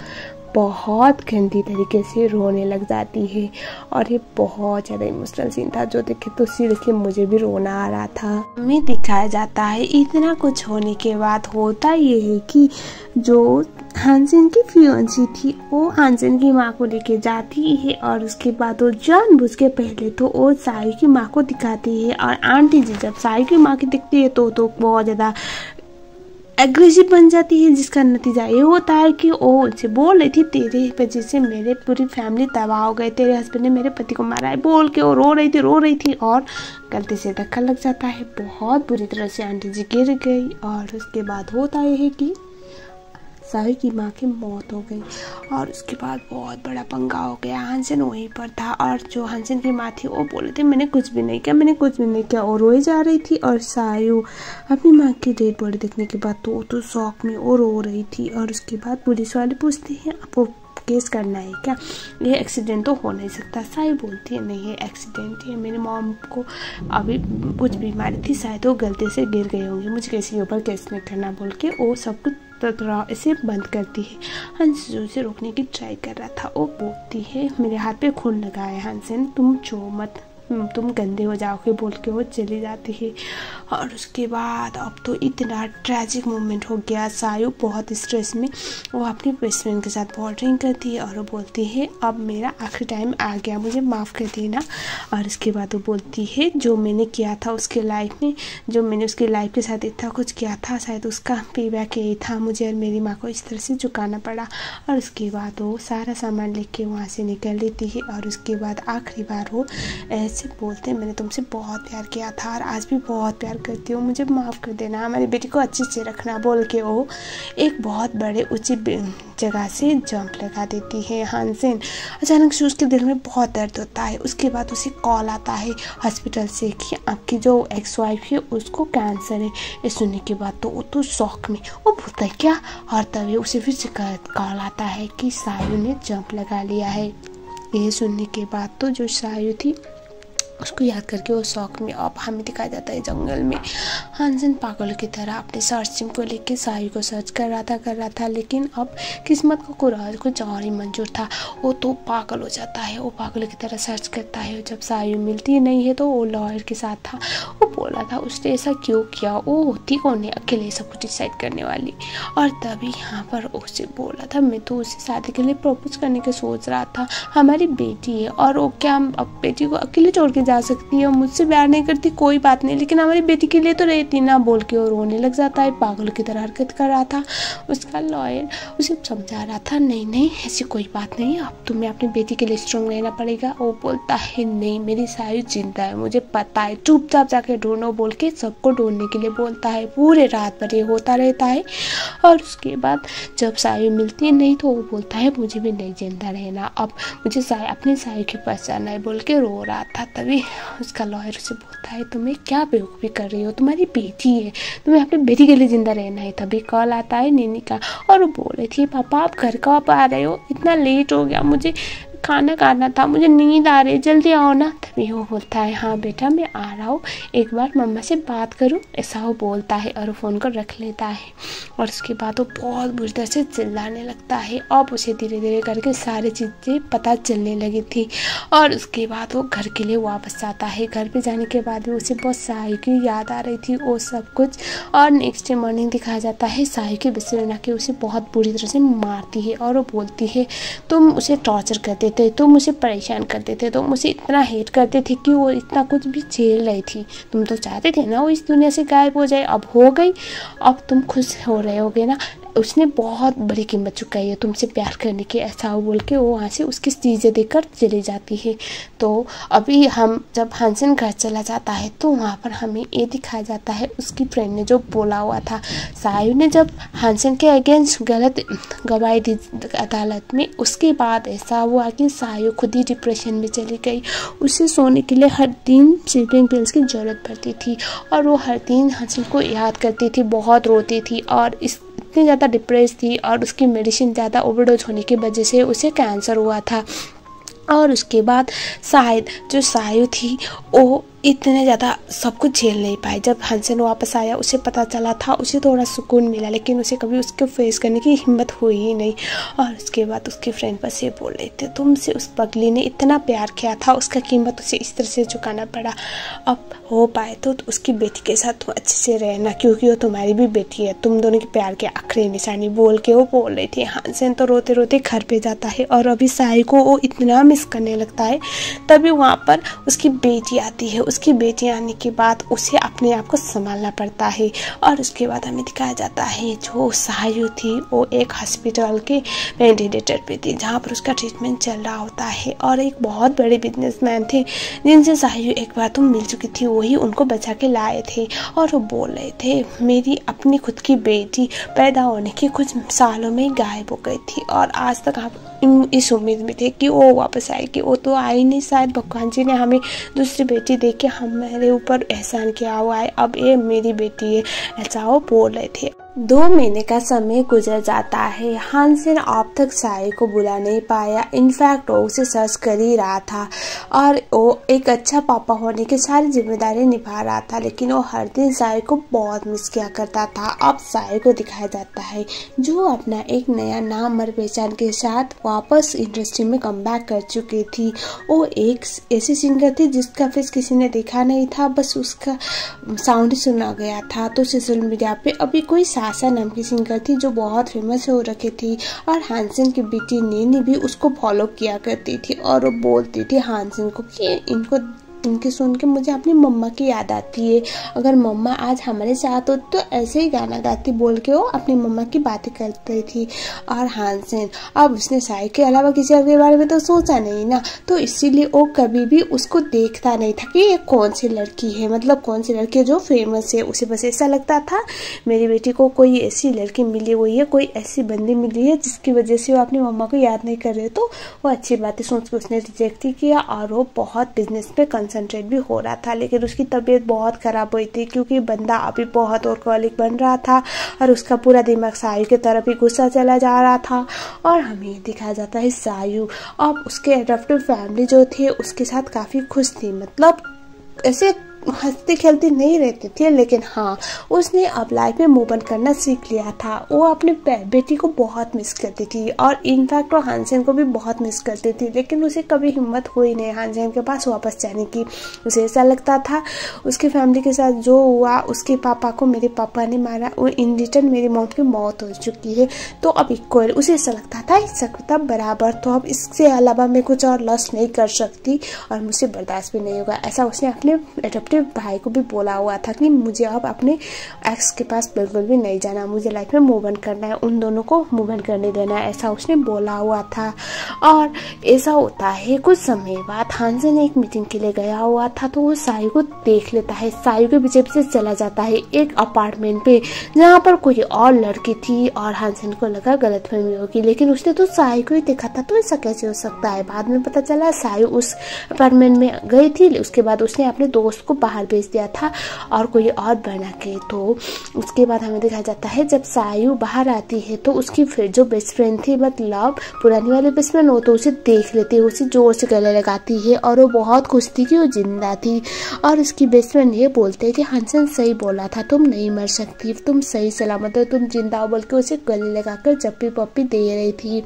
बहुत गंदी तरीके से रोने लग जाती है, और ये बहुत ज़्यादा इमोशनल सीन था जो देखे तो सीरियसली मुझे भी रोना आ रहा था। हमें दिखाया जाता है इतना कुछ होने के बाद होता ये है कि जो हानसेन की फियोंसी थी वो हानसेन की माँ को लेके जाती है, और उसके बाद वो जानबूझ के पहले तो वो सायु की माँ को दिखाती है, और आंटी जी जब सायु की माँ की दिखती है तो बहुत ज़्यादा एग्रेसिव बन जाती है, जिसका नतीजा ये होता है कि वो उनसे बोल रही थी तेरे वजह से मेरे पूरी फैमिली तबाह हो गई, तेरे हस्बैंड ने मेरे पति को मारा है, बोल के वो रो रही थी और गलती से धक्का लग जाता है। बहुत बुरी तरह से आंटी जी गिर गई, और उसके बाद होता है कि सायु की माँ की मौत हो गई, और उसके बाद बहुत बड़ा पंगा हो गया। हानसेन वहीं पर था, और जो हानसेन की माँ थी वो बोले थे मैंने कुछ भी नहीं किया, और रोई जा रही थी। और सायु अपनी माँ की डेड बॉडी देखने के बाद तो शौक में वो रो रही थी। और उसके बाद पुलिस वाले पूछते हैं आपको केस करना है क्या, ये एक्सीडेंट तो हो नहीं सकता। सायु बोलती है नहीं ये एक्सीडेंट है, मेरी मॉम को अभी कुछ बीमारी थी, शायद वो गलती से गिर गई होंगी, मुझे किसी के ऊपर केस नहीं करना बोल के वो सब कुछ इसे बंद करती है। हानसेन उसे रोकने की ट्राई कर रहा था। वो बोलती है मेरे हाथ पे खून लगा है हानसेन, तुम छो मत, तुम गंदे हो जाओगे बोल के वो चली जाती है। और उसके बाद अब तो इतना ट्रैजिक मोमेंट हो गया। सायु बहुत स्ट्रेस में वो अपनी बेस्ट फ्रेंड के साथ बहुत ड्रिंक करती है, और वो बोलती है अब मेरा आखिरी टाइम आ गया, मुझे माफ़ कर देना। और उसके बाद वो बोलती है जो मैंने किया था उसके लाइफ में, जो मैंने उसकी लाइफ के साथ इतना कुछ किया था, शायद उसका पेबैक यही था, मुझे और मेरी माँ को इस तरह से झुकाना पड़ा। और उसके बाद वो सारा सामान लेके वहाँ से निकल लेती है, और उसके बाद आखिरी बार वो ऐसे बोलते हैं मैंने तुमसे बहुत प्यार किया था और आज भी बहुत प्यार करती हूँ, मुझे माफ़ कर देना, हमारी बेटी को अच्छे से रखना बोल के वो एक बहुत बड़े ऊंची जगह से जंप लगा देती है। हानसेन अचानक से उसके दिल में बहुत दर्द होता है। उसके बाद उसे कॉल आता है हॉस्पिटल से कि आपकी जो एक्स वाइफ है उसको कैंसर है। ये सुनने के बाद तो वो तो शौक में वो बोलता है क्या, और तभी उसे फिर से कॉल आता है कि सायु ने जंप लगा लिया है। ये सुनने के बाद तो जो सायु थी उसको याद करके वो शौक में अब हमें दिखाया जाता है जंगल में हानसेन पागल की तरह अपने सर्चिंग को लेके सायु को सर्च कर रहा था लेकिन अब किस्मत को कुछ और ही मंजूर था। वो तो पागल हो जाता है, वो पागल की तरह सर्च करता है। जब सायु मिलती नहीं है तो वो लॉयर के साथ था, वो बोला था उसने ऐसा क्यों किया, वो होती कौन है अकेले सब कुछ डिसाइड करने वाली। और तभी यहाँ पर उसे बोला था मैं तो उसे शादी के लिए प्रपोज करने के सोच रहा था, हमारी बेटी है और वो क्या अब बेटी को अकेले छोड़ के जा सकती है, मुझसे प्यार नहीं करती कोई बात नहीं लेकिन हमारी बेटी के लिए तो रहती ना, बोल के और रोने लग जाता है। पागल की तरह हरकत कर रहा था। उसका लॉयर उसे समझा रहा था नहीं ऐसी कोई बात नहीं, अब तुम्हें अपनी बेटी के लिए स्ट्रॉन्ग रहना पड़ेगा। वो बोलता है नहीं मेरी सायु जिंदा है, मुझे पता है, चुपचाप जाके ढूंढो, बोल के सबको ढूंढने के लिए बोलता है। पूरे रात भर ये होता रहता है और उसके बाद जब सायु मिलती है नहीं तो वो बोलता है मुझे भी नहीं जिंदा रहना, अब मुझे अपनी सायु के पास जाना है, बोल के रो रहा था। तभी उसका लॉयर उसे बोलता है तुम्हें क्या बेवकूफ़ी कर रही हो, तुम्हारी बेटी है, तुम्हें अपनी बेटी के लिए जिंदा रहना है। तभी कॉल आता है नीनी का और वो बोल रही थी पापा आप घर कब आ रहे हो, इतना लेट हो गया, मुझे खाना खाना था, मुझे नींद आ रही, जल्दी आओ ना। तभी वो बोलता है हाँ बेटा मैं आ रहा हूँ, एक बार मम्मा से बात करूँ, ऐसा वो बोलता है और फ़ोन को रख लेता है। और उसके बाद वो बहुत बुरी तरह से चिल्लाने लगता है। अब उसे धीरे धीरे करके सारी चीज़ें पता चलने लगी थी और उसके बाद वो घर के लिए वापस आता है। घर पे जाने के बाद भी उसे बहुत सायु की याद आ रही थी वो सब कुछ। और नेक्स्ट डे मॉर्निंग दिखाया जाता है सायु के बिस्तर में आके उसे बहुत बुरी तरह से मारती है और वो बोलती है तुम उसे टॉर्चर करते थे, तुम मुझे परेशान करते थे, तुम मुझे इतना हेट करते थे कि वो इतना कुछ भी झेल रही थी, तुम तो चाहते थे ना वो इस दुनिया से गायब हो जाए, अब हो गई, अब तुम खुश हो रहे होगे ना, उसने बहुत बड़ी कीमत चुकाई है तुमसे प्यार करने की, ऐसा हो बोल के वो वहाँ से उसकी चीज़ें देकर चली जाती है। तो अभी हम जब हानसेन घर चला जाता है तो वहाँ पर हमें ये दिखाया जाता है उसकी फ्रेंड ने जो बोला हुआ था, सायु ने जब हानसेन के अगेंस्ट गलत गवाही दी अदालत में, उसके बाद ऐसा हुआ कि सायु खुद ही डिप्रेशन में चली गई। उसे सोने के लिए हर दिन स्लीपिंग पिल्स की ज़रूरत पड़ती थी और वो हर दिन हानसेन को याद करती थी, बहुत रोती थी और इतनी ज़्यादा डिप्रेस थी और उसकी मेडिसिन ज़्यादा ओवरडोज होने की वजह से उसे कैंसर हुआ था। और उसके बाद शायद जो सायु थी वो इतने ज़्यादा सब कुछ झेल नहीं पाई। जब हानसेन वापस आया उसे पता चला था, उसे थोड़ा सुकून मिला लेकिन उसे कभी उसको फेस करने की हिम्मत हुई ही नहीं। और उसके बाद उसके फ्रेंड बस ये बोल रहे थे तुमसे उस पगली ने इतना प्यार किया था, उसका कीमत उसे इस तरह से चुकाना पड़ा, अब हो पाए तो उसकी बेटी के साथ तुम अच्छे से रहना क्योंकि वो तुम्हारी भी बेटी है, तुम दोनों के प्यार के आखिरी निशानी, बोल के वो बोल रही थी। हानसेन तो रोते रोते घर पे जाता है और अभी सायु को वो इतना मिस करने लगता है। तभी वहाँ पर उसकी बेटी आती है। उसकी बेटी आने के बाद उसे अपने आप को संभालना पड़ता है और उसके बाद हमें दिखाया जाता है जो सायु थी वो एक हॉस्पिटल के वेंटिलेटर पे थी जहाँ पर उसका ट्रीटमेंट चल रहा होता है और एक बहुत बड़े बिजनेसमैन थे जिनसे सायु एक बार तो मिल चुकी थी, वही उनको बचा के लाए थे और वो बोल रहे थे मेरी अपनी खुद की बेटी पैदा होने के कुछ सालों में गायब हो गई थी और आज तक आप इस उम्मीद में थे कि वो वापस आएगी, वो तो आई नहीं, शायद भगवान जी ने हमें दूसरी बेटी दे के हमारे ऊपर एहसान किया हुआ है, अब ये मेरी बेटी है, ऐसा वो बोल रहे थे। 2 महीने का समय गुजर जाता है। हानसेन अब तक सायु को बुला नहीं पाया, इनफैक्ट वो उसे सर्च कर ही रहा था और वो एक अच्छा पापा होने की सारी जिम्मेदारी निभा रहा था लेकिन वो हर दिन सायु को बहुत मिस किया करता था। अब सायु को दिखाया जाता है जो अपना एक नया नाम और पहचान के साथ वापस इंडस्ट्री में कमबैक कर चुकी थी। वो एक ऐसी सिंगर थी जिसका फेस किसी ने देखा नहीं था, बस उसका साउंड ही सुना गया था। तो सोशल मीडिया पे अभी कोई आशा नाम की सिंगर थी जो बहुत फेमस हो रखी थी और हानसेन की बेटी नीनी भी उसको फॉलो किया करती थी और वो बोलती थी हानसेन को कि इनके सुन के मुझे अपनी मम्मा की याद आती है, अगर मम्मा आज हमारे साथ हो तो ऐसे ही गाना गाती, बोल के वो अपनी मम्मा की बातें करती थी। और हानसेन अब उसने सायु के अलावा किसी और के बारे में तो सोचा नहीं ना, तो इसीलिए वो कभी भी उसको देखता नहीं था कि ये कौन सी लड़की है, मतलब कौन सी लड़की जो फेमस है। उसे बस ऐसा लगता था मेरी बेटी को कोई ऐसी लड़की मिली हुई है, कोई ऐसी बंदी मिली है जिसकी वजह से वो अपनी मम्मा को याद नहीं कर रहे, तो वो अच्छी बातें सोच के उसने रिजेक्ट ही किया और वो बहुत बिजनेस पे कंसंट्रेट भी हो रहा था, लेकिन उसकी तबीयत बहुत ख़राब हुई थी क्योंकि बंदा अभी बहुत ऑर्गोलिक बन रहा था और उसका पूरा दिमाग सायु की तरफ ही गुस्सा चला जा रहा था। और हमें दिखाया जाता है सायु अब उसके एडॉप्टिव फैमिली जो थे उसके साथ काफ़ी खुश थी, मतलब ऐसे हंसती खेलती नहीं रहती थी, लेकिन हाँ उसने अब लाइफ में मूव ऑन करना सीख लिया था। वो अपने बेटी को बहुत मिस करती थी और इनफैक्ट वो हानसेन को भी बहुत मिस करती थी, लेकिन उसे कभी हिम्मत हुई नहीं हानसेन के पास वापस जाने की। उसे ऐसा लगता था उसकी फैमिली के साथ जो हुआ, उसके पापा को मेरे पापा ने मारा, वो इन रिटर्न मेरी मॉम की मौत हो चुकी है, तो अब इक्वल उसे ऐसा लगता था सकता बराबर, तो अब इससे अलावा मैं कुछ और लॉस नहीं कर सकती और मुझे बर्दाश्त भी नहीं होगा। ऐसा उसने अपने भाई को भी बोला हुआ था कि मुझे अब अपने एक्स के पास बिल्कुल भी नहीं जाना, मुझे लाइफ में मूव ऑन करना है, उन दोनों को मूव ऑन करने देना है, ऐसा उसने बोला हुआ था। और ऐसा होता है कुछ समय बाद हानसेन एक मीटिंग के लिए गया हुआ था, तो वो सायु को देख लेता है, सायु के पीछे पीछे चला जाता है एक अपार्टमेंट पे जहाँ पर कोई और लड़की थी और हानसेन को लगा गलतफहमी होगी, लेकिन उसने तो सायु को ही देखा था, तो ऐसा कैसे हो सकता है। बाद में पता चला सायु उस अपार्टमेंट में गई थी, उसके बाद उसने अपने दोस्त को बाहर भेज दिया था और कोई और बना के। तो उसके बाद हमें दिखाया जाता है जब सायु बाहर आती है तो उसकी फिर जो बेस्ट फ्रेंड थी मतलब पुरानी वाली बेस्ट फ्रेंड, वो तो उसे देख लेती है, उसे जोर से गले लगाती है और वो बहुत खुश थी कि वो जिंदा थी। और उसकी बेस्ट फ्रेंड ये बोलते हैं कि हानसेन सही बोला था, तुम नहीं मर सकती, तुम सही सलामत हो, तुम जिंदा हो, बोल के उसे गले लगाकर जप्पी पप्पी दे रही थी।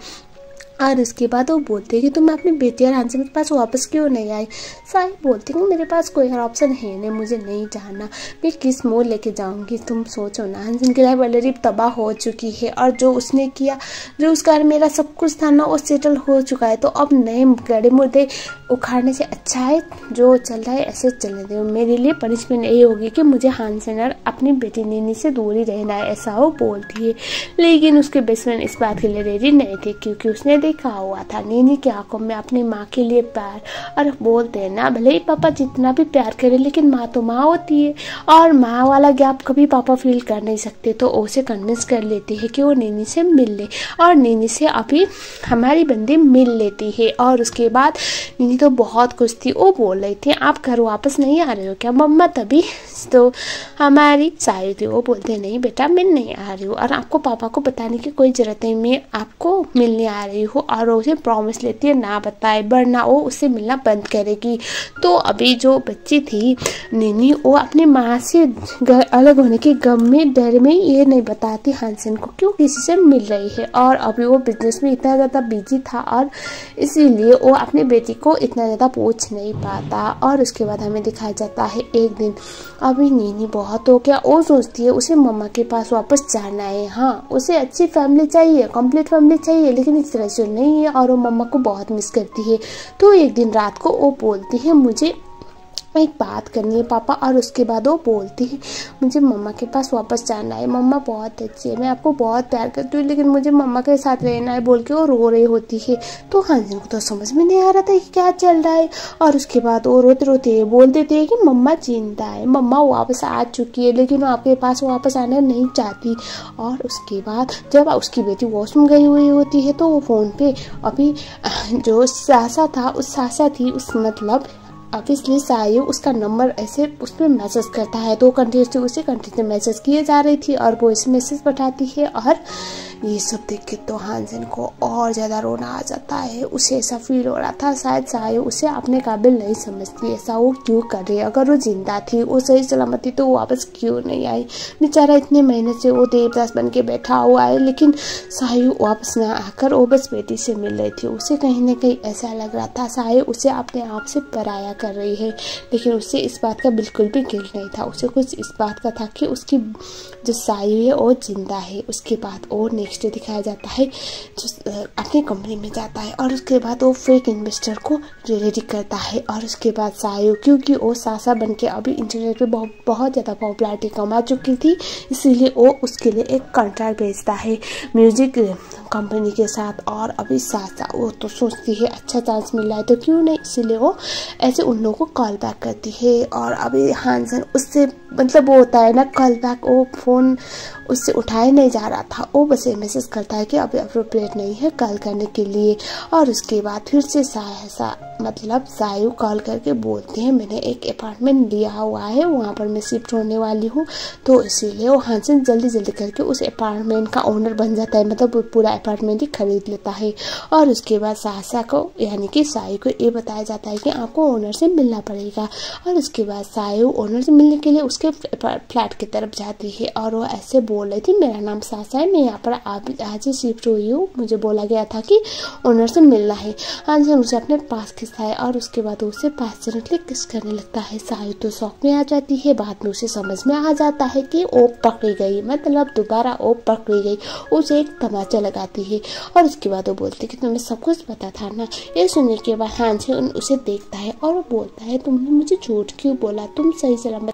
और उसके बाद वो बोलते हैं कि तुम अपनी बेटी और हानसेन के पास वापस क्यों नहीं आई। सायु बोलती है मेरे पास कोई और ऑप्शन है नहीं, मुझे नहीं जानना मैं किस मोड़ लेके जाऊंगी, तुम सोचो ना, हानसेन की लाइफ ऑलरेडी तबाह हो चुकी है और जो उसने किया, जो उसका मेरा सब कुछ था ना, वो सेटल हो चुका है, तो अब नए गड़े मुर्दे उखाड़ने से अच्छा है जो चल रहा है ऐसे चलने दो। मेरे लिए पनिशमेंट यही होगी कि मुझे हानसेन और अपनी बेटी नीनी से दूर ही रहना है, ऐसा वो बोलती है। लेकिन उसके बेस्ट फ्रेंड इस बात के लिए रेडी नहीं थे क्योंकि उसने देखा हुआ था नीनी की आंखों में अपनी माँ के लिए प्यार, और बोलते हैं ना भले ही पापा जितना भी प्यार करे लेकिन माँ तो माँ होती है और माँ वाला गैप कभी पापा फील कर नहीं सकते, तो उसे कन्विंस कर लेती है कि वो नीनी से मिल ले और नीनी से अभी हमारी बंदी मिल लेती है। और उसके बाद नीनी तो बहुत खुश थी, वो बोल रही थी आप घर वापस नहीं आ रहे हो क्या मम्मा, तभी तो हमारी सायु थी, वो बोलते नहीं बेटा मैं नहीं आ रही हूँ और आपको पापा को बताने की कोई जरूरत नहीं, मैं आपको मिलने आ रही हूँ। और उसे प्रॉमिस लेती है ना बताए वरना वो उससे मिलना बंद करेगी। तो अभी जो बच्ची थी नीनी, वो अपनी माँ से अलग होने के गम में डर में ये नहीं बताती हानसेन को क्यों किसी से मिल रही है, और अभी वो बिजनेस में इतना ज़्यादा बिजी था और इसीलिए वो अपनी बेटी को इतना ज़्यादा पूछ नहीं पाता। और उसके बाद हमें दिखाया जाता है एक दिन अभी नीनी बहुत हो गया, वो सोचती है उसे मम्मा के पास वापस जाना है, हाँ उसे अच्छी फैमिली चाहिए, कंप्लीट फैमिली चाहिए, लेकिन इस तरह से नहीं है और वो मम्मा को बहुत मिस करती है। तो एक दिन रात को वो बोलती है मुझे एक बात करनी है पापा, और उसके बाद वो बोलती है मुझे मम्मा के पास वापस जाना है, मम्मा बहुत अच्छी है, मैं आपको बहुत प्यार करती हूँ लेकिन मुझे मम्मा के साथ रहना है, बोल के वो रो रही होती है। तो हानसेन को तो समझ में नहीं आ रहा था कि क्या चल रहा है, और उसके बाद वो रोते रोते बोल देते हैं कि मम्मा जिंदा है, मम्मा वापस आ चुकी है लेकिन वो आपके पास वापस आना नहीं चाहती। और उसके बाद जब उसकी बेटी वॉशरूम गई हुई होती है तो वो फ़ोन पे अभी जो सासा था, उस सासा थी उस मतलब ऑब्वियसली सायु उसका नंबर ऐसे उस पर मैसेज करता है, तो कंटिन्यूसली उसे कंटिन्यू मैसेज किए जा रही थी और वो इसे मैसेज पठाती है। और ये सब देख के तो हानसेन को और ज़्यादा रोना आ जाता है, उसे ऐसा फील हो रहा था शायद सायु उसे अपने काबिल नहीं समझती, ऐसा वो क्यों कर रही है, अगर वो जिंदा थी वो सही सलामत थी तो वो वापस क्यों नहीं आई, बेचारा इतने महीने से वो देवदास बन के बैठा हुआ है, लेकिन सायु वापस ना आकर वो बस बेटी से मिल रही थी। उसे कहीं ना कहीं ऐसा लग रहा था सायु उसे अपने आप से पराया कर रही है, लेकिन उसे इस बात का बिल्कुल भी गिल्ट नहीं था, उसे कुछ इस बात का था कि उसकी जो सायु है वो जिंदा है। उसके बाद वो नेक्स्ट डे दिखाया जाता है जो अपनी कंपनी में जाता है और उसके बाद वो फेक इन्वेस्टर को रेडी करता है, और उसके बाद सायु क्योंकि वो सासा बन के अभी इंटरनेट पे बहुत ज़्यादा पॉपुलैरिटी कमा चुकी थी, इसीलिए वो उसके लिए एक कॉन्ट्रैक्ट भेजता है म्यूजिक कंपनी के साथ। और अभी सासा वो तो सोचती है अच्छा चांस मिल रहा है तो क्यों नहीं, इसीलिए वो ऐसे उन लोगों को कॉल बैक करती है। और अभी हानसेन उससे मतलब वो होता है ना कॉल बैक, वो फ़ोन उससे उठाया नहीं जा रहा था, वो बस ये मैसेज करता है कि अभी अप्रोप्रिएट नहीं है कॉल करने के लिए। और उसके बाद फिर से सासा मतलब सायु कॉल करके बोलती है मैंने एक अपार्टमेंट लिया हुआ है, वहाँ पर मैं शिफ्ट होने वाली हूँ, तो इसीलिए वो हानसेन जल्दी जल्दी करके उस अपार्टमेंट का ओनर बन जाता है, मतलब वो पूरा अपार्टमेंट ही खरीद लेता है। और उसके बाद सासा को यानी कि सायु को ये बताया जाता है कि आपको ओनर से मिलना पड़ेगा। और उसके बाद सायु ओनर से मिलने के लिए उसके फ्लैट की तरफ जाती है और वो ऐसे बोल रही थी मेरा नाम सासा है, मैं यहाँ पर आज ही शिफ्ट हुई हूँ, मुझे बोला गया था कि ओनर से मिलना है। हानसेन उसे अपने पास खींचता है और उसके बाद उसे पैशनेटली किस करने लगता है। सायु तो शौक में आ जाती है, बाद में उसे समझ में आ जाता है कि वो पकड़ी गई, मतलब दोबारा वो पकड़ी गई। उसे एक तमाचा लगाती है और उसके बाद वो बोलती है कि तुम्हें सब कुछ पता था ना। ये सुनने के बाद हानसेन उसे देखता है और वो बोलता है तुमने मुझे झूठ क्यों बोला, तुम सही सलामत।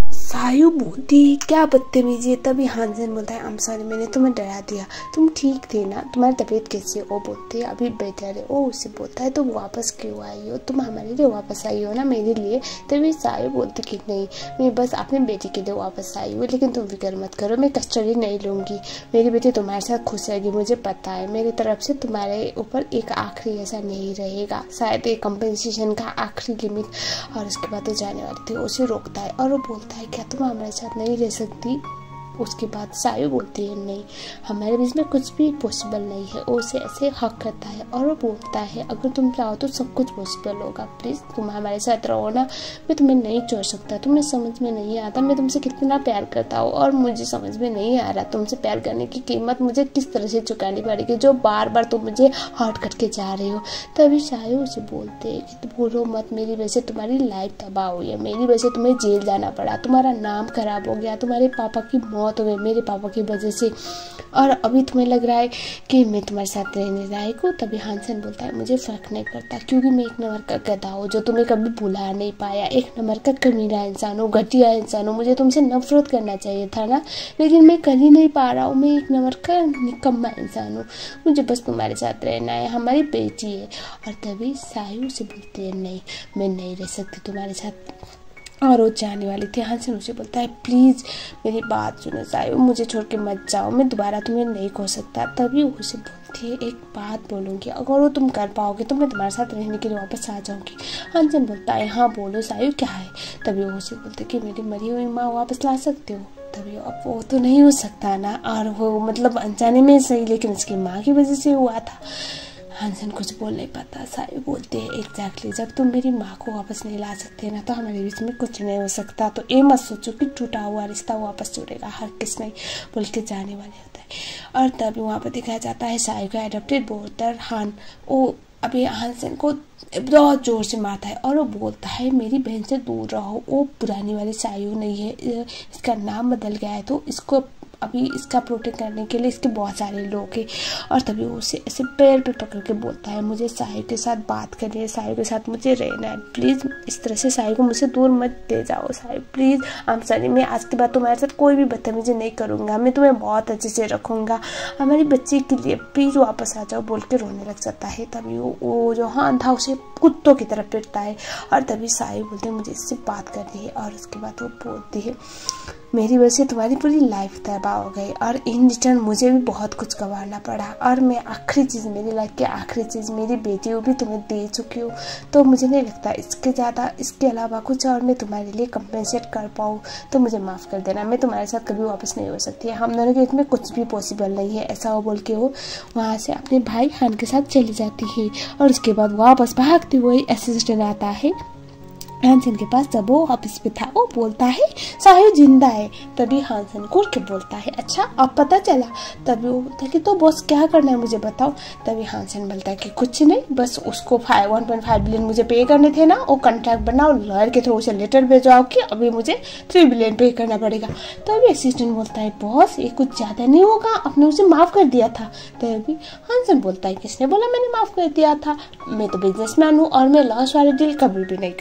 सायु बोलती है क्या बदतमीजी है। तभी हानसेन बोलता है आई एम सॉरी, मैंने तुम्हें डरा दिया, तुम ठीक थे ना, तुम्हारी तबीयत कैसी है। वो बोलती है अभी बेटर है। वो उससे बोलता है तुम वापस क्यों आई हो, तुम हमारे लिए वापस आई हो ना, मेरे लिए। तभी सायु बोलती कि नहीं, मैं बस अपने बेटी के लिए वापस आई हूँ, लेकिन तुम फिक्र मत करो, मैं कस्टडी नहीं लूँगी, मेरी बेटी तुम्हारे साथ खुश रहेगी, मुझे पता है मेरी तरफ से तुम्हारे ऊपर एक आखिरी ऐसा नहीं रहेगा, शायद एक कंपनसेशन का आखिरी लिमिट। और उसके बाद वो जाने वाली थी, उसे रोकता है और वो बोलता है क्या तुम हमारे साथ नहीं रह सकती। उसके बाद सायु बोलती है नहीं, हमारे बीच में कुछ भी पॉसिबल नहीं है। वो उसे ऐसे हक करता है और वो बोलता है अगर तुम चाहो तो सब कुछ पॉसिबल होगा, प्लीज़ तुम हमारे साथ रहो ना, मैं तुम्हें नहीं छोड़ सकता, तुम्हें समझ में नहीं आता मैं तुमसे कितना प्यार करता हूँ और मुझे समझ में नहीं आ रहा तुमसे प्यार करने की कीमत मुझे किस तरह से चुकानी पड़ेगी, जो बार बार तुम मुझे हर्ट करके जा रहे हो। तभी सायु उसे बोलते हैं कि बोलो मत, मेरी वजह से तुम्हारी लाइफ तबाह हुई है, मेरी वजह से तुम्हें जेल जाना पड़ा, तुम्हारा नाम खराब हो गया, तुम्हारे पापा की मौत हो गई मेरे पापा की वजह से, और अभी तुम्हें लग रहा है कि मैं तुम्हारे साथ रहने लायक हूँ। तभी हानसेन बोलता है मुझे फ़र्क नहीं पड़ता, क्योंकि मैं एक नंबर का गधा हूँ जो तुम्हें कभी भुला नहीं पाया, एक नंबर का कमीना इंसान हूँ, घटिया इंसान हूँ, मुझे तुमसे नफरत करना चाहिए था ना, लेकिन मैं कर ही नहीं पा रहा हूँ, मैं एक नंबर का निकम्मा इंसान हूँ, मुझे बस तुम्हारे साथ रहना है, हमारी बेटी है। और तभी सायु से बोलती है नहीं, मैं नहीं रह सकती तुम्हारे साथ, और वो जाने वाली थी। हानसेन उसे बोलता है प्लीज़ मेरी बात सुनो सायु, मुझे छोड़ के मत जाओ, मैं दोबारा तुम्हें नहीं खो सकता। तभी उसे बोलती है एक बात बोलूँगी, अगर वो तुम कर पाओगे तो मैं तुम्हारे साथ रहने के लिए वापस आ जाऊँगी। हानसेन बोलता है हाँ बोलो सायु क्या है। तभी वो उसे बोलते कि मेरी मरी हुई माँ वापस ला सकते हो। तभी अब वो तो नहीं हो सकता ना, और वो मतलब अनजाने में सही लेकिन उसकी माँ की वजह से हुआ था। हानसेन कुछ बोल नहीं पाता। सायु बोलते हैं एग्जैक्टली, जब तुम मेरी माँ को वापस नहीं ला सकते ना तो हमारे बीच में कुछ नहीं हो सकता, तो ये मत सोचो कि टूटा हुआ रिश्ता वापस जुड़ेगा, हर किस नहीं बोल के जाने वाले होता है। और तभी वहाँ पर दिखाया जाता है सायु का एडॉप्टेड ब्रदर हान, वो अभी हानसेन को बहुत जोर से मारता है और वो बोलता है मेरी बहन से दूर रहो, वो पुरानी वाली सायु नहीं है, इसका नाम बदल गया है, तो इसको अभी इसका प्रोटेक्ट करने के लिए इसके बहुत सारे लोग हैं। और तभी वो उसे ऐसे पैर पे पकड़ के बोलता है मुझे सायु के साथ बात करनी है, सायु के साथ मुझे रहना है, प्लीज़ इस तरह से सायु को मुझसे दूर मत दे जाओ Sayu, please I am sorry, मैं आज के बाद तुम्हारे साथ कोई भी बदतमीजी नहीं करूँगा, मैं तुम्हें बहुत अच्छे से रखूँगा, हमारी बच्ची के लिए प्लीज़ वापस आ जाओ बोल के रोने लग जाता है। तभी वो जो हान था उसे कुत्तों की तरफ पिटता है। और तभी सायु बोलते हैं मुझे इससे बात करनी है। और उसके बाद वो बोलती है मेरी वजह से तुम्हारी पूरी लाइफ तबाह हो गई और इन रिटर्न मुझे भी बहुत कुछ गंवाना पड़ा, और मैं आखिरी चीज़ मेरी लाइफ की आखिरी चीज़ मेरी बेटी को भी तुम्हें दे चुकी हूँ, तो मुझे नहीं लगता इसके अलावा कुछ और मैं तुम्हारे लिए कंपेंसेट कर पाऊँ, तो मुझे माफ़ कर देना, मैं तुम्हारे साथ कभी वापस नहीं हो सकती है, हम दोनों के बीच में कुछ भी पॉसिबल नहीं है। ऐसा वो बोल के वो वहाँ से अपने भाई हान के साथ चली जाती है। और उसके बाद वापस भागते हुए असिस्टेंट आता है हानसेन के पास, जब वो ऑफिस पे था वो बोलता है सायु जिंदा है। तभी हानसेन को के बोलता है अच्छा अब पता चला। तभी वो बोलता है कि तो बॉस क्या करना है मुझे बताओ। तभी हानसेन बोलता है कि कुछ नहीं, बस उसको 1.5 बिलियन मुझे पे करने थे ना, वो कॉन्ट्रैक्ट बनाओ, लॉयर के थ्रू उसे लेटर भेजवाओ कि अभी मुझे 3 बिलियन पे करना पड़ेगा। तभी असिस्टेंट बोलता है बॉस ये कुछ ज़्यादा नहीं होगा, आपने उसे माफ़ कर दिया था। तभी हानसेन बोलता है किसने बोला मैंने माफ़ कर दिया था, मैं तो बिजनेसमैन हूँ और मैं लॉस वाले डील कभी भी नहीं करता,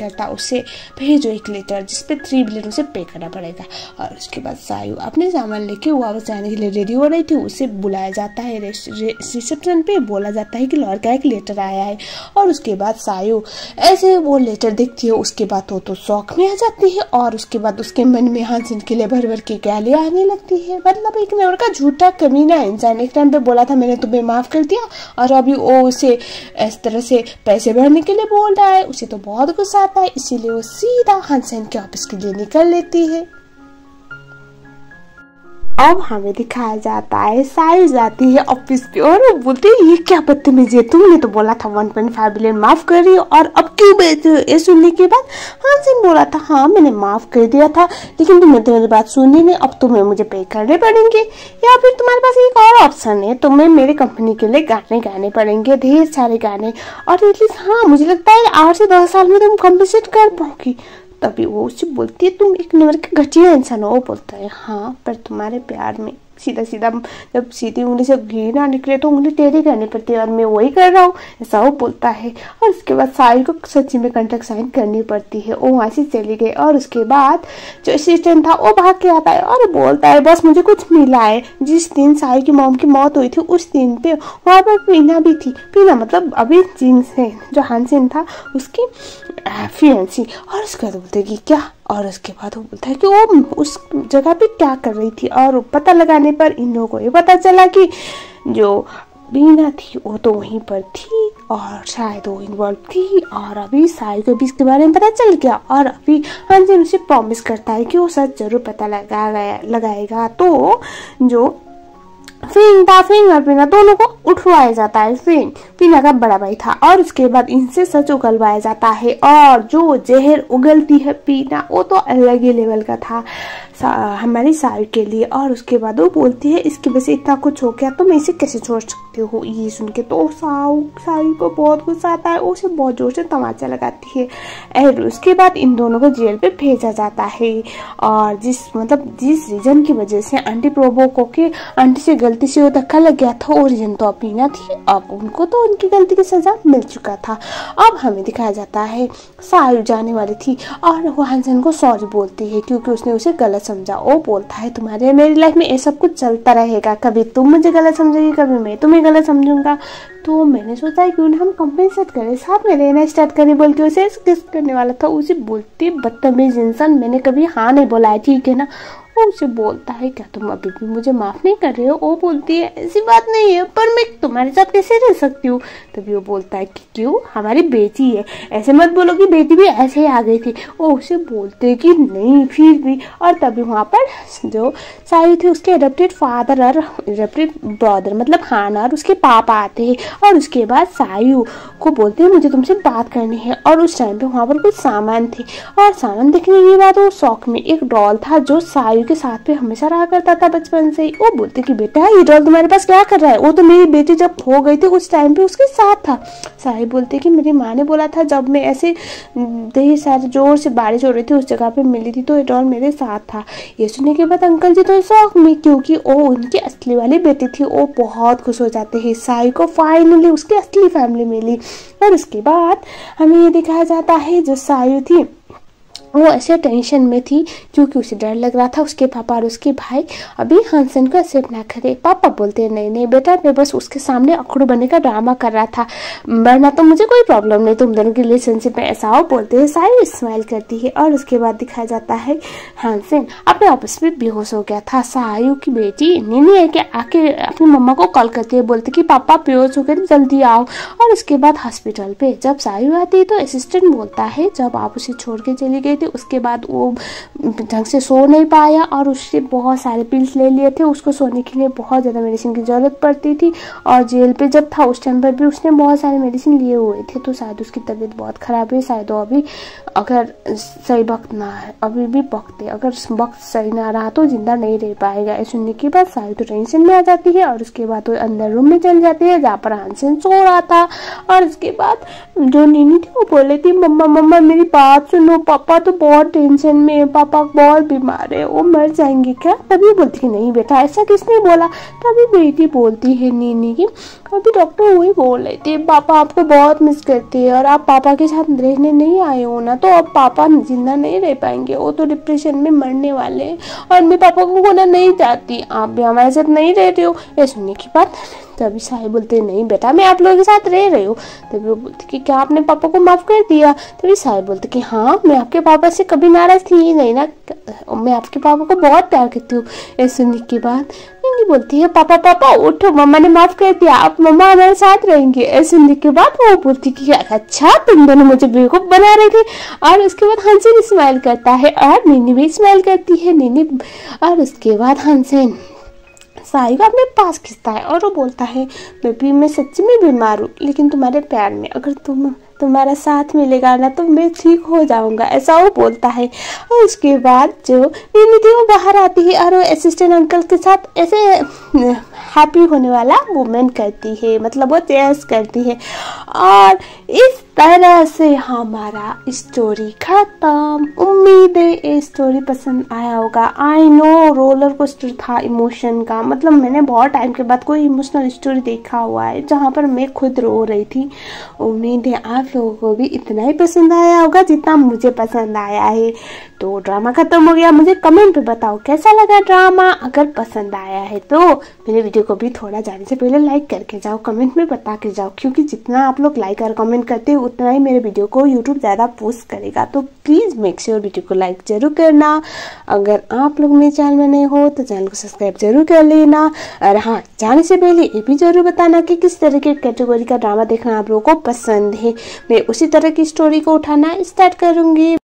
से भेजो एक लेटर जिसपे 3 बिलियन उसे पे करना पड़ेगा। और उसके बाद सायु अपने सामान लेके वापस जाने के लिए रेडी हो रही थी। उसे बुलाया जाता है रिसेप्शन पे, बोला जाता है कि लॉयर का एक लेटर आया है। और उसके बाद सायु ऐसे वो लेटर देखती है, उसके बाद वो तो शौक में आ जाती है और उसके बाद उसके मन में हानसेन के लिए भर भर के गालियां आने लगती है। मतलब एक नंबर का झूठा कमीना इंसान, एक टाइम पे बोला था मैंने तुम्हें माफ कर दिया और अभी वो उसे इस तरह से पैसे भरने के लिए बोल रहा है। उसे तो बहुत गुस्सा आता है, इसीलिए वो सीधा हानसेन के ऑफिस के लिए निकल लेती है। अब हमें दिखाया जाता है सायु जाती है ऑफिस पे और वो बोलती है ये क्या बदतमीजी है, तुमने तो बोला था 1.5 बिलियन माफ कर रही हो और अब क्यों बेच। ये सुनने के बाद हानसेन बोला था हाँ मैंने माफ कर दिया था लेकिन तुमने तो मेरी बात सुनी नहीं, अब तुम्हें मुझे पे करने पड़ेंगे या फिर तुम्हारे पास एक और ऑप्शन है, तुम्हें मेरे कंपनी के लिए गाने गाने पड़ेंगे, ढेर सारे गाने, और एटलीस्ट हाँ मुझे लगता है 8 से 10 साल में तुम कम्पनसेट कर पाओगी। तभी वो उससे बोलती है तुम एक नंबर का घटिया इंसान हो। वो बोलता है हाँ पर तुम्हारे प्यार में सीधा सीधा जब सीधी उंगली से घी ना निकले तो उंगली टेढ़ी करनी पड़ती है और मैं वही कर रहा हूँ, ऐसा वो बोलता है। और उसके बाद सायु को सच्ची में कॉन्ट्रैक्ट साइन करनी पड़ती है। वो वहाँ से चली गई और उसके बाद जो असिस्टेंट था वो भाग के आता है और बोलता है बस मुझे कुछ मिला है। जिस दिन सायु की मॉम की मौत हुई थी उस दिन पे वहाँ पर पीना भी थी, पीना मतलब अभी जिन से जो हानसेन था उसकी फियांसी। और उसके बाद बोलते कि क्या, और उसके बाद वो बोलता है कि वो उस जगह पे क्या कर रही थी। और पता लगाने पर इन लोगों को ये पता चला कि जो बीना थी वो तो वहीं पर थी और शायद वो इन्वॉल्व थी। और अभी सायु को भी इसके बारे में पता चल गया और अभी हानसेन उसे प्रॉमिस करता है कि वो सच जरूर पता लगाएगा। तो जो फिंग और पीना दोनों को उठवाया जाता है। फिंग पीना का बड़ा भाई था और उसके बाद इनसे सच उगलवाया जाता है और जो जहर उगलती है पीना वो तो अलग ही लेवल का था हमारी सायु के लिए। और उसके बाद वो बोलती है इसकी वजह से इतना कुछ हो गया तो मैं इसे कैसे छोड़ सकती हूँ। ये सुन के तो सायु को बहुत गुस्सा आता है, उसे बहुत जोर से तमाचा लगाती है। और उसके बाद इन दोनों को जेल पे भेजा जाता है। और जिस रीजन की वजह से आंटी प्रोबो को के आंटी से गलती से वो धक्का लग गया था, वो रीजन तो पीना थी, अब उनको तो उनकी गलती की सजा मिल चुका था। अब हमें दिखाया जाता है सायु जाने वाली थी और वो हानसेन को सॉरी बोलती है क्योंकि उसने उसे गलत समझा। वो बोलता है तुम्हारे मेरी लाइफ में ये सब कुछ चलता रहेगा, कभी तुम मुझे गलत समझोगी कभी मैं तुम्हें गलत समझूंगा, तो मैंने सोचा है क्यों ना हम कंपेंसेट करें, साथ में रहना स्टार्ट करें। बोल के उसे किस करने वाला था, उसे बोलती बदतमीज इंसान मैंने कभी हाँ नहीं बोला है ठीक है ना। वो उसे बोलता है क्या तुम अभी भी मुझे माफ नहीं कर रहे हो। वो बोलती है ऐसी बात नहीं है पर मैं तुम्हारे साथ कैसे रह सकती हूँ। तभी वो बोलता है कि क्यों, हमारी बेटी है, ऐसे मत बोलो कि बेटी भी ऐसे ही आ गई थी। वो उसे बोलते कि नहीं फिर भी। और तभी वहाँ पर जो सायु थी उसके एडॉप्टेड फादर और एडॉप्टेड ब्रदर मतलब हान और उसके पापा आते हैं और उसके बाद सायु को बोलते हैं मुझे तुमसे बात करनी है। और उस टाइम पे वहाँ पर कुछ सामान थे और सामान देखने के बाद वो शौक में एक डॉल था जो सायु के साथ पे हमेशा रहा करता था बचपन से ही। वो बोलते कि बेटा ये डॉल तुम्हारे पास क्या कर रहा है, वो तो मेरी बेटी जब हो गई थी उस टाइम पे उसके साथ था। सायु बोलते कि मेरी माँ ने बोला था जब मैं ऐसे ढेर सारे जोर से बारिश हो रही थी उस जगह पे मिली थी तो ये डॉल मेरे साथ था। ये सुनने के बाद अंकल जी तो शौक में क्योंकि वो उनकी असली वाली बेटी थी, वो बहुत खुश हो जाते हैं सायु को फाइनली उसकी असली फैमिली मिली। और उसके बाद हमें ये दिखाया जाता है जो सायु थी वो ऐसे टेंशन में थी क्योंकि उसे डर लग रहा था उसके पापा और उसके भाई अभी हानसेन को एक्सेप्ट ना करे। पापा बोलते नहीं नहीं बेटा मैं बस उसके सामने अखड़ू बनने का ड्रामा कर रहा था, वरना तो मुझे कोई प्रॉब्लम नहीं तुम दोनों की रिलेशनशिप में। ऐसा हो बोलते हैं सायु स्माइल करती है। और उसके बाद दिखाया जाता है हानसेन अपने ऑफिस में बेहोश हो गया था। सायु की बेटी नीनी है कि आके अपनी मम्मा को कॉल करती है, बोलती कि पापा बेहोश हो गए जल्दी आओ। और उसके बाद हॉस्पिटल पे जब सायु आती है तो असिस्टेंट बोलता है जब आप उसे छोड़ के चली गई थी उसके बाद वो ढंग से सो नहीं पाया और उससे बहुत सारे पिल्स ले लिए थे, उसको सोने के लिए बहुत ज़्यादा मेडिसिन की ज़रूरत पड़ती थी। और जेल पे जब था उस टाइम पर भी उसने बहुत सारे मेडिसिन लिए हुए थे तो शायद उसकी तबीयत बहुत ख़राब है। शायद वो अभी अगर सही वक्त ना है अभी भी वक्त अगर वक्त सही ना रहा तो जिंदा नहीं रह पाएगा। ऐसे सुनने के बाद सायु तो टेंशन में आ जाती है और उसके बाद वो अंदर रूम में चल जाते हैं जहाँ पर हानसेन सो रहा था। और उसके बाद जो नीनी थी वो बोल रही थी मम्मा मम्मा मेरी बात सुनो, पापा तो बहुत टेंशन में है, पापा बहुत बीमार है, वो मर जाएंगे क्या। तभी बोलती है नहीं बेटा ऐसा किसने बोला। तभी बेटी बोलती है नीनी की अभी डॉक्टर वही बोल रहे थे पापा आपको बहुत मिस करते हैं और आप पापा के साथ रहने नहीं आए हो ना, तो अब पापा जिंदा नहीं रह पाएंगे, वो तो डिप्रेशन में मरने वाले हैं और मैं पापा को खोना नहीं चाहती, आप भी हमारे साथ नहीं रह रहे हो। ये सुनने की बात तभी साहिब बोलते नहीं बेटा मैं आप लोगों के साथ रह रही हूँ। तभी वो बोलती कि क्या आपने पापा को माफ कर दिया। तभी साहिब बोलते कि हाँ मैं आपके पापा से कभी नाराज थी ही नहीं ना, मैं आपके पापा को बहुत प्यार करती हूँ। ये सुनने के बाद नहीं बोलती है पापा पापा उठो मम्मा ने माफ कर दिया, आप मम्मा हमारे साथ रहेंगे। ऐसे सुनने के बाद वो बोलती कि अच्छा तुम दोनों मुझे बेवकूफ बना रहे थे। और उसके बाद हंसन स्माइल करता है और नीनी भी स्माइल करती है नीनी। और उसके बाद हंसन साहिब अपने पास खींचता है और वो बोलता है बेबी मैं सच्ची में बीमार हूँ लेकिन तुम्हारे प्यार में अगर तुम्हारा साथ मिलेगा ना तो मैं ठीक हो जाऊंगा, ऐसा वो बोलता है। और उसके बाद जो नीनी थी वो बाहर आती है और वो असिस्टेंट अंकल के साथ ऐसे हैप्पी होने वाला मूवमेंट करती है, मतलब वो चेयर्स करती है। और इस तरह से हमारा स्टोरी खत्म। उम्मीद है ये स्टोरी पसंद आया होगा। आई नो रोलर कोस्टर था इमोशन का, मतलब मैंने बहुत टाइम के बाद कोई इमोशनल स्टोरी देखा हुआ है जहाँ पर मैं खुद रो रही थी। उम्मीद है आप लोगों को भी इतना ही पसंद आया होगा जितना मुझे पसंद आया है। तो ड्रामा खत्म हो गया, मुझे कमेंट पे बताओ कैसा लगा ड्रामा। अगर पसंद आया है तो मेरे वीडियो को भी थोड़ा जाने से पहले लाइक करके जाओ, कमेंट में बता के जाओ, क्योंकि जितना आप लोग लाइक और कमेंट करते हो उतना ही मेरे वीडियो को यूट्यूब ज़्यादा पोस्ट करेगा। तो प्लीज़ मेक श्योर वीडियो को लाइक जरूर करना। अगर आप लोग मेरे चैनल में नए हो तो चैनल को सब्सक्राइब जरूर कर लेना। और हाँ जाने से पहले ये भी जरूर बताना कि किस तरह के कैटेगरी का ड्रामा देखना आप लोगों को पसंद है। मैं उसी तरह की स्टोरी को उठाना स्टार्ट करूँगी।